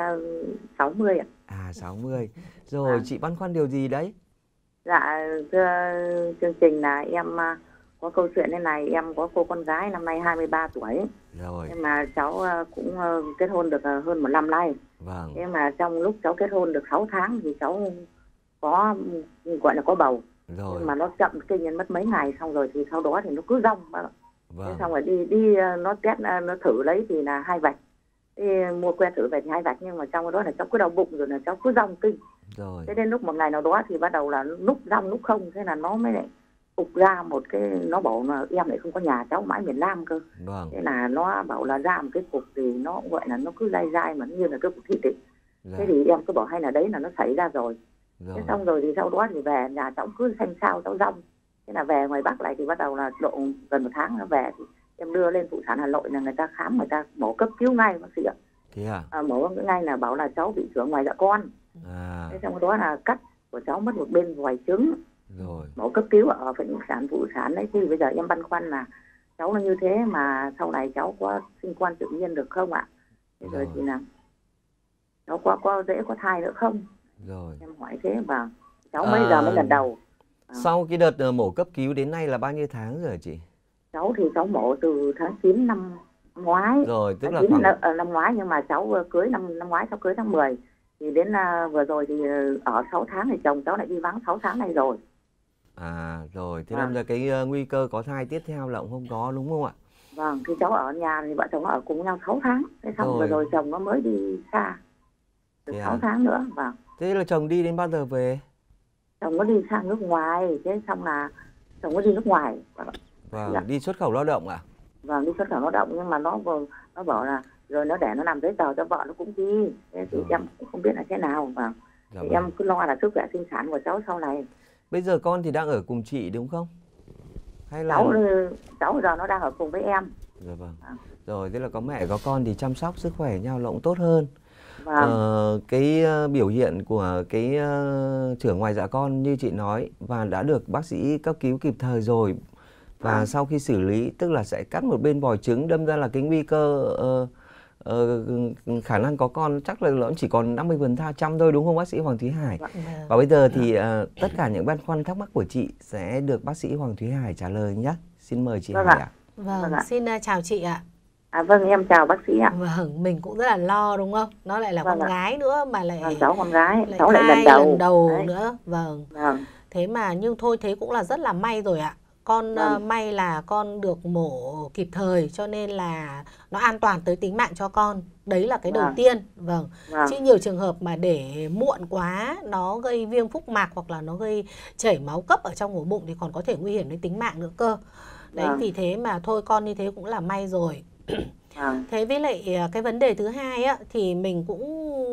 60 ạ. À, 60. Rồi, chị băn khoăn điều gì đấy? Dạ, thưa chương trình là em có câu chuyện thế này. Em có cô con gái năm nay 23 tuổi. Rồi. Nhưng mà cháu cũng kết hôn được hơn 1 năm nay. Vâng. Nhưng mà trong lúc cháu kết hôn được 6 tháng thì cháu có gọi là có bầu. Rồi. Nhưng mà nó chậm kinh nhân mất mấy ngày, xong rồi thì sau đó thì nó cứ rong. Vâng. Thế xong rồi đi nó test, nó thử lấy thì là 2 vạch. Đi mua que thử về thì 2 vạch, nhưng mà trong đó là cháu cứ đau bụng rồi là cháu cứ rong kinh. Rồi. Thế đến lúc một ngày nào đó thì bắt đầu là lúc rong lúc không, thế là nó mới lại ục ra một cái, nó bảo là em lại không có nhà, cháu mãi miền Nam cơ. Vâng. Thế là nó bảo là ra một cái cục thì nó gọi là nó cứ dai dai mà như là cái cục thịt ấy. Thế thì em cứ bảo hay là đấy là nó xảy ra rồi. Thế xong rồi thì sau đó thì về nhà cháu cứ xanh xao, cháu rong. Thế là về ngoài Bắc lại thì bắt đầu là độ gần 1 tháng nó về thì em đưa lên phụ sản Hà Nội là người ta khám, người ta mổ cấp cứu ngay bác sĩ ạ. Thế à? Mổ ngay là bảo là cháu bị chữa ngoài dạ con. Thế xong đó là cắt của cháu mất một bên vòi trứng. Rồi. Mổ cấp cứu ở bệnh phụ sản đấy. Thì bây giờ em băn khoăn là cháu nó như thế mà sau này cháu có sinh quan tự nhiên được không ạ? Thế rồi thì là cháu có dễ có thai nữa không? Rồi. Em hỏi thế và cháu mới giờ mới lần đầu. Sau cái đợt mổ cấp cứu đến nay là bao nhiêu tháng rồi chị? Cháu thì cháu mổ từ tháng 9 năm ngoái. Rồi, tức là khoảng năm ngoái, nhưng mà cháu cưới năm ngoái, cháu cưới tháng 10. Thì đến vừa rồi thì ở 6 tháng thì chồng cháu lại đi vắng 6 tháng này rồi. À rồi, thế nên là cái nguy cơ có thai tiếp theo là cũng không có đúng không ạ? Vâng, thì cháu ở nhà thì vợ chồng nó ở cùng nhau 6 tháng. Thế xong vừa rồi chồng nó mới đi xa được 6 tháng nữa. Vâng. Thế là chồng đi đến bao giờ về? Chồng nó đi sang nước ngoài, thế xong là chồng nó đi nước ngoài. Vâng, đi xuất khẩu lao động à? Vâng, đi xuất khẩu lao động, nhưng mà nó bảo là rồi nó để nó làm giấy tờ cho vợ nó cũng đi. Thế thì em cũng không biết là thế nào. Vâng. Thì em cứ lo là sức khỏe sinh sản của cháu sau này. Bây giờ con thì đang ở cùng chị đúng không? Hay là cháu giờ nó đang ở cùng với em. Dạ vâng. Rồi, thế là có mẹ có con thì chăm sóc sức khỏe nhau là cũng tốt hơn. Vâng. Cái biểu hiện của cái chữa ngoài dạ con như chị nói và đã được bác sĩ cấp cứu kịp thời rồi. Và sau khi xử lý tức là sẽ cắt một bên vòi trứng, đâm ra là cái nguy cơ khả năng có con chắc là nó chỉ còn 50% thôi đúng không bác sĩ Hoàng Thúy Hải? Và bây giờ thì tất cả những băn khoăn thắc mắc của chị sẽ được bác sĩ Hoàng Thúy Hải trả lời nhé. Xin mời chị Hải ạ. Vâng, xin chào chị ạ. Vâng, em chào bác sĩ ạ. Vâng, mình cũng rất là lo đúng không? Nó lại là con gái nữa mà lại cháu con gái, lại cháu lại lần đầu nữa. Vâng. Vâng. Thế mà nhưng thôi thế cũng là rất là may rồi ạ. Con may là con được mổ kịp thời cho nên là nó an toàn tới tính mạng cho con. Đấy là cái đầu tiên. Vâng. Chứ nhiều trường hợp mà để muộn quá nó gây viêm phúc mạc hoặc là nó gây chảy máu cấp ở trong ổ bụng thì còn có thể nguy hiểm đến tính mạng nữa cơ. Đấy vì thế mà thôi con như thế cũng là may rồi. Thế với lại cái vấn đề thứ hai á, thì mình cũng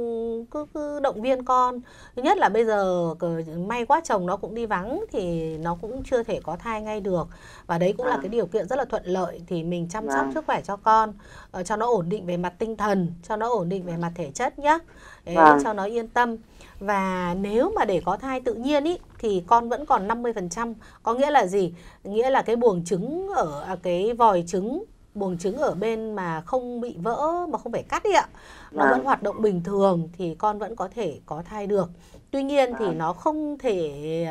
cứ động viên con. Thứ nhất là bây giờ may quá chồng nó cũng đi vắng thì nó cũng chưa thể có thai ngay được. Và đấy cũng là cái điều kiện rất là thuận lợi. Thì mình chăm sóc sức khỏe cho con, cho nó ổn định về mặt tinh thần, cho nó ổn định về mặt thể chất nhá. Đấy, cho nó yên tâm. Và nếu mà để có thai tự nhiên ý, thì con vẫn còn 50%. Có nghĩa là gì? Nghĩa là cái buồng trứng ở cái vòi trứng, buồng trứng ở bên mà không bị vỡ, mà không phải cắt đi ạ, nó vẫn hoạt động bình thường thì con vẫn có thể có thai được. Tuy nhiên thì nó không thể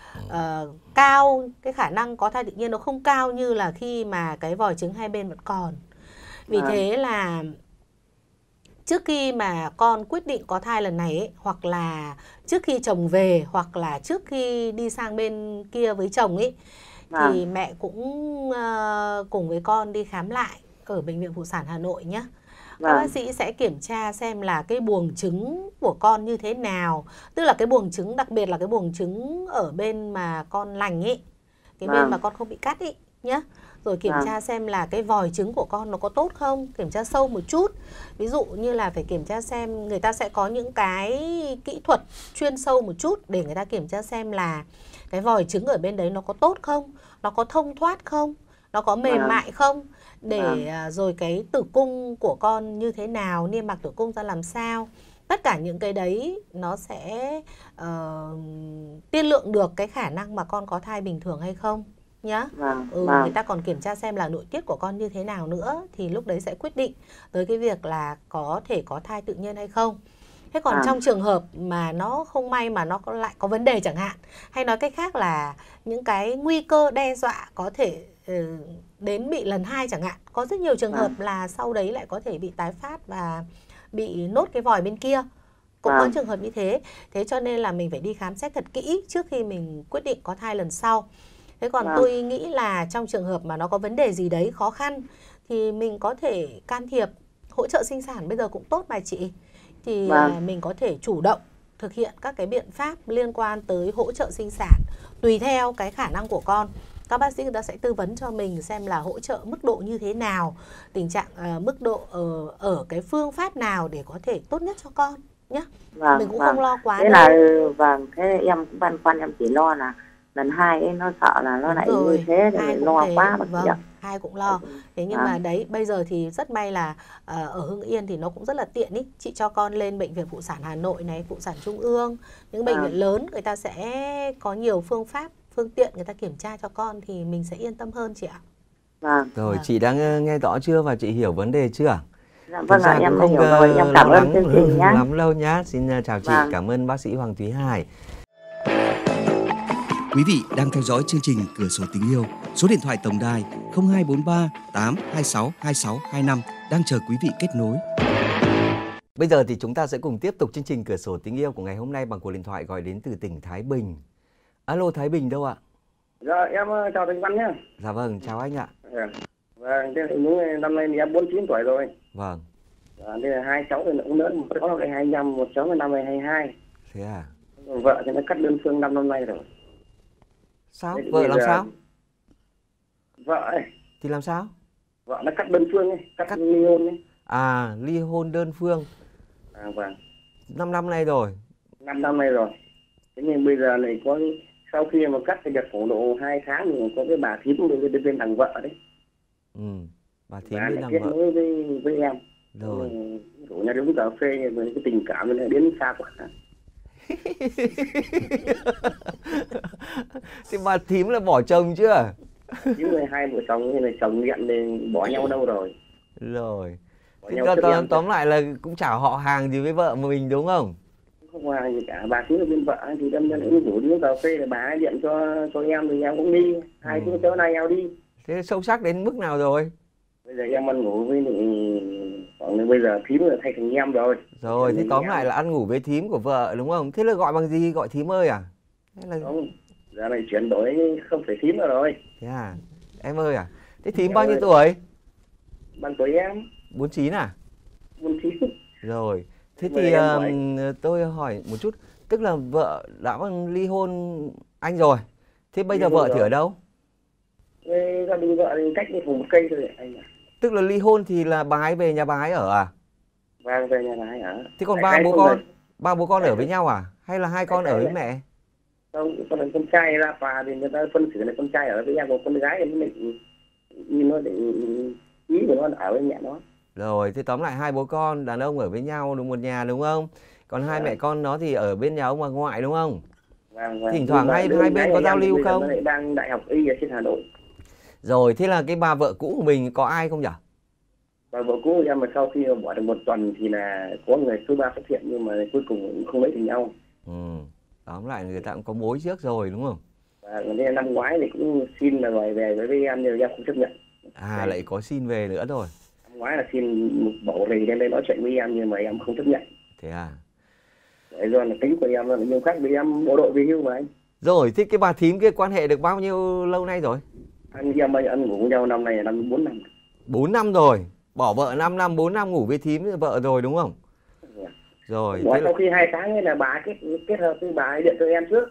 cao, cái khả năng có thai tự nhiên nó không cao như là khi mà cái vòi trứng hai bên vẫn còn. Vì thế là trước khi mà con quyết định có thai lần này ấy, hoặc là trước khi chồng về, hoặc là trước khi đi sang bên kia với chồng ấy, thì mẹ cũng cùng với con đi khám lại ở Bệnh viện Phụ sản Hà Nội nhé. Các bác sĩ sẽ kiểm tra xem là cái buồng trứng của con như thế nào. Tức là cái buồng trứng, đặc biệt là cái buồng trứng ở bên mà con lành ấy, cái bên mà con không bị cắt ấy nhé. Rồi kiểm tra xem là cái vòi trứng của con nó có tốt không, kiểm tra sâu một chút. Ví dụ như là phải kiểm tra xem, người ta sẽ có những cái kỹ thuật chuyên sâu một chút để người ta kiểm tra xem là cái vòi trứng ở bên đấy nó có tốt không, nó có thông thoát không, nó có mềm mại không, để rồi cái tử cung của con như thế nào, niêm mạc tử cung ra làm sao. Tất cả những cái đấy nó sẽ tiên lượng được cái khả năng mà con có thai bình thường hay không nhá. Người ta còn kiểm tra xem là nội tiết của con như thế nào nữa, thì lúc đấy sẽ quyết định tới cái việc là có thể có thai tự nhiên hay không. Thế còn trong trường hợp mà nó không may mà nó lại có vấn đề chẳng hạn, hay nói cách khác là những cái nguy cơ đe dọa có thể đến bị lần 2 chẳng hạn. Có rất nhiều trường hợp là sau đấy lại có thể bị tái phát và bị nốt cái vòi bên kia. Cũng có trường hợp như thế. Thế cho nên là mình phải đi khám xét thật kỹ trước khi mình quyết định có thai lần sau. Thế còn tôi nghĩ là trong trường hợp mà nó có vấn đề gì đấy khó khăn thì mình có thể can thiệp. Hỗ trợ sinh sản bây giờ cũng tốt mà chị. Thì mình có thể chủ động thực hiện các cái biện pháp liên quan tới hỗ trợ sinh sản tùy theo cái khả năng của con. Các bác sĩ người ta sẽ tư vấn cho mình xem là hỗ trợ mức độ như thế nào, tình trạng mức độ ở cái phương pháp nào để có thể tốt nhất cho con nhé. Mình cũng không lo quá. Thế là thế em cũng băn khoăn, em chỉ lo là lần 2 ấy nó sợ là nó lại như thế thì lo quá bác sĩ ạ. Ai cũng lo. Thế nhưng mà đấy, bây giờ thì rất may là ở Hưng Yên thì nó cũng rất là tiện ý. Chị cho con lên Bệnh viện Phụ sản Hà Nội này, Phụ sản Trung ương, những bệnh viện lớn người ta sẽ có nhiều phương pháp, phương tiện người ta kiểm tra cho con thì mình sẽ yên tâm hơn chị ạ. Rồi chị đã nghe rõ chưa và chị hiểu vấn đề chưa? Vâng ạ, em hiểu rồi, em cảm ơn chương trình nhá. Lắm lâu nhá. Xin chào chị, cảm ơn bác sĩ Hoàng Thúy Hải. Quý vị đang theo dõi chương trình Cửa sổ tình yêu. Số điện thoại tổng đài 0243 826 2625 đang chờ quý vị kết nối. Bây giờ thì chúng ta sẽ cùng tiếp tục chương trình Cửa sổ tình yêu của ngày hôm nay bằng cuộc điện thoại gọi đến từ tỉnh Thái Bình. Alo, Thái Bình đâu ạ? Dạ, em chào Thành Văn nhé. Dạ vâng, chào anh ạ. Vâng, năm nay thì em 49 tuổi rồi. Vâng. Đây là 2 cháu thì nó cũng lớn, một cháu là 25, một cháu là năm nay 22. Thế à? Vợ thì nó cắt đơn phương 5 năm nay rồi. Sao? Đấy, vợ làm sao? Vợ ấy. Thì làm sao? Vợ nó cắt đơn phương ấy, cắt ly hôn ấy. À, ly hôn đơn phương. Vâng. 5 năm nay rồi. 5 năm nay rồi. Thế nhưng bây giờ này có sau khi mà cắt thì được khoảng độ 2 tháng thì có cái bà thím bên thằng vợ đấy. Bà thím bên thằng kết vợ. nối với em. Rồi. Rủ nhau đi uống cà phê với cái tình cảm này đến xa quá. Thì bà thím là bỏ chồng chưa? Thím là 2 vợ chồng hay là chồng nghiện thì bỏ nhau đâu rồi. Rồi. Thì tóm lại là cũng chả họ hàng gì với vợ mình đúng không? Không hàng gì cả. Bà thím là bên vợ thì đâm ra cũng rủ đi uống cà phê, là bà điện cho em thì em cũng đi. Hai đứa cháu này nhau đi. Thế sâu sắc đến mức nào rồi? Bây giờ em ăn ngủ với khoảng bây giờ thím là thay thành em rồi. Rồi, thế tóm lại là ăn ngủ với thím của vợ đúng không? Thế là gọi bằng gì? Gọi thím ơi à? Hay là... Không, giờ này chuyển đổi không phải thím nữa rồi. Thế à? Em ơi à? Thế thím bao nhiêu tuổi? Bằng tuổi em. 49 à? 49. Rồi, thế thì tôi hỏi một chút, tức là vợ đã ly hôn anh rồi. Thế bây giờ vợ thì ở đâu? Gia đình vợ thì cách đi vùng một cây thôi anh ạ. Tức là ly hôn thì là bà ấy về nhà bà ấy ở à? Vâng, về nhà bà ấy ở. Thế còn ba bố con ở với nhau à? Hay là hai con ở với mẹ? Không, con trai ra tòa thì người ta phân xử là con trai ở với em, còn con gái thì nó để ý của nó ở với mẹ nó. Rồi, thế tóm lại hai bố con đàn ông ở với nhau đúng một nhà đúng không? Còn hai mẹ con nó thì ở bên nhà ông bà ngoại đúng không? Vâng. Thỉnh thoảng hai bên có giao lưu không? Nó đang đại học y ở trên Hà Nội. Rồi, thế là cái bà vợ cũ của mình có ai không nhỉ? Bà vợ cũ của em mà sau khi bỏ được một tuần thì là có người thứ ba phát hiện nhưng mà cuối cùng cũng không lấy được nhau. Tóm lại người ta cũng có mối trước rồi đúng không? Và năm ngoái thì cũng xin là rồi về với em nhưng em không chấp nhận. À, lại có xin về nữa rồi. Năm ngoái là xin bỏ về đến đây nói chuyện với em nhưng mà em không chấp nhận. Thế à? Đấy do là tính của em là nhiều khác vì em bộ đội về hưu mà anh. Rồi, thế cái bà thím kia quan hệ được bao nhiêu lâu nay rồi? Anh em ăn ngủ với nhau năm nay là năm 4 năm. 4 năm rồi. Bỏ vợ 5 năm, 4 năm ngủ với thím vợ rồi đúng không? Rồi. Thế sau khi 2 tháng ấy là bà kết hợp với bà ấy điện cho em trước.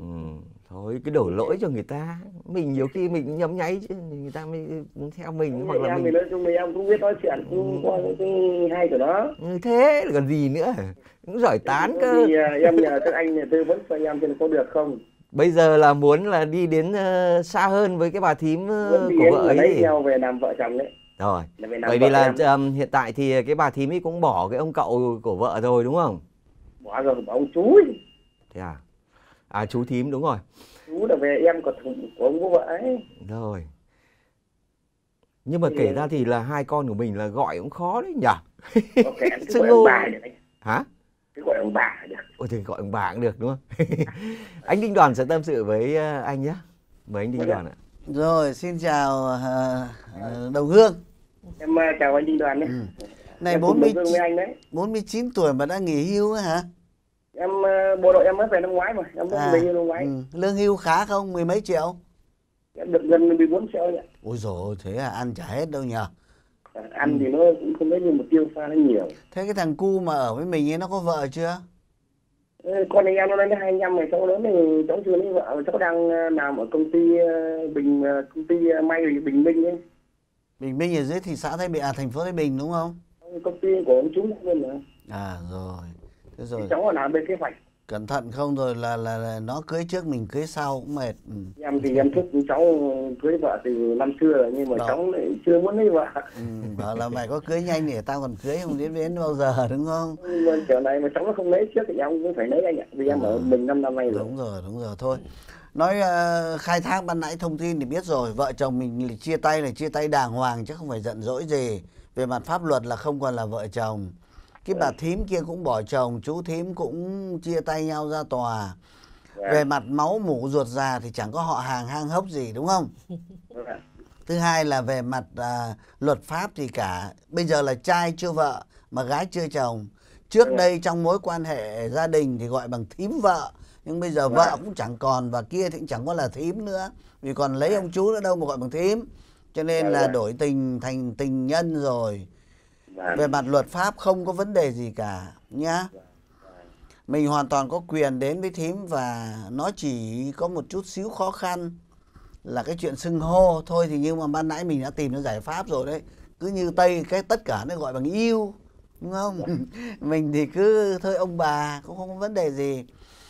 Thôi cứ đổ lỗi cho người ta. Mình nhiều khi mình nhấm nháy chứ người ta mới theo mình hoặc là em mình. Nói chung em cũng biết nói chuyện cũng có cái hay của nó. Thế là còn gì nữa? Cũng giỏi tán cơ. Thì em nhờ các anh tư vấn cho em xem có được không. Bây giờ là muốn là đi đến xa hơn với cái bà thím của vợ ấy. Lấy nhau về làm vợ chồng đấy. Rồi, bởi vì là hiện tại thì cái bà thím ấy cũng bỏ cái ông cậu của vợ rồi đúng không? Bỏ rồi, bỏ ông chú ấy. Thế à? À, chú thím đúng rồi. Chú là về em của ông của vợ ấy. Rồi. Nhưng mà kể ra thì là hai con của mình là gọi cũng khó đấy nhỉ? Okay, gọi ông bà được anh. Hả? Cứ gọi ông bà được. Ôi thì gọi ông bà cũng được đúng không? Anh Đinh Đoàn sẽ tâm sự với anh nhé. Mời anh Đinh Đoàn ạ. Rồi, xin chào Đồng Hương. Em chào anh Đinh Đoàn đấy. Này 49 tuổi mà đã nghỉ hưu ấy hả? Em bộ đội em mới về năm ngoái mà, em mới về hưu năm ngoái. Lương hưu khá không? 10 mấy triệu? Em được gần 14 triệu nhỉ. Ôi dồi, thế à, ăn chả hết đâu nhờ. Ăn thì nó cũng không lấy như một tiêu pha nó nhiều. Thế cái thằng cu mà ở với mình ấy nó có vợ chưa? Con này em nó lên đến 25 rồi, cháu lớn thì cháu chưa lấy vợ, cháu đang làm ở công ty công ty may Bình Minh ấy. Bình Minh ở dưới thị xã Thái Bình, thành phố Thái Bình đúng không? Công ty của ông chú luôn mà. À rồi. Thế rồi. Thì cháu làm bên kế hoạch. Cẩn thận không rồi là nó cưới trước mình cưới sau cũng mệt. Em thì em thích cháu cưới vợ từ năm xưa rồi nhưng mà cháu lại chưa muốn lấy vợ. Bảo là mày có cưới nhanh để tao còn cưới không đến bao giờ đúng không? Nhưng kiểu này mà cháu nó không lấy trước thì em cũng phải lấy anh ạ. Vì em ở mình 5 năm nay rồi. Đúng rồi thôi. Nói khai thác ban nãy thông tin thì biết rồi, vợ chồng mình chia tay đàng hoàng chứ không phải giận dỗi gì. Về mặt pháp luật là không còn là vợ chồng. Cái bà thím kia cũng bỏ chồng, chú thím cũng chia tay nhau ra tòa. Về mặt máu mủ ruột già thì chẳng có họ hàng hang hốc gì đúng không? Thứ hai là về mặt luật pháp thì cả. Bây giờ là trai chưa vợ mà gái chưa chồng. Trước đây trong mối quan hệ gia đình thì gọi bằng thím vợ. Nhưng bây giờ vợ cũng chẳng còn và kia thì cũng chẳng có là thím nữa. Vì còn lấy ông chú nữa đâu mà gọi bằng thím. Cho nên là đổi tình thành tình nhân rồi. Về mặt luật pháp không có vấn đề gì cả nhá. Mình hoàn toàn có quyền đến với thím và nó chỉ có một chút xíu khó khăn là cái chuyện xưng hô thôi, thì nhưng mà ban nãy mình đã tìm ra giải pháp rồi đấy. Cứ như Tây cái tất cả nó gọi bằng yêu đúng không? Mình thì cứ thôi ông bà cũng không có vấn đề gì.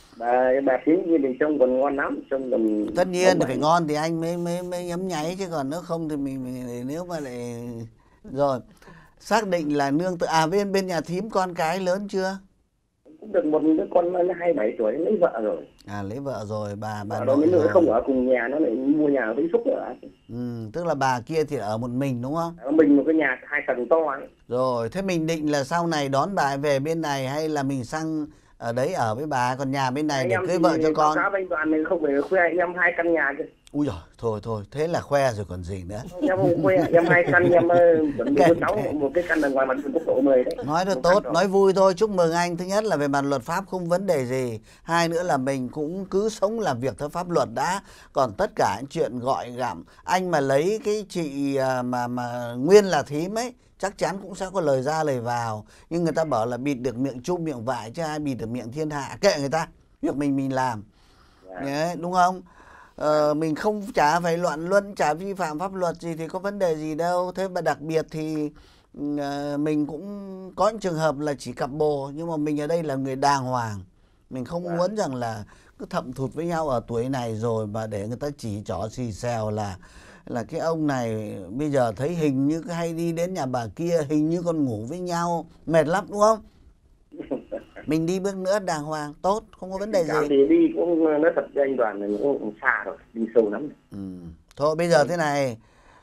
Bà thím như thì trông còn ngon lắm, trông còn tất nhiên thì phải ngon thì anh mới nhấm nháy chứ còn nếu không thì mình nếu mà lại rồi. Xác định là nương tự bên nhà thím con cái lớn chưa? Cũng được một đứa con 27 tuổi lấy vợ rồi. À lấy vợ rồi, bà nội nữa không ở cùng nhà, nó lại mua nhà ở Vĩnh Phúc nữa. Tức là bà kia thì ở một mình đúng không? Ở mình một cái nhà 2 tầng to ấy. Rồi, thế mình định là sau này đón bà về bên này hay là mình sang ở đấy ở với bà, còn nhà bên này để cưới vợ cho con? Anh Toàn này không phải khuê em 2 căn nhà chứ. Ui giời, thôi, thế là khoe rồi còn gì nữa. Em không khoe, em 2 căn, em chuẩn bị cho cháu một cái căn ở ngoài mặt quốc lộ 10 đấy. Nói được tốt, nói vui thôi, chúc mừng anh. Thứ nhất là về mặt luật pháp không vấn đề gì. Hai nữa là mình cũng cứ sống làm việc theo pháp luật đã. Còn tất cả những chuyện gọi gặm, anh mà lấy cái chị mà nguyên là thím ấy, chắc chắn cũng sẽ có lời ra lời vào. Nhưng người ta bảo là bịt được miệng chung miệng vải chứ ai bịt được miệng thiên hạ. Kệ người ta, việc mình làm. Đấy, đúng không? Mình không chả phải loạn luân, chả vi phạm pháp luật gì thì có vấn đề gì đâu. Thế mà đặc biệt thì mình cũng có những trường hợp là chỉ cặp bồ, nhưng mà mình ở đây là người đàng hoàng. Mình không muốn rằng là cứ thậm thụt với nhau ở tuổi này rồi mà để người ta chỉ trỏ xì xèo là cái ông này bây giờ thấy hình như hay đi đến nhà bà kia, hình như còn ngủ với nhau, mệt lắm đúng không? Mình đi bước nữa đàng hoàng, tốt, không có vấn đề gì. Thì đi cũng nói thật với anh Đoàn là cũng xa rồi, đi sâu lắm. Thôi bây giờ thế này,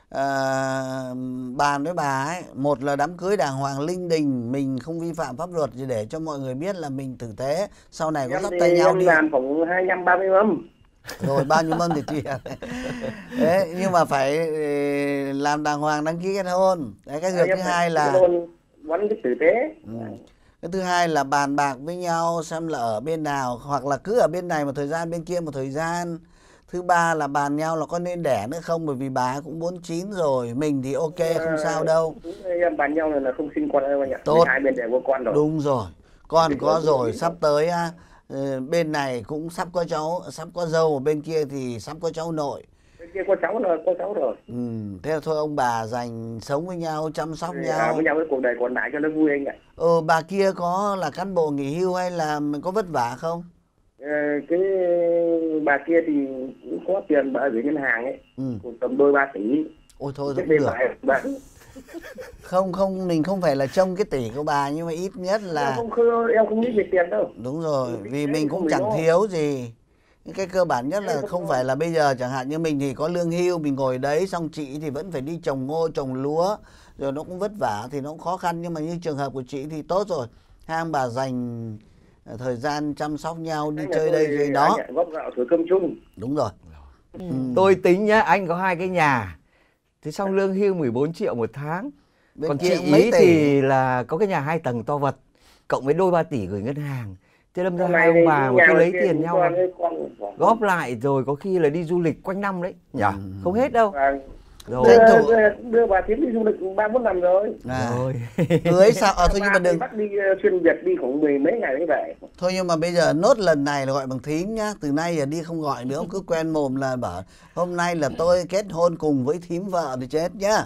bàn với bà ấy, một là đám cưới đàng hoàng linh đình, mình không vi phạm pháp luật gì để cho mọi người biết là mình tử tế, sau này có dắt tay nhau đi. Em làm khoảng 25-30 mâm. Rồi bao nhiêu mâm thì tùy. Đấy, nhưng mà phải làm đàng hoàng đăng ký kết hôn. Đấy, cái việc thứ hai là vẫn cái tử tế. Cái thứ hai là bàn bạc với nhau xem là ở bên nào, hoặc là cứ ở bên này một thời gian, bên kia một thời gian. Thứ ba là bàn nhau là có nên đẻ nữa không, bởi vì bà cũng 49 rồi, mình thì ok không sao đâu. Em bàn nhau là không sinh con đâu anh ạ. Tốt. Hai bên đều có con rồi. Đúng rồi, con có rồi, sắp tới bên này cũng sắp có cháu, sắp có dâu, bên kia thì sắp có cháu nội. Bên kia có cháu rồi. Thế là thôi ông bà dành sống với nhau, chăm sóc nhau. Với nhau cái cuộc đời còn lại cho nó vui anh ạ. Bà kia có là cán bộ nghỉ hưu hay là mình có vất vả không? Cái bà kia thì cũng có tiền bà gửi ngân hàng ấy, tầm đôi 3 tỷ. Ôi thôi cũng được. Không, mình không phải là trông cái tỷ của bà, nhưng mà ít nhất là em không nghĩ về tiền đâu. Đúng rồi, vì mình cũng chẳng thiếu gì. Cái cơ bản nhất là không phải là bây giờ chẳng hạn như mình thì có lương hưu, mình ngồi đấy, xong chị thì vẫn phải đi trồng ngô, trồng lúa, rồi nó cũng vất vả thì nó cũng khó khăn, nhưng mà như trường hợp của chị thì tốt rồi. Hai ông bà dành thời gian chăm sóc nhau, đi chơi đây chơi đó. Góp gạo thổi cơm chung. Đúng rồi. Tôi tính nhá, anh có 2 cái nhà, thế xong lương hưu 14 triệu một tháng. Còn chị ý thì là có cái nhà 2 tầng to vật, cộng với đôi 3 tỷ gửi ngân hàng. Thế đâm ra hai ông bà mà cứ lấy tiền nhau góp lại rồi có khi là đi du lịch quanh năm đấy nhỉ? Không hết đâu. Rồi. Đưa bà Tiến đi du lịch 3-4 năm rồi. Rồi. Cưới sao? Thôi nhưng mà đừng bắt đi xuyên Việt đi khoảng 10 mấy ngày mới về. Thôi nhưng mà bây giờ nốt lần này là gọi bằng thím nhá. Từ nay giờ đi không gọi nữa, ông cứ quen mồm là bảo hôm nay là tôi kết hôn cùng với thím vợ thì chết nhá.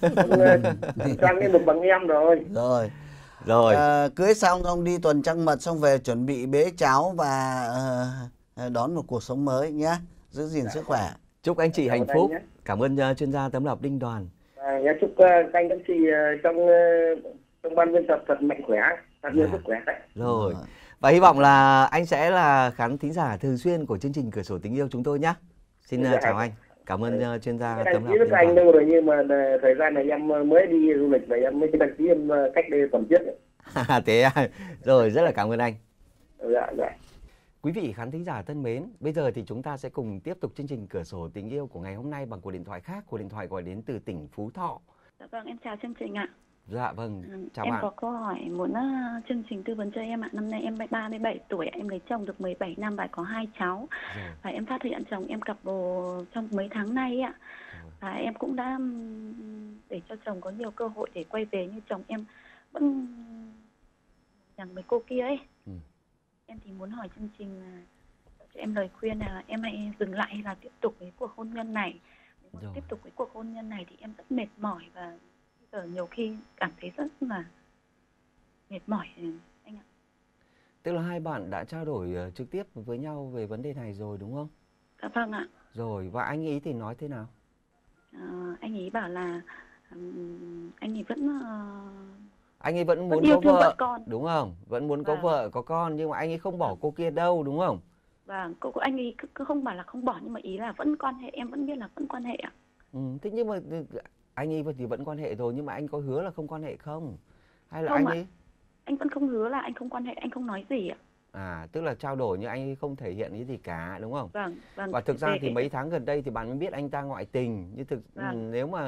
Trang cái được bằng em rồi. Rồi. Cưới xong ông đi tuần trăng mật, xong về chuẩn bị bế cháu và đón một cuộc sống mới nhá. Giữ gìn sức khỏe. Chúc anh chị hạnh phúc. Cảm ơn chuyên gia tấm lọc Đinh Đoàn. Chúc anh các chị trong ban biên tập thật mạnh khỏe, thật nhiều sức khỏe. Rồi. Và hy vọng là anh sẽ là khán thính giả thường xuyên của chương trình Cửa sổ tình yêu chúng tôi nhé. Xin chào anh. Cảm ơn chuyên gia tấm lọc Đinh Đoàn. Anh đâu rồi, nhưng mà thời gian này em mới đi du lịch và em mới đăng ký em cách đây tuần trước. Thế à? Rồi, rất là cảm ơn anh. Dạ. Quý vị khán thính giả thân mến, bây giờ thì chúng ta sẽ cùng tiếp tục chương trình Cửa sổ tình yêu của ngày hôm nay bằng cuộc điện thoại khác, cuộc điện thoại gọi đến từ tỉnh Phú Thọ. Dạ vâng, em chào chương trình ạ. Dạ vâng, chào em bạn. Em có câu hỏi muốn chương trình tư vấn cho em ạ. Năm nay em 37 tuổi, em lấy chồng được 17 năm và có 2 cháu. Rồi. Và em phát hiện chồng em cặp bồ trong mấy tháng nay ạ. Và em cũng đã để cho chồng có nhiều cơ hội để quay về, như chồng em vẫn nhằng với cô kia ấy. Em thì muốn hỏi chương trình là cho em lời khuyên là em hãy dừng lại hay là tiếp tục với cuộc hôn nhân này. Nếu tiếp tục với cuộc hôn nhân này thì em rất mệt mỏi và giờ nhiều khi cảm thấy rất là mệt mỏi anh ạ. Tức là hai bạn đã trao đổi trực tiếp với nhau về vấn đề này rồi đúng không? Dạ vâng ạ. Rồi, và anh ấy thì nói thế nào? Anh ấy bảo là anh ấy vẫn anh ấy vẫn muốn có vợ, đúng không? Vẫn muốn có vợ, có con, nhưng mà anh ấy không bỏ cô kia đâu, đúng không? Vâng, anh ấy cứ không bảo là không bỏ, nhưng mà ý là vẫn quan hệ, em vẫn biết là vẫn quan hệ ạ. Thế nhưng mà anh ấy thì vẫn quan hệ rồi, nhưng mà anh có hứa là không quan hệ không? Hay là không anh ạ. ấy? Anh vẫn không hứa là anh không quan hệ, anh không nói gì ạ. Tức là trao đổi nhưng anh ấy không thể hiện cái gì cả, đúng không? Vâng. Và thực ra thì mấy tháng gần đây thì bạn mới biết anh ta ngoại tình. Nhưng nếu mà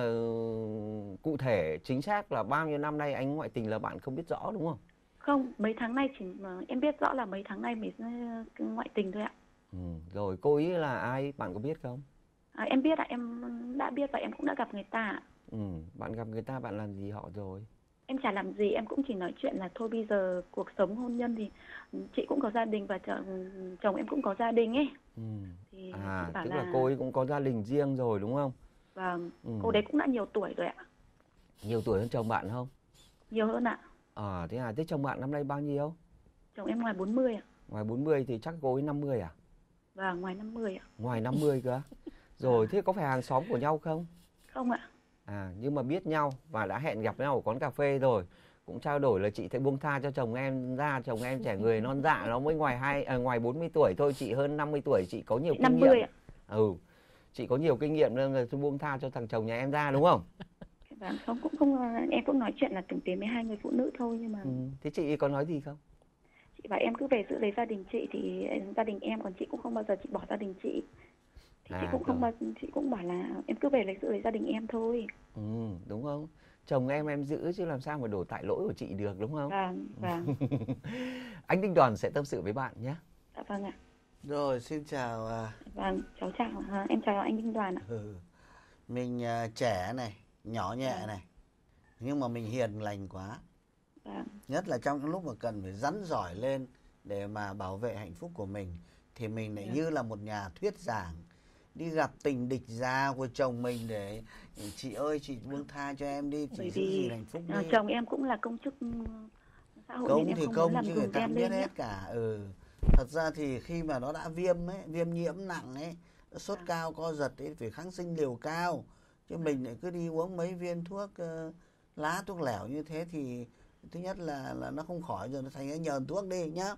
cụ thể chính xác là bao nhiêu năm nay anh ngoại tình là bạn không biết rõ, đúng không? Không, mấy tháng nay em biết rõ là mấy tháng nay mới ngoại tình thôi ạ. Rồi cô ấy là ai, bạn có biết không? Em biết ạ, em đã biết và em cũng đã gặp người ta ạ. Bạn gặp người ta bạn làm gì họ rồi? Em chả làm gì, em cũng chỉ nói chuyện là thôi bây giờ cuộc sống hôn nhân thì chị cũng có gia đình và chồng em cũng có gia đình ấy. Thì tức là cô ấy cũng có gia đình riêng rồi, đúng không? Vâng, cô đấy cũng đã nhiều tuổi rồi ạ. Nhiều tuổi hơn chồng bạn không? Nhiều hơn ạ. Thế chồng bạn năm nay bao nhiêu? Chồng em ngoài 40 ạ. Ngoài 40 thì chắc cô ấy 50 à? Vâng, ngoài 50 ạ. Ngoài 50 cơ? Rồi, thế có phải hàng xóm của nhau không? Không ạ. Nhưng mà biết nhau và đã hẹn gặp nhau ở quán cà phê rồi, cũng trao đổi là chị thấy buông tha cho chồng em ra, chồng em trẻ người non dạ, nó mới ngoài 40 tuổi thôi, chị hơn 50 tuổi, chị có nhiều kinh nghiệm. Ạ. Chị có nhiều kinh nghiệm nên là tôi buông tha cho thằng chồng nhà em ra, đúng không? Vâng, không em cũng nói chuyện là từng tiến với hai người phụ nữ thôi nhưng mà. Thế chị có nói gì không? Chị bảo em cứ về giữ lấy gia đình chị thì gia đình em, còn chị cũng không bao giờ chị bỏ gia đình chị. Thì chị cũng không bao, chị cũng bảo là em cứ về giữ lấy gia đình em thôi. Đúng không? Chồng em giữ chứ làm sao mà đổ tại lỗi của chị được, đúng không? Vâng. Anh Đinh Đoàn sẽ tâm sự với bạn nhé. Dạ vâng ạ. Rồi, xin chào. Vâng, cháu chào. Em chào anh Đinh Đoàn ạ. Mình trẻ này, nhỏ nhẹ này, nhưng mà mình hiền lành quá. Nhất là trong những lúc mà cần phải rắn giỏi lên để mà bảo vệ hạnh phúc của mình, thì mình lại như là một nhà thuyết giảng đi gặp tình địch già của chồng mình để chị ơi, chị buông tha cho em đi, chị giữ gìn hạnh phúc đi. Chồng em cũng là công chức xã hội công nên thì em không công muốn chứ làm người ta em không biết lên hết cả. Thật ra thì khi mà nó đã viêm nhiễm nặng ấy, sốt cao co giật ấy, phải kháng sinh liều cao, chứ mình lại cứ đi uống mấy viên thuốc lá thuốc lẻo như thế thì thứ nhất là nó không khỏi rồi, nó thành cái nhờn thuốc đi nhá.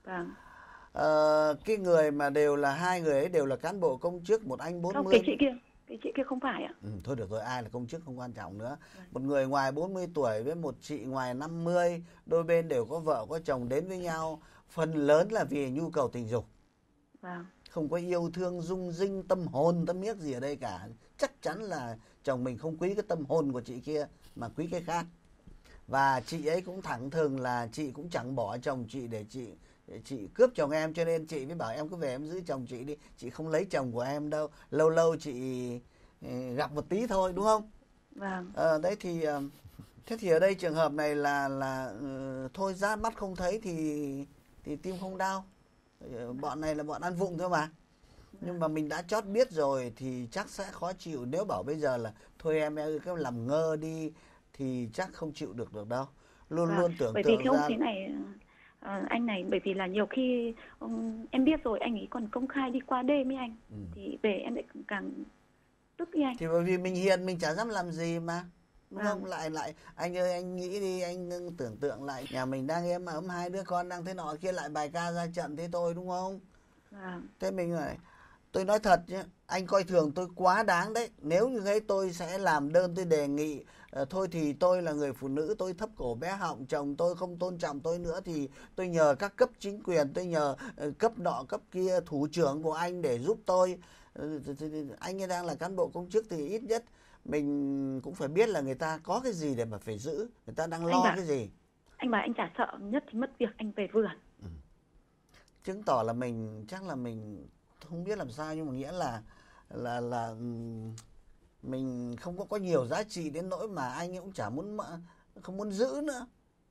Cái người mà hai người ấy đều là cán bộ công chức, một anh 40. Không, cái chị kia không phải ạ. Thôi được rồi, ai là công chức không quan trọng nữa. Một người ngoài 40 tuổi với một chị ngoài 50, đôi bên đều có vợ có chồng đến với nhau, phần lớn là vì nhu cầu tình dục. Không có yêu thương dung dinh tâm hồn tâm huyết gì ở đây cả. Chắc chắn là chồng mình không quý cái tâm hồn của chị kia mà quý cái khác. Và chị ấy cũng thẳng thừng là chị cũng chẳng bỏ chồng chị để chị cướp chồng em, cho nên chị mới bảo em cứ về em giữ chồng chị đi, chị không lấy chồng của em đâu, lâu lâu chị gặp một tí thôi, đúng không? Đấy thì thế thì ở đây trường hợp này là thôi ra mắt không thấy thì tim không đau. Bọn này là bọn ăn vụng thôi mà. Nhưng mà mình đã chót biết rồi thì chắc sẽ khó chịu. Nếu bảo bây giờ là thôi em cứ làm ngơ đi thì chắc không chịu được đâu. Luôn tưởng tượng ra. Bởi vì không thế này anh này, bởi vì là nhiều khi em biết rồi anh ấy còn công khai đi qua đêm với anh, thì về em lại càng tức với anh. Thì bởi vì mình hiền, mình chả dám làm gì mà, đúng không? Lại anh ơi, anh nghĩ đi, anh tưởng tượng lại nhà mình đang êm ấm, hai đứa con đang thế nọ kia, lại bài ca ra trận thế thôi, đúng không? Thế mình lại, tôi nói thật nhé, anh coi thường tôi quá đáng đấy. Nếu như thế tôi sẽ làm đơn, tôi đề nghị thôi thì tôi là người phụ nữ, tôi thấp cổ bé họng, chồng tôi không tôn trọng tôi nữa thì tôi nhờ các cấp chính quyền, tôi nhờ cấp nọ cấp kia, thủ trưởng của anh để giúp tôi. Anh ấy đang là cán bộ công chức thì ít nhất mình cũng phải biết là người ta có cái gì để mà phải giữ, người ta đang lo cái gì. Anh bảo anh chả sợ nhất thì mất việc, anh về vườn. Chứng tỏ là mình, chắc là mình không biết làm sao, nhưng mà nghĩa là mình không có nhiều giá trị đến nỗi mà anh ấy cũng chả không muốn giữ nữa.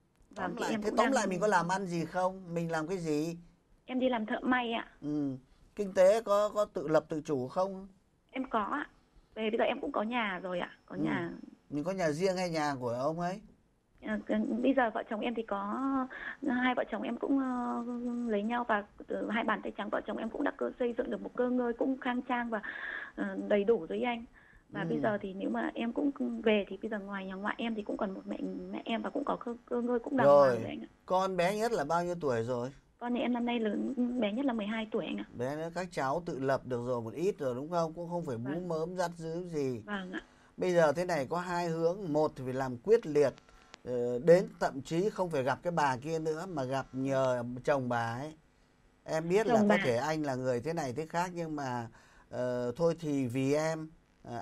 Tóm lại mình có làm ăn gì không? Mình làm cái gì? Em đi làm thợ may ạ. Kinh tế có tự lập tự chủ không? Em có ạ. Bây giờ em cũng có nhà rồi ạ. Có nhà. Mình có nhà riêng hay nhà của ông ấy? Bây giờ vợ chồng em thì có hai vợ chồng em cũng lấy nhau, và từ hai bàn tay trắng vợ chồng em cũng đã xây dựng được một cơ ngơi cũng khang trang và đầy đủ rồi anh. Và bây giờ thì nếu mà em cũng về thì bây giờ ngoài nhà ngoại em thì cũng còn một mẹ em và cũng có cơ ngơi cũng đàng hoàng rồi anh ạ. Con bé nhất là bao nhiêu tuổi rồi? Con thì em năm nay lớn, bé nhất là 12 tuổi anh ạ. Bé nữa, các cháu tự lập được rồi một ít rồi đúng không? Cũng không phải bú mớm dắt giữ gì. Vâng ạ. Bây giờ thế này có hai hướng, một thì phải làm quyết liệt, đến thậm chí không phải gặp cái bà kia nữa mà gặp nhờ chồng bà ấy. Em biết là có thể anh là người thế này thế khác, nhưng mà thôi thì vì em,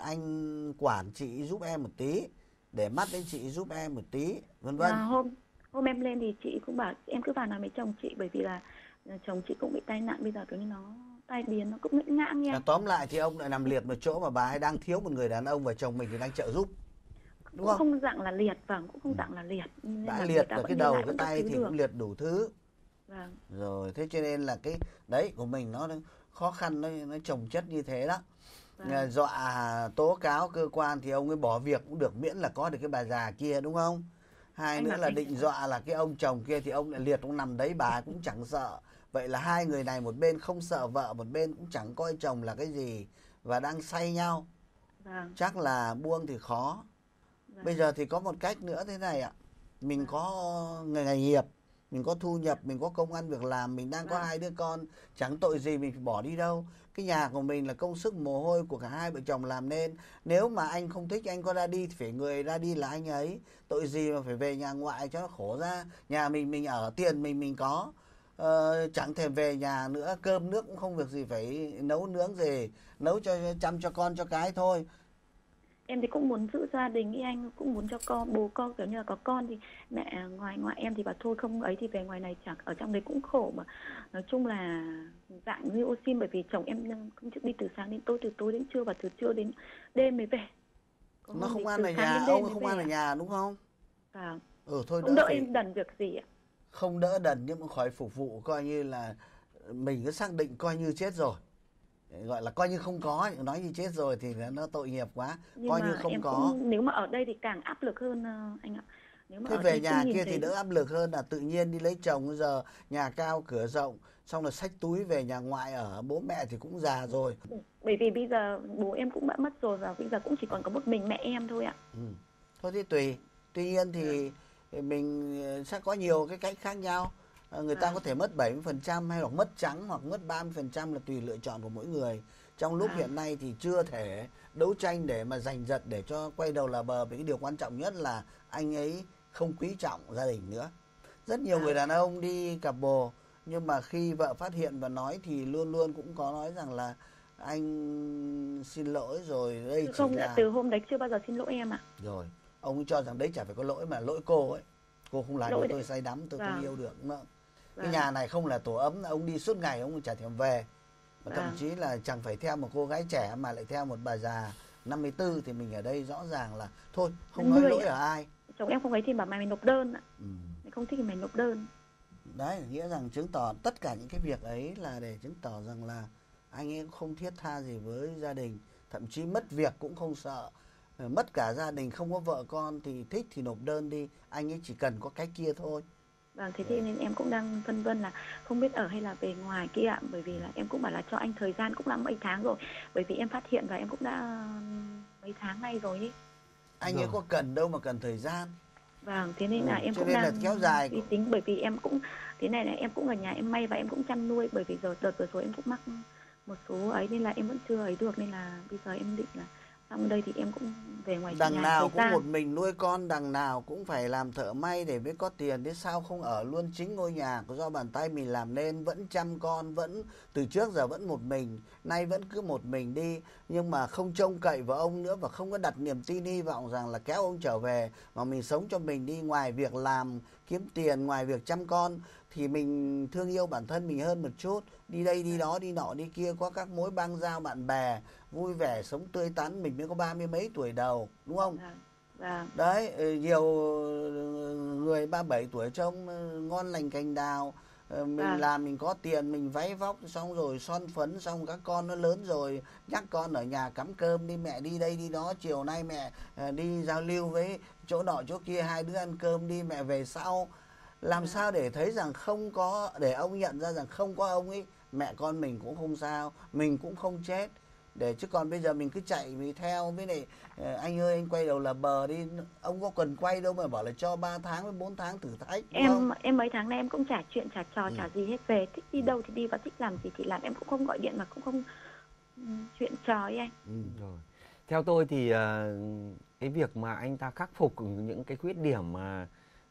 anh quản chị giúp em một tí, để mắt đến chị giúp em một tí, vân vân. Hôm em lên thì chị cũng bảo em cứ vào nói với chồng chị, bởi vì là chồng chị cũng bị tai nạn, bây giờ kiểu như nó tai biến, nó cũng ngã ngãng nha. Tóm lại thì ông lại nằm liệt một chỗ mà bà ấy đang thiếu một người đàn ông và chồng mình thì đang trợ giúp, đúng không? Không dạng là liệt, vâng, cũng không dạng là liệt. Đã liệt ở cái đầu cái tay thì cũng liệt đủ thứ. Vâng. Rồi thế cho nên là cái đấy của mình nó khó khăn, nó chồng chất như thế đó. Vâng. Dọa tố cáo cơ quan thì ông ấy bỏ việc cũng được, miễn là có được cái bà già kia, đúng không? Hai nữa là định dọa là cái ông chồng kia thì ông lại liệt, ông nằm đấy, bà cũng chẳng sợ. Vậy là hai người này một bên không sợ vợ, một bên cũng chẳng coi chồng là cái gì, và đang say nhau. Vâng. Chắc là buông thì khó. Vâng. Bây giờ thì có một cách nữa thế này ạ. Mình có nghề nghiệp, mình có thu nhập, mình có công ăn việc làm, mình đang có 2 đứa con, chẳng tội gì mình phải bỏ đi đâu. Cái nhà của mình là công sức mồ hôi của cả hai vợ chồng làm nên. Nếu mà anh không thích, anh có ra đi thì phải người ra đi là anh ấy. Tội gì mà phải về nhà ngoại cho nó khổ ra. Nhà mình ở, tiền mình có. Chẳng thèm về nhà nữa, cơm nước cũng không việc gì phải nấu nướng gì, nấu cho chăm cho con cho cái thôi. Em thì cũng muốn giữ gia đình ý anh, cũng muốn cho con, bố con kiểu như là có con thì mẹ ngoại em thì bảo thôi không ấy thì về ngoài này chẳng, ở trong đấy cũng khổ mà. Nói chung là dạng như ô xin, bởi vì chồng em không đi từ sáng đến tối, từ tối đến trưa và từ trưa đến đêm mới về. Nó không ăn ở nhà, ông không ăn ở nhà đúng không? Vâng. Thôi không đỡ em đần việc gì ạ. Không đỡ đần nhưng mà khỏi phục vụ, coi như là mình cứ xác định coi như chết rồi. Gọi là coi như không có, nói như chết rồi thì nó tội nghiệp quá. Nhưng coi như không có. Nếu mà ở đây thì càng áp lực hơn anh ạ. Nếu mà thế về nhà kia thì đỡ áp lực hơn là tự nhiên đi lấy chồng, giờ nhà cao cửa rộng, xong rồi xách túi về nhà ngoại ở, bố mẹ thì cũng già rồi. Bởi vì bây giờ bố em cũng đã mất rồi và bây giờ cũng chỉ còn có một mình mẹ em thôi ạ. Thôi thì tùy. Tuy nhiên thì mình sẽ có nhiều cái cách khác nhau. Người ta có thể mất 70% hay hoặc mất trắng hoặc mất 30% là tùy lựa chọn của mỗi người. Trong lúc hiện nay thì chưa thể đấu tranh để mà giành giật để cho quay đầu là bờ. Vì cái điều quan trọng nhất là anh ấy không quý trọng gia đình nữa. Rất nhiều người đàn ông đi cặp bồ, nhưng mà khi vợ phát hiện và nói thì luôn luôn cũng có nói rằng là anh xin lỗi rồi. Đây không, là từ hôm đấy chưa bao giờ xin lỗi em ạ. Rồi, ông ấy cho rằng đấy chả phải có lỗi mà lỗi cô ấy. Cô không làm tôi say đắm, tôi không yêu được nữa. Cái nhà này không là tổ ấm, ông đi suốt ngày ông chả thèm về. Và thậm chí là chẳng phải theo một cô gái trẻ mà lại theo một bà già 54 thì mình ở đây rõ ràng là thôi, không nói lỗi ở ai. Chồng em không ấy thì bảo mày nộp đơn ạ. Mày không thích thì mày nộp đơn. Đấy, nghĩa rằng chứng tỏ tất cả những cái việc ấy là để chứng tỏ rằng là anh ấy không thiết tha gì với gia đình, thậm chí mất việc cũng không sợ. Mất cả gia đình, không có vợ con thì thích thì nộp đơn đi, anh ấy chỉ cần có cái kia thôi. Vâng, thế thì nên em cũng đang phân vân là không biết ở hay là về ngoài kia ạ. Bởi vì là em cũng bảo là cho anh thời gian cũng là mấy tháng rồi. Bởi vì em phát hiện và em cũng đã mấy tháng nay rồi ý. Anh ấy có cần đâu mà cần thời gian. Vâng, thế nên là em cũng đang kéo dài đi tính. Bởi vì em cũng thế này là em cũng ở nhà em may và em cũng chăn nuôi. Bởi vì đợt vừa rồi em cũng mắc một số ấy nên là em vẫn chưa ấy được. Nên là bây giờ em định là xong đây thì em cũng về ngoài nhà. Đằng nào cũng một mình nuôi con, đằng nào cũng phải làm thợ may để mới có tiền. Thế sao không ở luôn chính ngôi nhà của do bàn tay mình làm nên, vẫn chăm con, vẫn từ trước giờ vẫn một mình, nay vẫn cứ một mình đi, nhưng mà không trông cậy vào ông nữa và không có đặt niềm tin hy vọng rằng là kéo ông trở về, mà mình sống cho mình đi. Ngoài việc làm kiếm tiền, ngoài việc chăm con thì mình thương yêu bản thân mình hơn một chút, đi đây đi đó đi nọ đi kia, có các mối băng giao bạn bè, vui vẻ sống tươi tắn. Mình mới có 30 mấy tuổi đầu, đúng không? Đấy, nhiều người 37 tuổi trông ngon lành cành đào. Mình làm mình có tiền, mình váy vóc xong rồi son phấn, xong các con nó lớn rồi, nhắc con ở nhà cắm cơm đi, mẹ đi đây đi đó, chiều nay mẹ đi giao lưu với chỗ nọ chỗ kia, hai đứa ăn cơm đi, mẹ về sau. Làm sao để thấy rằng không có, để ông nhận ra rằng không có ông ấy, mẹ con mình cũng không sao, mình cũng không chết. Để chứ còn bây giờ mình cứ chạy mình theo với này, anh ơi anh quay đầu là bờ đi, ông có cần quay đâu mà bảo là cho 3 tháng với 4 tháng thử thách. Em mấy tháng nay em cũng chả chuyện chả trò chả gì hết, về thích đi đâu thì đi và thích làm gì thì làm, em cũng không gọi điện mà cũng không chuyện trò ấy anh. Rồi. Theo tôi thì cái việc mà anh ta khắc phục những cái khuyết điểm mà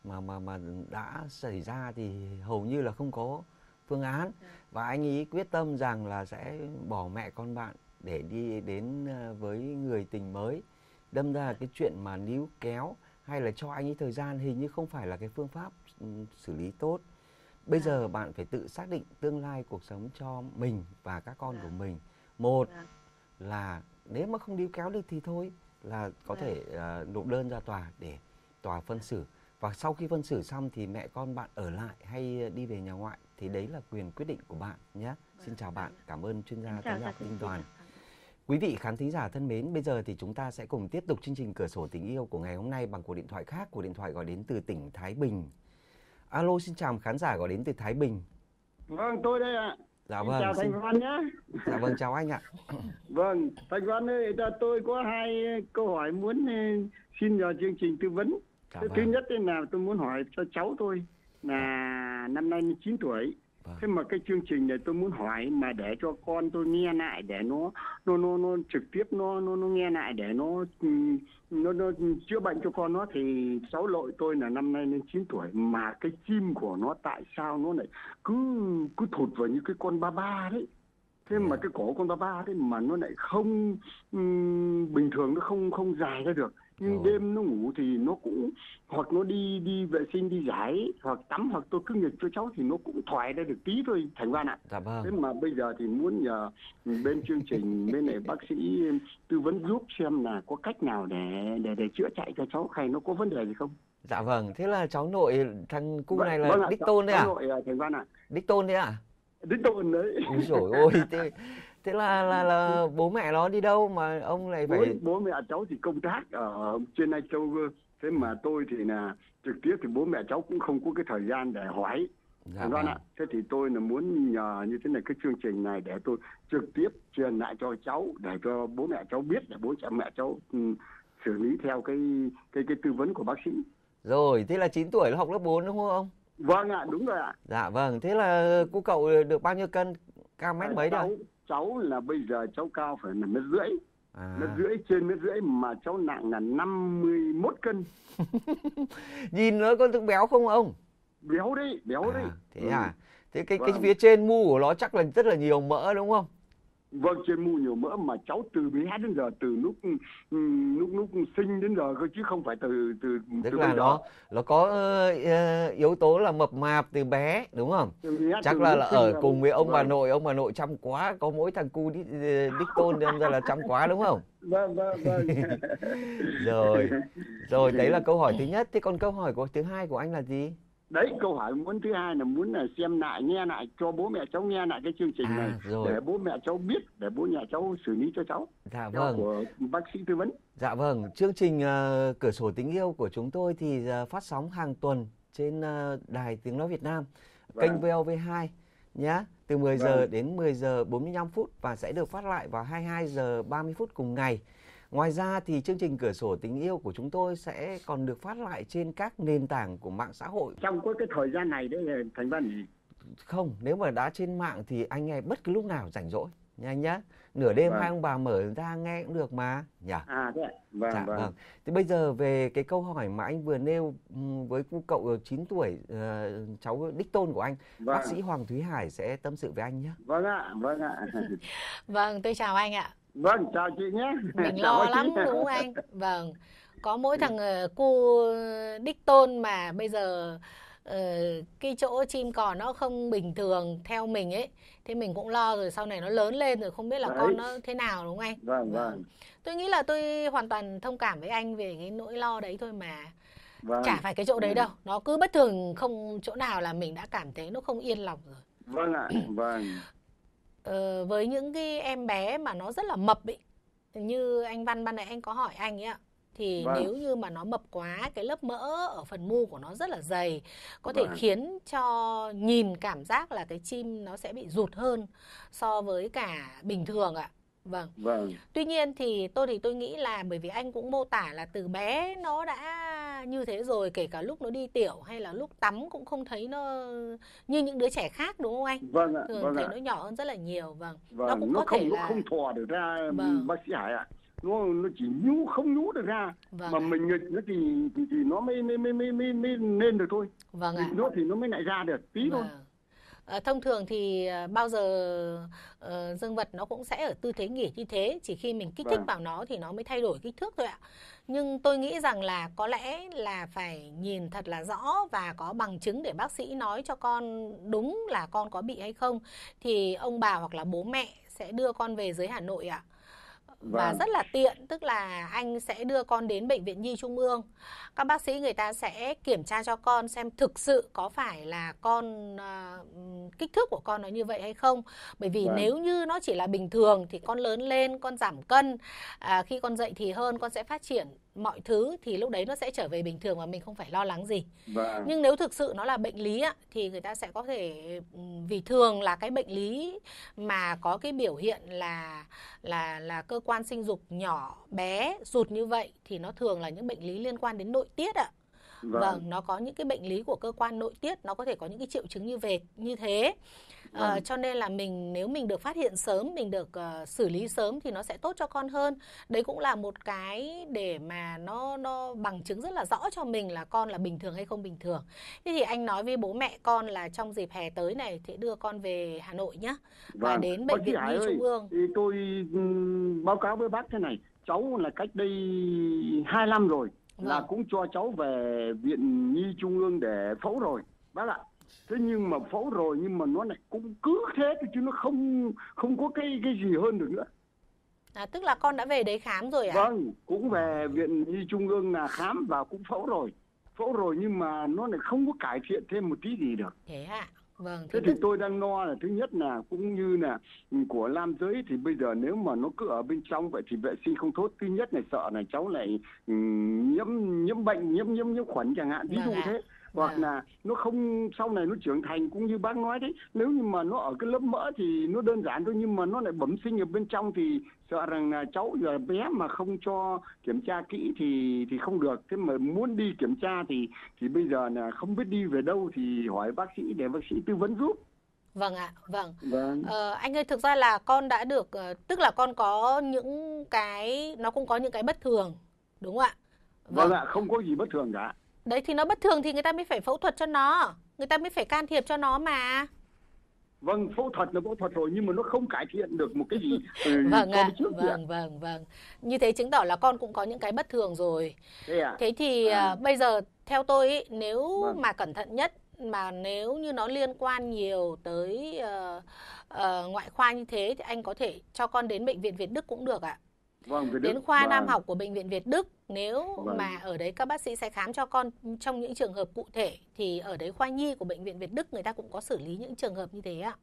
đã xảy ra thì hầu như là không có phương án. Và anh ý quyết tâm rằng là sẽ bỏ mẹ con bạn để đi đến với người tình mới. Đâm ra cái chuyện mà níu kéo hay là cho anh ấy thời gian hình như không phải là cái phương pháp xử lý tốt. Bây giờ bạn phải tự xác định tương lai cuộc sống cho mình và các con của mình. Một là nếu mà không níu kéo được thì thôi là có thể nộp đơn ra tòa để tòa phân xử. Và sau khi phân xử xong thì mẹ con bạn ở lại hay đi về nhà ngoại thì đấy là quyền quyết định của bạn nhé. Xin chào bạn, cảm ơn chuyên gia âm nhạc Đinh Toàn. Quý vị khán thính giả thân mến, bây giờ thì chúng ta sẽ cùng tiếp tục chương trình Cửa sổ tình yêu của ngày hôm nay bằng cuộc điện thoại khác. Cuộc điện thoại gọi đến từ tỉnh Thái Bình. Alo, xin chào khán giả gọi đến từ Thái Bình. Vâng, tôi đây ạ. Dạ vâng. Chào Thành Văn nhé. Dạ vâng, chào anh ạ. Vâng, Thành Văn ơi, tôi có 2 câu hỏi muốn xin vào chương trình tư vấn. Dạ Thứ nhất là tôi muốn hỏi cho cháu tôi là năm nay 9 tuổi. Thế mà cái chương trình này tôi muốn hỏi mà để cho con tôi nghe lại, để nó trực tiếp nó nghe lại để nó chữa bệnh cho con nó. Thì cháu nội tôi là năm nay lên 9 tuổi mà cái chim của nó tại sao nó lại cứ thụt vào như cái con ba ba đấy. Thế mà cái cổ con ba ba đấy mà nó lại không bình thường, nó không dài ra được. Nhưng đêm nó ngủ thì nó cũng hoặc nó đi vệ sinh, đi giải hoặc tắm, hoặc tôi cứ nghịch cho cháu thì nó cũng thoải ra được tí thôi Thành Văn ạ. Dạ vâng. Thế mà bây giờ thì muốn nhờ bên chương trình bên này bác sĩ tư vấn giúp xem là có cách nào để chữa chạy cho cháu hay nó có vấn đề gì không. Dạ vâng, thế là cháu nội thằng cu này là đích tôn đấy à? Cháu nội Thành Văn ạ. Đích tôn đấy à? Đích tôn đấy. Ôi dồi ôi, thế là bố mẹ nó đi đâu mà ông lại phải... Bố mẹ cháu thì công tác ở trên Lai Châu. Thế mà tôi thì là trực tiếp thì bố mẹ cháu cũng không có cái thời gian để hỏi. Dạ vâng. Ạ. Thế thì tôi là muốn nhờ như thế này cái chương trình này để tôi trực tiếp truyền lại cho cháu, để cho bố mẹ cháu biết, để bố mẹ cháu xử lý theo cái tư vấn của bác sĩ. Rồi, thế là 9 tuổi nó học lớp 4 đúng không ông? Vâng ạ, đúng rồi ạ. Dạ vâng, thế là cô cậu được bao nhiêu cân? Cao mét mấy rồi? Cháu là bây giờ cháu cao phải là 1,5 mét. Mét rưỡi, trên 1,5 mét mà cháu nặng là 51 cân. Nhìn nó có béo không ông? Béo đấy. Thế à? Thế cái phía trên mu của nó chắc là rất là nhiều mỡ đúng không? Vâng, trên mu nhiều mỡ mà cháu từ bé đến giờ, từ lúc sinh đến giờ cơ chứ không phải từ tức là nó có yếu tố là mập mạp từ bé đúng không? Chắc là ở cùng với ông bà nội chăm quá, có mỗi thằng cu đích tôn nên ra là chăm quá đúng không? Vâng. Rồi đấy là câu hỏi thứ nhất. Thế còn câu hỏi thứ hai của anh là gì? Đấy, câu hỏi thứ hai là muốn là xem lại, nghe lại cho bố mẹ cháu nghe lại cái chương trình này rồi. Để bố mẹ cháu biết, để bố mẹ cháu xử lý cho cháu. Dạ vâng. Của bác sĩ tư vấn. Dạ vâng, chương trình Cửa sổ tình yêu của chúng tôi thì phát sóng hàng tuần trên Đài Tiếng Nói Việt Nam, kênh VOV2 nhé, từ 10 giờ đến 10 giờ 45 phút và sẽ được phát lại vào 22 giờ 30 phút cùng ngày. Ngoài ra thì chương trình Cửa sổ tình yêu của chúng tôi sẽ còn được phát lại trên các nền tảng của mạng xã hội. Trong cái thời gian này đấy Thành Văn? Không, nếu mà đã trên mạng thì anh nghe bất cứ lúc nào rảnh rỗi nha anh nhá. Nửa đêm hai ông bà mở ra nghe cũng được mà nhỉ. Thế ạ. Vâng. Thì bây giờ về cái câu hỏi mà anh vừa nêu với cô cậu 9 tuổi cháu đích tôn của anh, bác sĩ Hoàng Thúy Hải sẽ tâm sự với anh nhé. Vâng ạ. Vâng, tôi chào anh ạ. Vâng, chào chị nhé. Mình lo lắm đúng không anh? Vâng, có mỗi thằng cu đích tôn mà bây giờ cái chỗ chim cò nó không bình thường theo mình ấy. Thế mình cũng lo rồi, sau này nó lớn lên rồi không biết là con nó thế nào đúng không anh? Vâng. Tôi nghĩ là tôi hoàn toàn thông cảm với anh về cái nỗi lo đấy thôi mà. Chả phải cái chỗ đấy đâu. Nó cứ bất thường không chỗ nào là mình đã cảm thấy nó không yên lòng rồi. Vâng ạ, vâng. Với những cái em bé mà nó rất là mập ý, như anh Văn ban nãy anh có hỏi anh ấy ạ, thì nếu như mà nó mập quá, cái lớp mỡ ở phần mu của nó rất là dày, có thể khiến cho nhìn cảm giác là cái chim nó sẽ bị rụt hơn so với cả bình thường ạ. Vâng. Tuy nhiên thì tôi nghĩ là bởi vì anh cũng mô tả là từ bé nó đã như thế rồi, kể cả lúc nó đi tiểu hay là lúc tắm cũng không thấy nó như những đứa trẻ khác đúng không anh? Vâng ạ. Thường thấy nó nhỏ hơn rất là nhiều. Nó cũng có thể là không thò được ra bác sĩ Hải ạ. nó chỉ không nhú được ra. Vâng mà mình nghịch nó thì nó mới lên được thôi. Vâng ạ. Nó thì nó mới lại ra được tí thôi. Thông thường thì bao giờ dương vật nó cũng sẽ ở tư thế nghỉ như thế, chỉ khi mình kích thích vào nó thì nó mới thay đổi kích thước thôi ạ. Nhưng tôi nghĩ rằng là có lẽ là phải nhìn thật là rõ và có bằng chứng để bác sĩ nói cho con đúng là con có bị hay không, thì ông bà hoặc là bố mẹ sẽ đưa con về dưới Hà Nội ạ. Và rất là tiện, tức là anh sẽ đưa con đến Bệnh viện Nhi Trung ương. Các bác sĩ người ta sẽ kiểm tra cho con xem thực sự có phải là con kích thước của con nó như vậy hay không. Bởi vì nếu như nó chỉ là bình thường thì con lớn lên, con giảm cân, khi con dậy thì hơn, con sẽ phát triển mọi thứ, thì lúc đấy nó sẽ trở về bình thường và mình không phải lo lắng gì. Nhưng nếu thực sự nó là bệnh lý thì người ta sẽ có thể, vì thường là cái bệnh lý mà có cái biểu hiện là cơ quan sinh dục nhỏ bé rụt như vậy thì nó thường là những bệnh lý liên quan đến nội tiết ạ. Vâng, nó có những cái bệnh lý của cơ quan nội tiết, nó có thể có những cái triệu chứng như thế. Cho nên là nếu mình được phát hiện sớm, mình được xử lý sớm thì nó sẽ tốt cho con hơn. Đấy cũng là một cái để mà nó bằng chứng rất là rõ cho mình là con là bình thường hay không bình thường. Thế thì anh nói với bố mẹ con là trong dịp hè tới này thì đưa con về Hà Nội nhé, và đến Bệnh viện Nhi Trung ương. Thì tôi báo cáo với bác thế này, cháu là cách đây 2 năm rồi là cũng cho cháu về Viện Nhi Trung ương để phẫu rồi bác ạ. Thế nhưng mà phẫu rồi nhưng mà nó lại cũng cứ thế chứ nó không có cái gì hơn được nữa. Tức là con đã về đấy khám rồi ạ? Vâng, cũng về Viện Nhi Trung ương là khám và cũng phẫu rồi nhưng mà nó lại không có cải thiện thêm một tí gì được. Thế ạ? Vâng. Thế thì tôi đang lo là thứ nhất là cũng như là của nam giới thì bây giờ nếu mà nó cứ ở bên trong vậy thì vệ sinh không tốt. Thứ nhất là sợ là cháu lại nhiễm bệnh, nhiễm khuẩn chẳng hạn, ví dụ thế. Hoặc là nó không, sau này nó trưởng thành cũng như bác nói đấy, nếu như mà nó ở cái lớp mỡ thì nó đơn giản thôi, nhưng mà nó lại bẩm sinh ở bên trong thì sợ rằng là cháu giờ bé mà không cho kiểm tra kỹ thì không được. Thế mà muốn đi kiểm tra thì bây giờ là không biết đi về đâu thì hỏi bác sĩ để bác sĩ tư vấn giúp. Vâng ạ, vâng. Anh ơi, thực ra là con đã được, tức là con có những cái, nó cũng có những cái bất thường, đúng không ạ? Vâng ạ, không có gì bất thường cả. Đấy thì nó bất thường thì người ta mới phải phẫu thuật cho nó, người ta mới phải can thiệp cho nó mà. Vâng, phẫu thuật là phẫu thuật rồi nhưng mà nó không cải thiện được một cái gì. Vâng ạ, vâng. Như thế chứng tỏ là con cũng có những cái bất thường rồi. Thế thì bây giờ theo tôi ý, nếu mà cẩn thận nhất, mà nếu như nó liên quan nhiều tới ngoại khoa như thế thì anh có thể cho con đến Bệnh viện Việt Đức cũng được ạ. Đến khoa nam học của Bệnh viện Việt Đức. Nếu mà ở đấy các bác sĩ sẽ khám cho con trong những trường hợp cụ thể thì ở đấy khoa nhi của Bệnh viện Việt Đức người ta cũng có xử lý những trường hợp như thế ạ.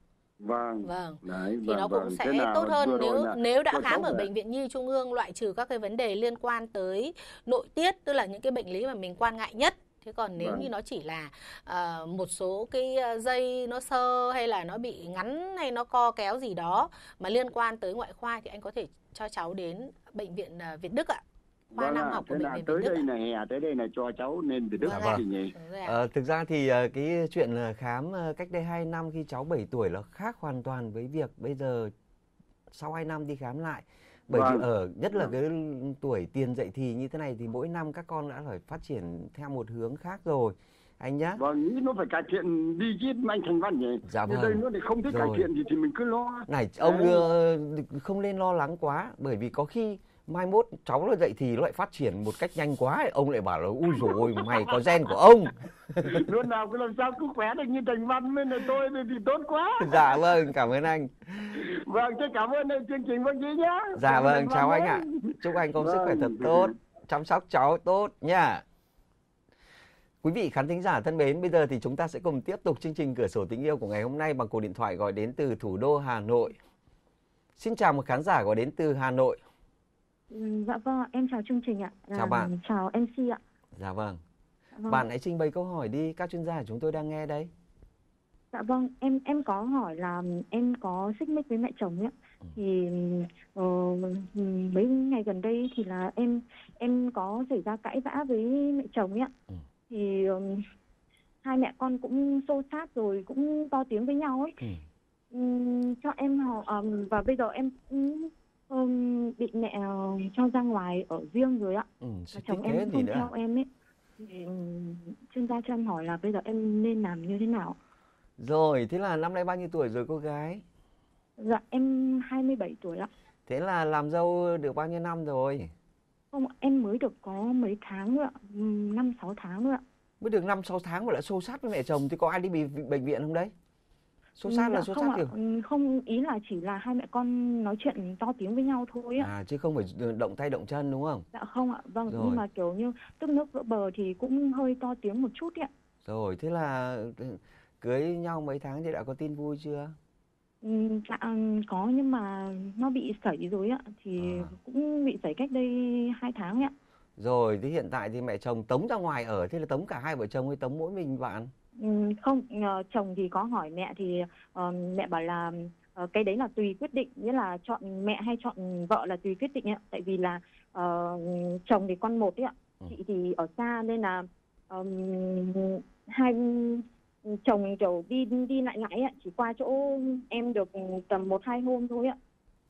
Thì nó cũng sẽ tốt hơn nếu đã khám ở Bệnh viện Nhi Trung ương, loại trừ các cái vấn đề liên quan tới nội tiết, tức là những cái bệnh lý mà mình quan ngại nhất. Thế còn nếu như nó chỉ là một số cái dây nó sơ hay là nó bị ngắn hay nó co kéo gì đó mà liên quan tới ngoại khoa thì anh có thể cho cháu đến Bệnh viện Việt Đức ạ. Khoa nam học của Bệnh viện Việt Đức. Tới đây này cho cháu nên Việt Đức thì nhỉ. Thực ra thì cái chuyện khám cách đây 2 năm khi cháu 7 tuổi là khác hoàn toàn với việc bây giờ sau 2 năm đi khám lại. Bởi vì nhất là cái tuổi tiền dậy thì như thế này thì mỗi năm các con đã phải phát triển theo một hướng khác rồi anh nhá. Nghĩ nó phải cải thiện đi chứ anh Thành Văn nhỉ. Đây nó lại không thích cải thiện gì thì mình cứ lo. Này ông không nên lo lắng quá, bởi vì có khi mai mốt cháu nó dậy thì nó lại phát triển một cách nhanh quá, ông lại bảo là ui dồi ôi mày có gen của ông. Luôn nào cứ làm sao cứ khỏe được như Thành Văn với tôi thì tốt quá. Dạ vâng, cảm ơn anh. Vâng, cảm ơn chương trình bác sĩ nhá. Dạ vâng, chào anh ạ. Chúc anh có sức khỏe thật tốt, chăm sóc cháu tốt nha. Quý vị khán thính giả thân mến, bây giờ thì chúng ta sẽ cùng tiếp tục chương trình Cửa sổ tình yêu của ngày hôm nay bằng cuộc điện thoại gọi đến từ thủ đô Hà Nội. Xin chào một khán giả gọi đến từ Hà Nội. Dạ vâng, em chào chương trình ạ. Chào bạn. Chào MC ạ. Dạ vâng. Bạn hãy trình bày câu hỏi đi, các chuyên gia của chúng tôi đang nghe đây. Dạ vâng, em có hỏi là em có xích mích với mẹ chồng ấy. Thì mấy ngày gần đây thì là em có xảy ra cãi vã với mẹ chồng ấy ạ. Thì hai mẹ con cũng xô xát rồi cũng to tiếng với nhau ấy. Cho em hỏi và bây giờ em Bị mẹ cho ra ngoài ở riêng rồi ạ. Và chồng em không theo em ấy. Thì chuyên gia cho em hỏi là bây giờ em nên làm như thế nào? Rồi, thế là năm nay bao nhiêu tuổi rồi cô gái? Dạ em 27 tuổi ạ. Thế là làm dâu được bao nhiêu năm rồi? Không, em mới được có mấy tháng nữa ạ, 5-6 tháng nữa ạ. Mới được 5-6 tháng mà đã xô xát với mẹ chồng thì có ai đi bệnh viện không đấy? Xô xát là xô xát kiểu? Không, ý là chỉ là hai mẹ con nói chuyện to tiếng với nhau thôi ạ. À, chứ không phải động tay động chân đúng không? Dạ không ạ, vâng, rồi. Nhưng mà kiểu như tức nước vỡ bờ thì cũng hơi to tiếng một chút ạ. Rồi, thế là cưới nhau mấy tháng thì đã có tin vui chưa? Dạ có, nhưng mà nó bị sẩy rồi ạ, thì cũng bị sẩy cách đây 2 tháng ạ. Rồi, thế hiện tại thì mẹ chồng tống ra ngoài ở, thế là tống cả hai vợ chồng hay tống mỗi mình bạn? Không, chồng thì có hỏi mẹ thì mẹ bảo là cái đấy là tùy quyết định, nghĩa là chọn mẹ hay chọn vợ là tùy quyết định ạ. Tại vì là chồng thì con một ấy ạ, chị thì ở xa nên là hai chồng kiểu đi lại ạ, chỉ qua chỗ em được tầm 1-2 hôm thôi ạ.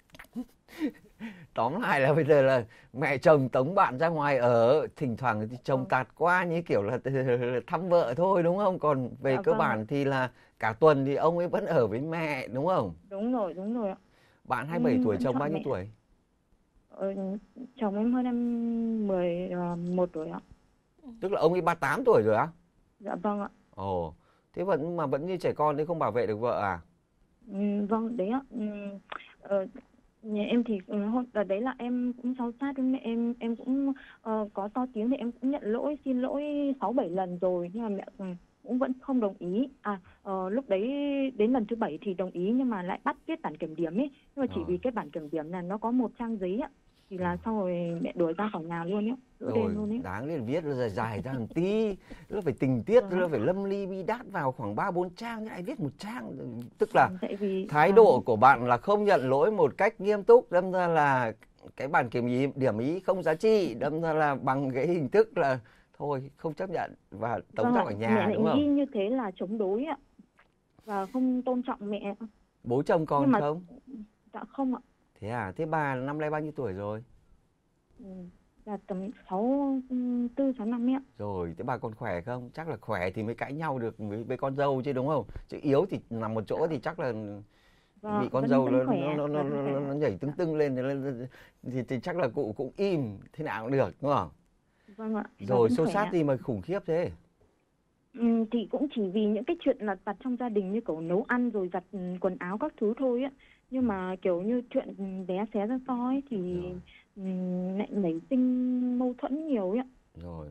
Tóm lại là bây giờ là mẹ chồng tống bạn ra ngoài ở, thỉnh thoảng thì chồng tạt qua như kiểu là thăm vợ thôi đúng không? Còn về cơ bản thì là cả tuần thì ông ấy vẫn ở với mẹ đúng không? Đúng rồi ạ. Bạn 27 tuổi, chồng bao nhiêu tuổi? Chồng em hơn em 11 tuổi ạ. Tức là ông ấy 38 tuổi rồi á? Dạ vâng ạ. Ồ, thế vẫn như trẻ con thế, không bảo vệ được vợ à? Vâng, đấy ạ. Nhà em thì ở đấy là em cũng xấu sát với mẹ em cũng có to tiếng thì em cũng nhận lỗi, xin lỗi 6-7 lần rồi, nhưng mà mẹ cũng vẫn không đồng ý. Lúc đấy đến lần thứ 7 thì đồng ý, nhưng mà lại bắt viết bản kiểm điểm ấy, nhưng mà chỉ vì cái bản kiểm điểm là nó có 1 trang giấy ạ, thì là sau rồi mẹ đuổi ra khỏi nhà luôn ấy. Rồi, đáng lên viết là dài ra một tí, nó phải tình tiết, nó phải lâm ly bi đát vào khoảng 3-4 trang, lại viết 1 trang. Tức là thái độ của bạn là không nhận lỗi một cách nghiêm túc, đâm ra là cái bản kiểm điểm ý không giá trị, đâm ra là bằng cái hình thức là thôi không chấp nhận và tống ra khỏi nhà, đúng không? Mẹ như thế là chống đối ạ, và không tôn trọng mẹ. Bố chồng còn không? Dạ không ạ. Thế à, thế bà năm nay bao nhiêu tuổi rồi? Là tầm 64-65 năm ạ. Rồi, thế bà còn khỏe không? Chắc là khỏe thì mới cãi nhau được với con dâu chứ đúng không? Chứ yếu thì nằm một chỗ thì chắc là bị con dâu nó nhảy tưng lên thì chắc là cụ cũng im thế nào cũng được đúng không? Vâng ạ. Rồi xô xát gì mà khủng khiếp thế? Thì cũng chỉ vì những cái chuyện lặt vặt trong gia đình như kiểu nấu ăn rồi giặt quần áo các thứ thôi á. Nhưng mà kiểu như chuyện bé xé ra to ấy thì lại nảy sinh mâu thuẫn nhiều ấy ạ. Rồi.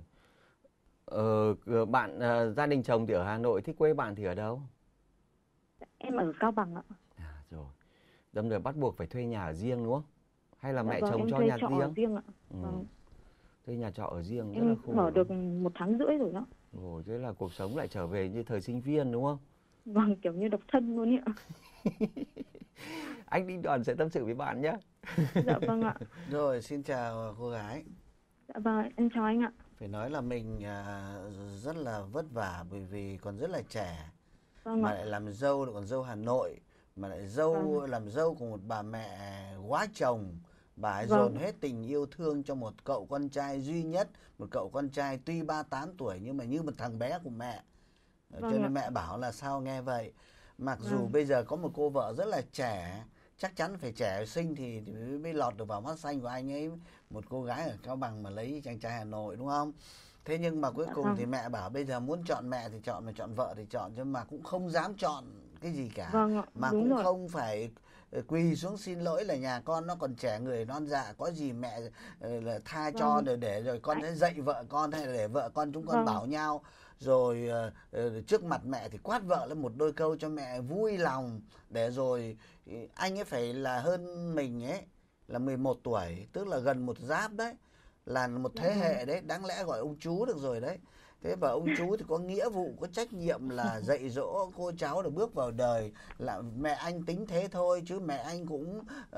Bạn gia đình chồng thì ở Hà Nội, thế quê bạn thì ở đâu? Em ở Cao Bằng ạ. Rồi. Đâm rồi bắt buộc phải thuê nhà ở riêng đúng không? Hay là mẹ vâng, chồng cho nhà riêng? Ở riêng ạ. Vâng. Thuê nhà trọ ở riêng rất em là khổ. Em ở được 1 tháng rưỡi rồi đó. Ồ, thế là cuộc sống lại trở về như thời sinh viên đúng không? Vâng, kiểu như độc thân luôn ạ. Anh Đinh Đoàn sẽ tâm sự với bạn nhé. Dạ vâng ạ. Rồi, xin chào cô gái. Dạ vâng, em chào anh ạ. Phải nói là mình rất là vất vả bởi vì còn rất là trẻ. Vâng mà ạ. lại làm dâu, lại còn dâu Hà Nội, mà lại làm dâu của một bà mẹ quá chồng. Bà ấy dồn hết tình yêu thương cho một cậu con trai duy nhất, một cậu con trai tuy 38 tuổi nhưng mà như một thằng bé của mẹ. Cho nên mẹ bảo là sao nghe vậy. Mặc dù bây giờ có một cô vợ rất là trẻ, chắc chắn phải trẻ xinh thì mới lọt được vào mắt xanh của anh ấy, một cô gái ở Cao Bằng mà lấy chàng trai Hà Nội đúng không? Thế nhưng mà cuối cùng thì mẹ bảo bây giờ muốn chọn mẹ thì chọn, mà chọn vợ thì chọn, nhưng mà cũng không dám chọn cái gì cả. Mà cũng không phải quỳ xuống xin lỗi là nhà con nó còn trẻ, người non dạ, có gì mẹ là tha cho để rồi con sẽ dạy vợ con, hay là để vợ con chúng con bảo nhau. Rồi trước mặt mẹ thì quát vợ lên một đôi câu cho mẹ vui lòng, để rồi anh ấy phải là hơn mình ấy là 11 tuổi, tức là gần một giáp đấy, là một thế hệ đấy, đáng lẽ gọi ông chú được rồi đấy. Thế và ông chú thì có nghĩa vụ, có trách nhiệm là dạy dỗ cô cháu để bước vào đời. Là mẹ anh tính thế thôi, chứ mẹ anh cũng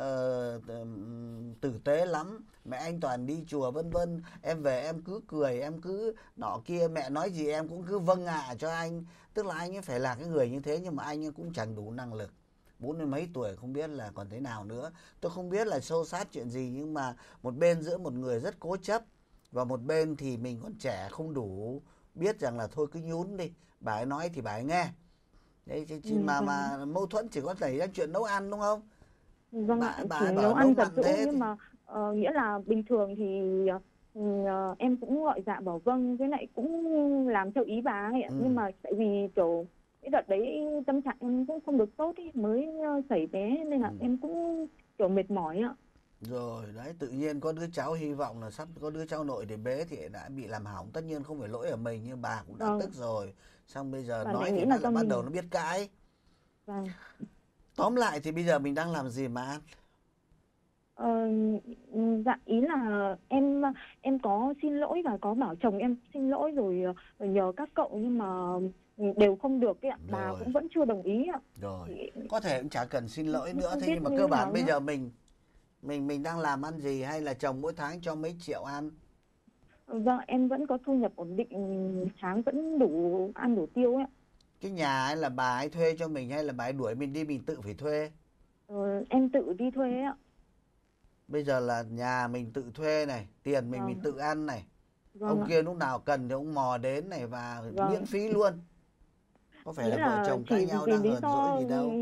tử tế lắm. Mẹ anh toàn đi chùa vân vân. Em về em cứ cười, em cứ nọ kia, mẹ nói gì em cũng cứ vâng ạ cho anh. Tức là anh ấy phải là cái người như thế, nhưng mà anh ấy cũng chẳng đủ năng lực. 40 mấy tuổi không biết là còn thế nào nữa. Tôi không biết là xô xát chuyện gì, nhưng mà một bên giữa một người rất cố chấp và một bên thì mình còn trẻ không đủ biết rằng là thôi cứ nhún đi, bà ấy nói thì bà ấy nghe. Đấy mà mâu thuẫn chỉ có xảy ra chuyện nấu ăn đúng không? Vâng ạ, chỉ nấu ăn giặt giũ, nhưng mà nghĩa là bình thường thì em cũng gọi dạ bảo vâng, với lại cũng làm theo ý bà ấy ạ. Nhưng mà tại vì kiểu cái đợt đấy tâm trạng em cũng không được tốt ý, mới xảy bé nên là em cũng kiểu mệt mỏi ạ. Rồi đấy, tự nhiên có đứa cháu hy vọng là sắp có đứa cháu nội để bế thì đã bị làm hỏng. Tất nhiên không phải lỗi ở mình, nhưng bà cũng đã tức rồi. Xong bây giờ nói thì nó bắt đầu nó biết cãi. Vâng. Tóm lại thì bây giờ mình đang làm gì mà dạ ý là em có xin lỗi và có bảo chồng em xin lỗi rồi nhờ các cậu, nhưng mà đều không được ấy ạ. Bà cũng vẫn chưa đồng ý ạ. Rồi thì có thể cũng chả cần xin lỗi nữa. Thế nhưng mà cơ bản bây giờ mình đang làm ăn gì, hay là chồng mỗi tháng cho mấy triệu ăn? Vâng, em vẫn có thu nhập ổn định, tháng vẫn đủ ăn đủ tiêu ấy. Cái nhà ấy là bà ấy thuê cho mình hay là bà ấy đuổi mình đi mình tự phải thuê? Em tự đi thuê ạ. Bây giờ là nhà mình tự thuê này, tiền mình tự ăn này. Vâng ông kia lúc nào cần thì ông mò đến này và miễn phí luôn. Có phải là vợ chồng cãi nhau đang hờn dỗi gì đâu.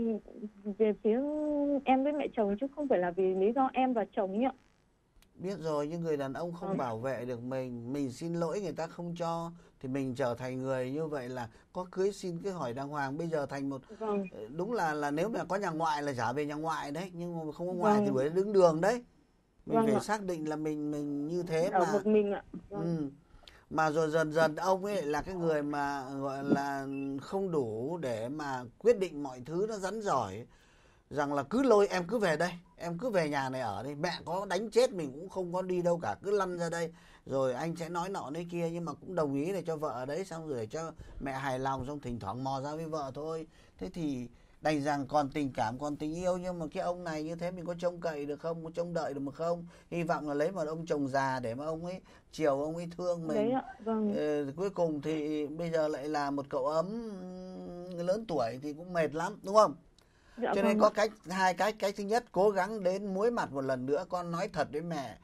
Về phía em với mẹ chồng chứ không phải là vì lý do em và chồng ấy ạ. Biết rồi, nhưng người đàn ông không bảo vệ được mình xin lỗi người ta không cho thì mình trở thành người như vậy là có cưới xin cái hỏi đàng hoàng. Bây giờ thành một đúng là nếu mà có nhà ngoại là trả về nhà ngoại đấy, nhưng mà không có ngoại thì đuổi đứng đường đấy. Mình phải xác định là mình như thế mà. Ở một mình ạ. Mà rồi dần dần ông ấy là cái người mà gọi là không đủ để mà quyết định mọi thứ, nó rắn rỏi rằng là cứ lôi em cứ về đây, em cứ về nhà này ở đây, mẹ có đánh chết mình cũng không có đi đâu cả, cứ lăn ra đây rồi anh sẽ nói nọ nói kia, nhưng mà cũng đồng ý để cho vợ ở đấy, xong rồi để cho mẹ hài lòng, xong thỉnh thoảng mò ra với vợ thôi. Thế thì đành rằng còn tình cảm còn tình yêu, nhưng mà cái ông này như thế mình có trông cậy được không, có trông đợi được mà không? Hy vọng là lấy một ông chồng già để mà ông ấy chiều, ông ấy thương mình. Đấy ạ, vâng. Cuối cùng thì bây giờ lại là một cậu ấm lớn tuổi thì cũng mệt lắm đúng không? Dạ, cho nên có hai cách. Cách thứ nhất, cố gắng đến muối mặt một lần nữa, con nói thật với mẹ,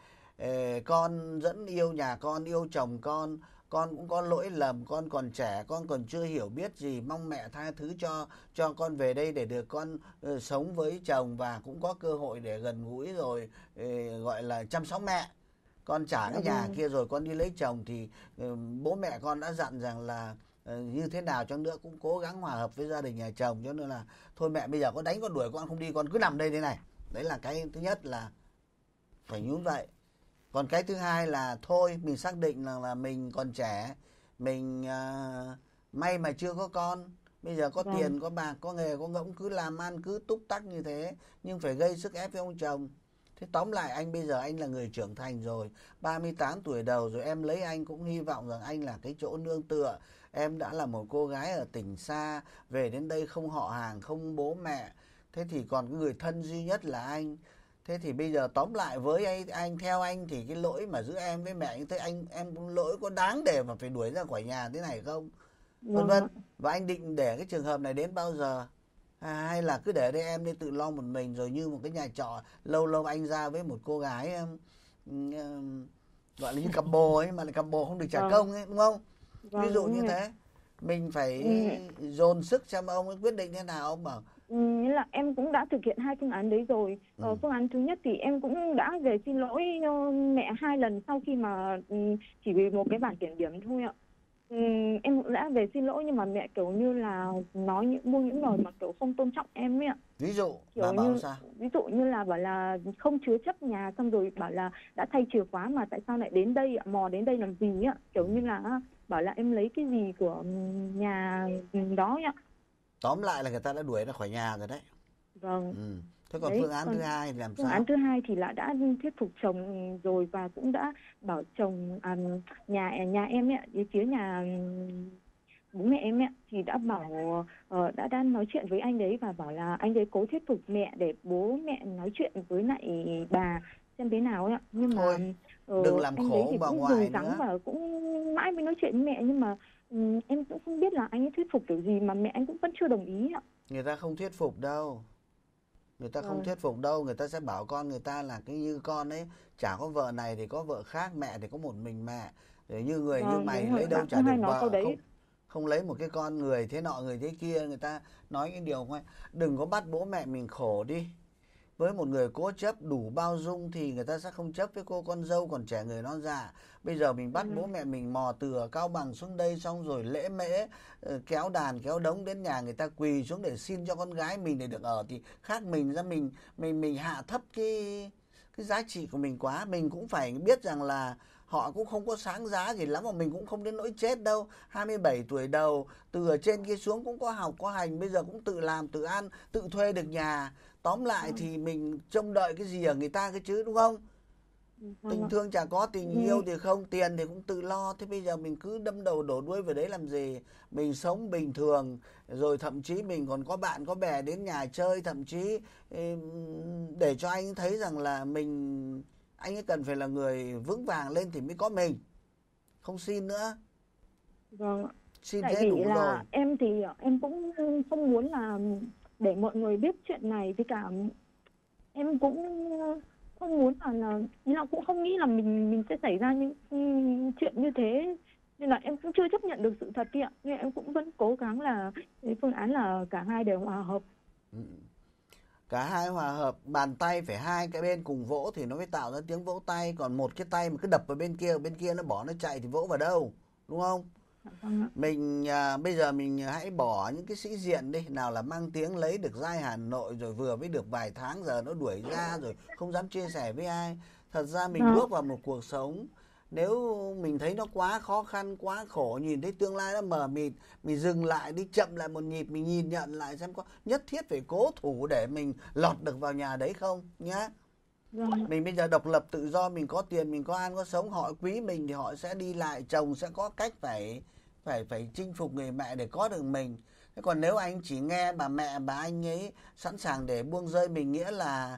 con vẫn yêu nhà con, yêu chồng con cũng có lỗi lầm, con còn trẻ, con còn chưa hiểu biết gì, mong mẹ tha thứ cho con về đây để được con sống với chồng và cũng có cơ hội để gần gũi rồi gọi là chăm sóc mẹ. Con trả cái nhà kia rồi con đi lấy chồng thì bố mẹ con đã dặn rằng là như thế nào chăng nữa cũng cố gắng hòa hợp với gia đình nhà chồng, cho nên là thôi mẹ bây giờ có đánh con đuổi con không đi, con cứ nằm đây thế này. Đấy là cái thứ nhất là phải nhún vậy. Còn cái thứ hai là thôi mình xác định là mình còn trẻ, mình may mà chưa có con, bây giờ có tiền có bạc có nghề có ngỗng, cứ làm ăn cứ túc tắc như thế, nhưng phải gây sức ép với ông chồng. Thế tóm lại anh bây giờ anh là người trưởng thành rồi, 38 tuổi đầu rồi, em lấy anh cũng hy vọng rằng anh là cái chỗ nương tựa. Em đã là một cô gái ở tỉnh xa, về đến đây không họ hàng, không bố mẹ, thế thì còn cái người thân duy nhất là anh. Thế thì bây giờ tóm lại với anh theo anh thì cái lỗi mà giữa em với mẹ như thế, em lỗi có đáng để mà phải đuổi ra khỏi nhà thế này không? Vân vân. Và anh định để cái trường hợp này đến bao giờ? Hay là cứ để đây em đi tự lo một mình, rồi như một cái nhà trọ lâu lâu anh ra với một cô gái gọi là như cặp bồ ấy, mà lại cặp bồ không được trả công ấy, đúng không? Ví dụ như thế. Mình phải dồn sức xem ông ấy quyết định thế nào. Ông bảo nghĩa là em cũng đã thực hiện hai phương án đấy rồi. Phương án thứ nhất thì em cũng đã về xin lỗi mẹ 2 lần sau khi mà chỉ vì một cái bản kiểm điểm thôi ạ. Em cũng đã về xin lỗi, nhưng mà mẹ kiểu như là nói những lời mà kiểu không tôn trọng em ấy ạ. Ví dụ kiểu bảo như, sao? Ví dụ như là bảo là không chứa chấp nhà, xong rồi bảo là đã thay chìa khóa mà tại sao lại đến đây ạ, mò đến đây làm gì ạ, kiểu như là bảo là em lấy cái gì của nhà đó ạ. Tóm lại là người ta đã đuổi ra khỏi nhà rồi đấy. Vâng. Thế còn phương án thứ hai thì làm sao? Phương án thứ hai thì là đã thuyết phục chồng rồi, và cũng đã bảo chồng nhà em ấy, phía nhà bố mẹ em ấy, thì đã bảo đã nói chuyện với anh đấy và bảo là anh đấy cố thuyết phục mẹ để bố mẹ nói chuyện với lại bà xem thế nào ấy ạ. Nhưng thôi, mà đừng làm anh khổ bà ngoại nữa. Và cũng mãi mới nói chuyện với mẹ, nhưng mà em cũng không biết là anh ấy thuyết phục kiểu gì mà mẹ anh cũng vẫn chưa đồng ý ạ. Người ta không thuyết phục đâu. Người ta không thuyết phục đâu. Người ta sẽ bảo con người ta là cái như con ấy, chả có vợ này thì có vợ khác, mẹ thì có một mình mẹ. Để như người như mày lấy đâu chả được vợ, không lấy một cái con người thế nọ người thế kia. Người ta nói cái điều này, đừng có bắt bố mẹ mình khổ đi. Với một người cố chấp đủ bao dung thì người ta sẽ không chấp với cô con dâu còn trẻ người non dạ. Bây giờ mình bắt bố mẹ mình mò từ ở Cao Bằng xuống đây, xong rồi lễ mễ kéo đàn kéo đống đến nhà người ta quỳ xuống để xin cho con gái mình để được ở, thì khác mình ra mình hạ thấp cái giá trị của mình quá. Mình cũng phải biết rằng là họ cũng không có sáng giá gì lắm, mà mình cũng không đến nỗi chết đâu. 27 tuổi đầu, từ ở trên kia xuống cũng có học có hành, bây giờ cũng tự làm tự ăn, tự thuê được nhà. Tóm lại thì mình trông đợi cái gì ở người ta cái chứ, đúng không? Tình thương chả có, tình yêu thì không, tiền thì cũng tự lo. Thế bây giờ mình cứ đâm đầu đổ đuôi vào đấy làm gì? Mình sống bình thường, rồi thậm chí mình còn có bạn có bè đến nhà chơi, thậm chí để cho anh thấy rằng là anh ấy cần phải là người vững vàng lên thì mới có mình. Không xin nữa. Vâng. Xin tại thế vì đủ là rồi. em thì em cũng không muốn là để mọi người biết chuyện này, với cả em cũng không muốn là cũng không nghĩ là mình sẽ xảy ra những chuyện như thế, nên là em cũng chưa chấp nhận được sự thật ạ. Nhưng em cũng vẫn cố gắng là cái phương án là cả hai đều hòa hợp. Cả hai hòa hợp, bàn tay phải hai cái bên cùng vỗ thì nó mới tạo ra tiếng vỗ tay. Còn một cái tay mà cứ đập vào bên kia nó bỏ nó chạy thì vỗ vào đâu, đúng không? Mình bây giờ mình hãy bỏ những cái sĩ diện đi. Nào là mang tiếng lấy được giai Hà Nội, rồi vừa mới được vài tháng giờ nó đuổi ra rồi không dám chia sẻ với ai. Thật ra mình bước vào một cuộc sống, nếu mình thấy nó quá khó khăn, quá khổ, nhìn thấy tương lai nó mờ mịt, mình dừng lại đi, chậm lại một nhịp, mình nhìn nhận lại xem có nhất thiết phải cố thủ để mình lọt được vào nhà đấy không nhá. Mình bây giờ độc lập tự do, mình có tiền, mình có ăn có sống, họ quý mình thì họ sẽ đi lại, chồng sẽ có cách phải chinh phục người mẹ để có được mình. Thế còn nếu anh chỉ nghe bà mẹ bà anh ấy sẵn sàng để buông rơi mình, nghĩa là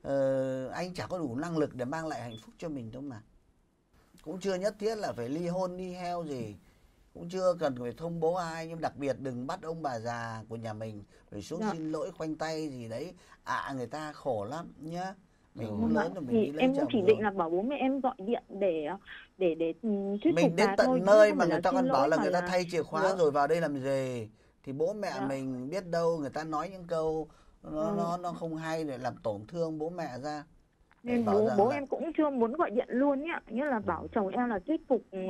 anh chả có đủ năng lực để mang lại hạnh phúc cho mình đâu mà. Cũng chưa nhất thiết là phải ly hôn đi heo gì, cũng chưa cần phải thông bố ai, nhưng đặc biệt đừng bắt ông bà già của nhà mình phải xuống xin lỗi khoanh tay gì đấy, người ta khổ lắm nhá. Mình cũng lớn rồi, mình đi lấy em chồng cũng chỉ định là bảo bố mẹ em gọi điện để thuyết phục mình đến tận thôi, nơi mà người ta còn bảo là người ta thay chìa khóa rồi vào đây làm gì, thì bố mẹ mình biết đâu người ta nói những câu nó không hay để làm tổn thương bố mẹ ra. Nên bố em cũng chưa muốn gọi điện luôn nhá, nghĩa là bảo chồng em là thuyết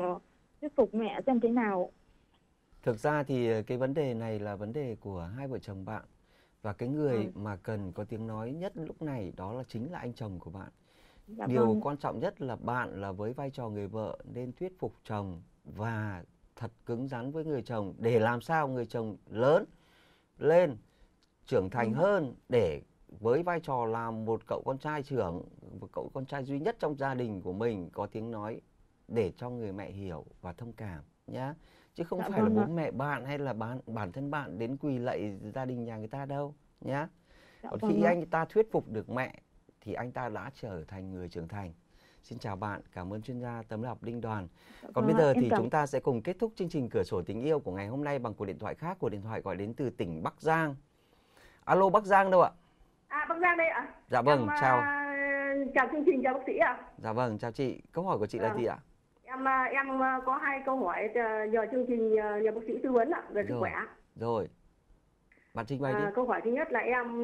phục mẹ xem thế nào. Thực ra thì cái vấn đề này là vấn đề của hai vợ chồng bạn, và cái người mà cần có tiếng nói nhất lúc này đó là chính là anh chồng của bạn. Điều quan trọng nhất là bạn là với vai trò người vợ nên thuyết phục chồng và thật cứng rắn với người chồng, để làm sao người chồng lớn lên, trưởng thành hơn, để với vai trò là một cậu con trai trưởng, một cậu con trai duy nhất trong gia đình của mình có tiếng nói, để cho người mẹ hiểu và thông cảm nhá. Chứ không phải là bố mẹ bạn hay là bản thân bạn đến quỳ lạy gia đình nhà người ta đâu nhá. Còn khi anh ta thuyết phục được mẹ thì anh ta đã trở thành người trưởng thành. Xin chào bạn, cảm ơn chuyên gia tâm lý học Đinh Đoàn. Còn bây giờ thì chúng ta sẽ cùng kết thúc chương trình Cửa sổ tình yêu của ngày hôm nay bằng cuộc điện thoại khác, cuộc điện thoại gọi đến từ tỉnh Bắc Giang. Alo, Bắc Giang đâu ạ? Bắc Giang đây ạ. Dạ vâng, chào. Chào chương trình, chào bác sĩ ạ. Dạ vâng, chào chị. Câu hỏi của chị là gì ạ? Em có 2 câu hỏi nhờ chương trình, nhờ bác sĩ tư vấn ạ, về sức khỏe. Rồi. Bạn trình bày đi. Câu hỏi thứ nhất là em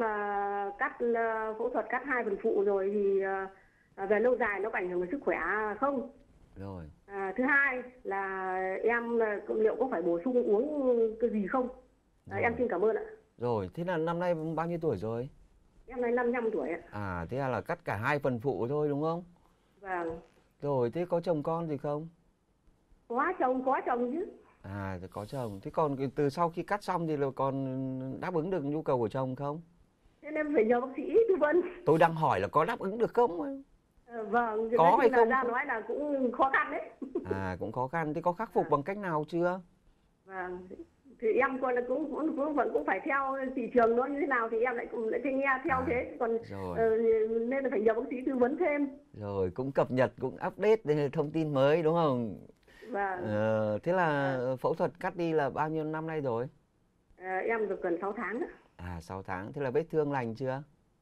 phẫu thuật cắt 2 phần phụ rồi thì về lâu dài nó có ảnh hưởng đến sức khỏe không? Rồi. Thứ hai là em liệu có phải bổ sung uống cái gì không? Em xin cảm ơn ạ. Rồi, thế là năm nay bao nhiêu tuổi rồi? Em nay 55 tuổi ạ. Thế là cắt cả 2 phần phụ thôi đúng không? Vâng. Rồi, thế có chồng con gì không? Có chồng chứ. Có chồng. Thế còn từ sau khi cắt xong thì là còn đáp ứng được nhu cầu của chồng không? Thế nên phải nhờ bác sĩ tư vấn. Tôi đang hỏi là có đáp ứng được không? Vâng. Có hay không? Ra nói là cũng khó khăn đấy. Cũng khó khăn. Thế có khắc phục bằng cách nào chưa? Vâng. Thì em coi là cũng phải theo thị trường nó như thế nào thì em lại nghe theo thế, còn nên là phải nhờ bác sĩ tư vấn thêm. Rồi, cũng cập nhật, cũng update thông tin mới đúng không? Vâng. Thế là phẫu thuật cắt đi là bao nhiêu năm nay rồi? Em được gần 6 tháng. À 6 tháng, thế là vết thương lành chưa?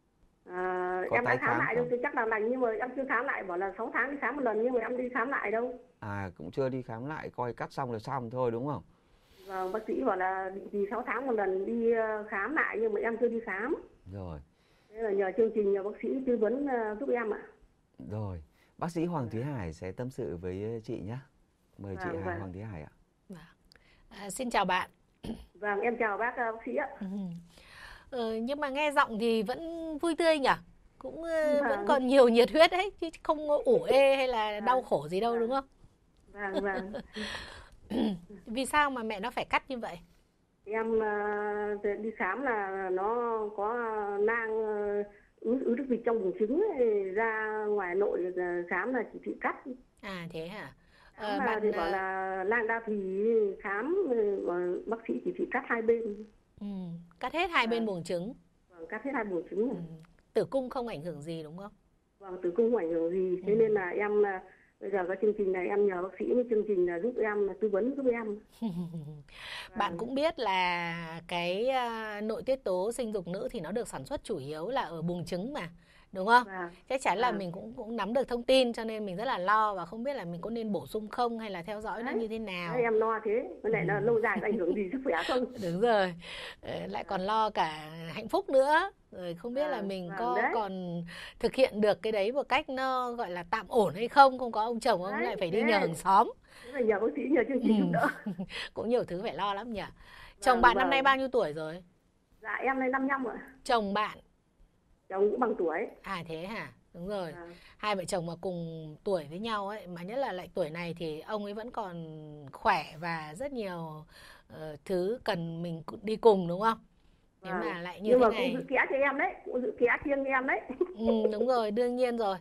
Em đã khám lại đâu, chắc là lành nhưng mà em chưa khám lại, bảo là 6 tháng đi khám một lần nhưng mà em đi khám lại đâu. À cũng chưa đi khám lại, coi cắt xong rồi xong thôi đúng không? Vâng, bác sĩ bảo là định kỳ 6 tháng một lần đi khám lại nhưng mà em chưa đi khám. Rồi. Thế là nhờ chương trình, nhờ bác sĩ tư vấn giúp em ạ. Rồi, bác sĩ Hoàng Thúy Hải sẽ tâm sự với chị nhé. Mời chị Hoàng Thúy Hải ạ. Xin chào bạn. Vâng, em chào bác sĩ ạ. Nhưng mà nghe giọng thì vẫn vui tươi nhỉ? Cũng vẫn còn nhiều nhiệt huyết đấy, chứ không ủ ê hay là đau khổ gì đâu đúng không? Vâng. Vì sao mà mẹ nó phải cắt như vậy? Em đi khám là nó có nang ứ nước vịt trong buồng trứng ấy, ra ngoài nội khám là chỉ thị cắt. À thế hả? Bạn thì bảo là nang đa thùy khám, bác sĩ chỉ thị cắt hai bên. Cắt hết hai bên buồng trứng. Vâng, cắt hết hai buồng trứng. Tử cung không ảnh hưởng gì đúng không? Vâng, tử cung không ảnh hưởng gì. Thế nên là em bây giờ cái chương trình này em nhờ bác sĩ với chương trình là giúp em, là tư vấn giúp em. Bạn cũng biết là cái nội tiết tố sinh dục nữ thì nó được sản xuất chủ yếu là ở buồng trứng mà, đúng không? Chắc chắn là mình cũng nắm được thông tin cho nên mình rất là lo và không biết là mình có nên bổ sung không hay là theo dõi nó như thế nào. Đấy, em lo thế, cái này là lâu dài ảnh hưởng gì sức khỏe không? Đúng rồi, lại còn lo cả hạnh phúc nữa. Rồi không biết là mình có còn thực hiện được cái đấy một cách nó gọi là tạm ổn hay không, không có ông chồng ông lại phải đi nhờ hàng xóm. Nhờ bác sĩ, nhờ chương trình giúp đỡ. Cũng nhiều thứ phải lo lắm nhỉ. Chồng bạn năm nay bao nhiêu tuổi rồi? Dạ em nay 55 rồi. Chồng bạn? Chồng cũng bằng tuổi. À thế hả? Đúng rồi. Hai vợ chồng mà cùng tuổi với nhau ấy, mà nhất là lại tuổi này thì ông ấy vẫn còn khỏe và rất nhiều thứ cần mình đi cùng đúng không? Nếu mà lại như thế này. Nhưng mà cũng giữ kẽ cho em đấy, cũng giữ kẽ riêng em đấy. Đúng rồi, đương nhiên rồi.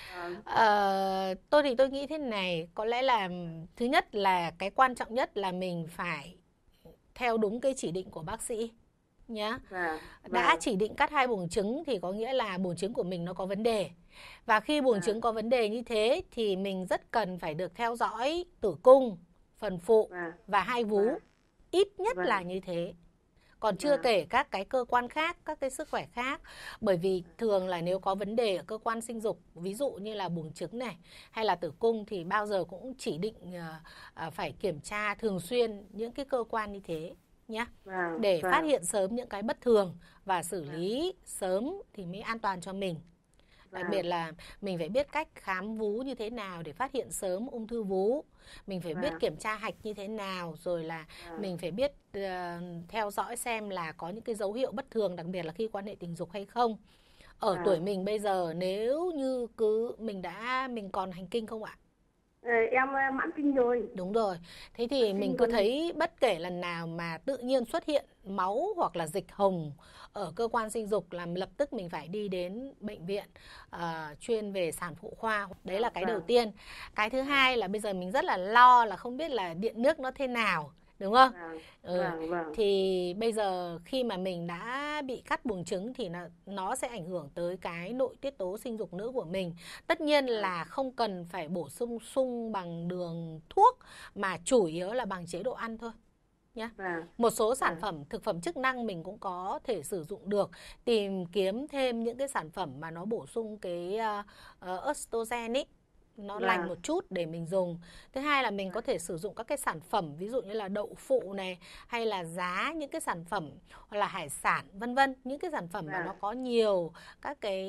Tôi thì tôi nghĩ thế này, có lẽ là thứ nhất là cái quan trọng nhất là mình phải theo đúng cái chỉ định của bác sĩ nhá. Đã chỉ định cắt hai buồng trứng thì có nghĩa là buồng trứng của mình nó có vấn đề. Và khi buồng trứng có vấn đề như thế thì mình rất cần phải được theo dõi tử cung, phần phụ và hai vú. Ít nhất là như thế. Còn chưa kể các cái cơ quan khác, các cái sức khỏe khác. Bởi vì thường là nếu có vấn đề ở cơ quan sinh dục, ví dụ như là buồng trứng này hay là tử cung thì bao giờ cũng chỉ định phải kiểm tra thường xuyên những cái cơ quan như thế nhé. Để phát hiện sớm những cái bất thường và xử lý sớm thì mới an toàn cho mình. Đặc biệt là mình phải biết cách khám vú như thế nào để phát hiện sớm ung thư vú. Mình phải biết kiểm tra hạch như thế nào. Rồi là mình phải biết theo dõi xem là có những cái dấu hiệu bất thường, đặc biệt là khi quan hệ tình dục hay không. Ở tuổi mình bây giờ nếu như mình còn hành kinh không ạ? Em mãn kinh rồi. Đúng rồi. Thế thì mình cứ thấy bất kể lần nào mà tự nhiên xuất hiện máu hoặc là dịch hồng ở cơ quan sinh dục là lập tức mình phải đi đến bệnh viện chuyên về sản phụ khoa. Đấy là cái đầu tiên. Cái thứ hai là bây giờ mình rất là lo là không biết là điện nước nó thế nào. Đúng không? Thì bây giờ khi mà mình đã bị cắt buồng trứng thì nó sẽ ảnh hưởng tới cái nội tiết tố sinh dục nữ của mình. Tất nhiên là không cần phải bổ sung bằng đường thuốc mà chủ yếu là bằng chế độ ăn thôi nhá. Một số sản phẩm thực phẩm chức năng mình cũng có thể sử dụng được, tìm kiếm thêm những cái sản phẩm mà nó bổ sung cái estrogen ấy, nó lành một chút để mình dùng. Thứ hai là mình có thể sử dụng các cái sản phẩm ví dụ như là đậu phụ này, hay là giá những cái sản phẩm hoặc là hải sản vân vân, những cái sản phẩm mà nó có nhiều các cái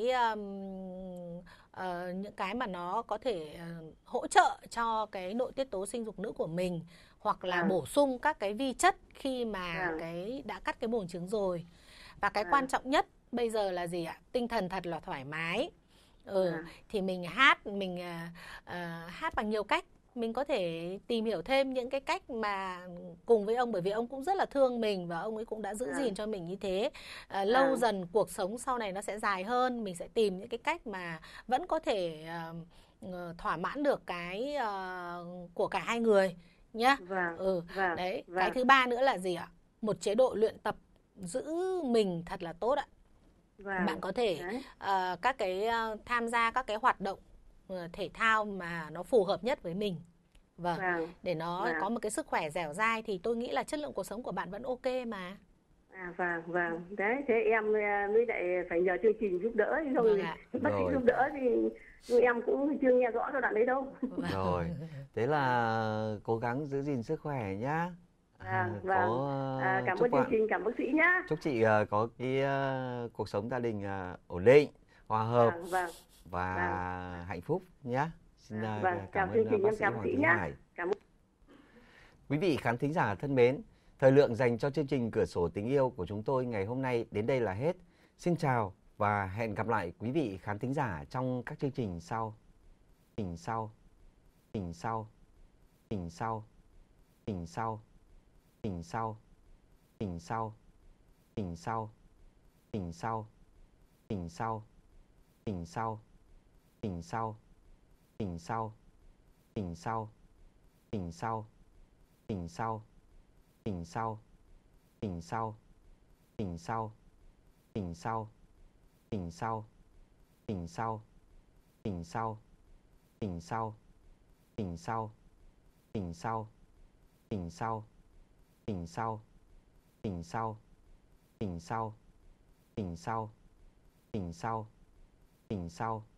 những cái mà nó có thể hỗ trợ cho cái nội tiết tố sinh dục nữ của mình, hoặc là bổ sung các cái vi chất khi mà đã cắt cái buồng trứng rồi. Và cái quan trọng nhất bây giờ là gì ạ? Tinh thần thật là thoải mái. Thì mình hát bằng nhiều cách. Mình có thể tìm hiểu thêm những cái cách mà cùng với ông, bởi vì ông cũng rất là thương mình và ông ấy cũng đã giữ gìn cho mình như thế. Lâu dần cuộc sống sau này nó sẽ dài hơn, mình sẽ tìm những cái cách mà vẫn có thể thỏa mãn được cái của cả hai người nhá. Đấy. Cái thứ ba nữa là gì ạ? Một chế độ luyện tập giữ mình thật là tốt ạ. Bạn có thể tham gia các cái hoạt động thể thao mà nó phù hợp nhất với mình. Để nó có một cái sức khỏe dẻo dai thì tôi nghĩ là chất lượng cuộc sống của bạn vẫn ok mà. Vâng. Đấy, thế em mới lại phải nhờ chương trình giúp đỡ rồi. Bác sĩ giúp đỡ thì nhưng em cũng chưa nghe rõ đoạn đấy đâu. Rồi, thế là cố gắng giữ gìn sức khỏe nhá. Cảm ơn chương trình, cảm ơn bác sĩ nhá. Chúc chị có cái cuộc sống gia đình ổn định, hòa hợp và hạnh phúc nhá. Xin cảm ơn bác sĩ Hoàng Thúy Hải. Quý vị khán thính giả thân mến, thời lượng dành cho chương trình Cửa sổ tình yêu của chúng tôi ngày hôm nay đến đây là hết. Xin chào và hẹn gặp lại quý vị khán thính giả trong các chương trình sau. Tỉnh sau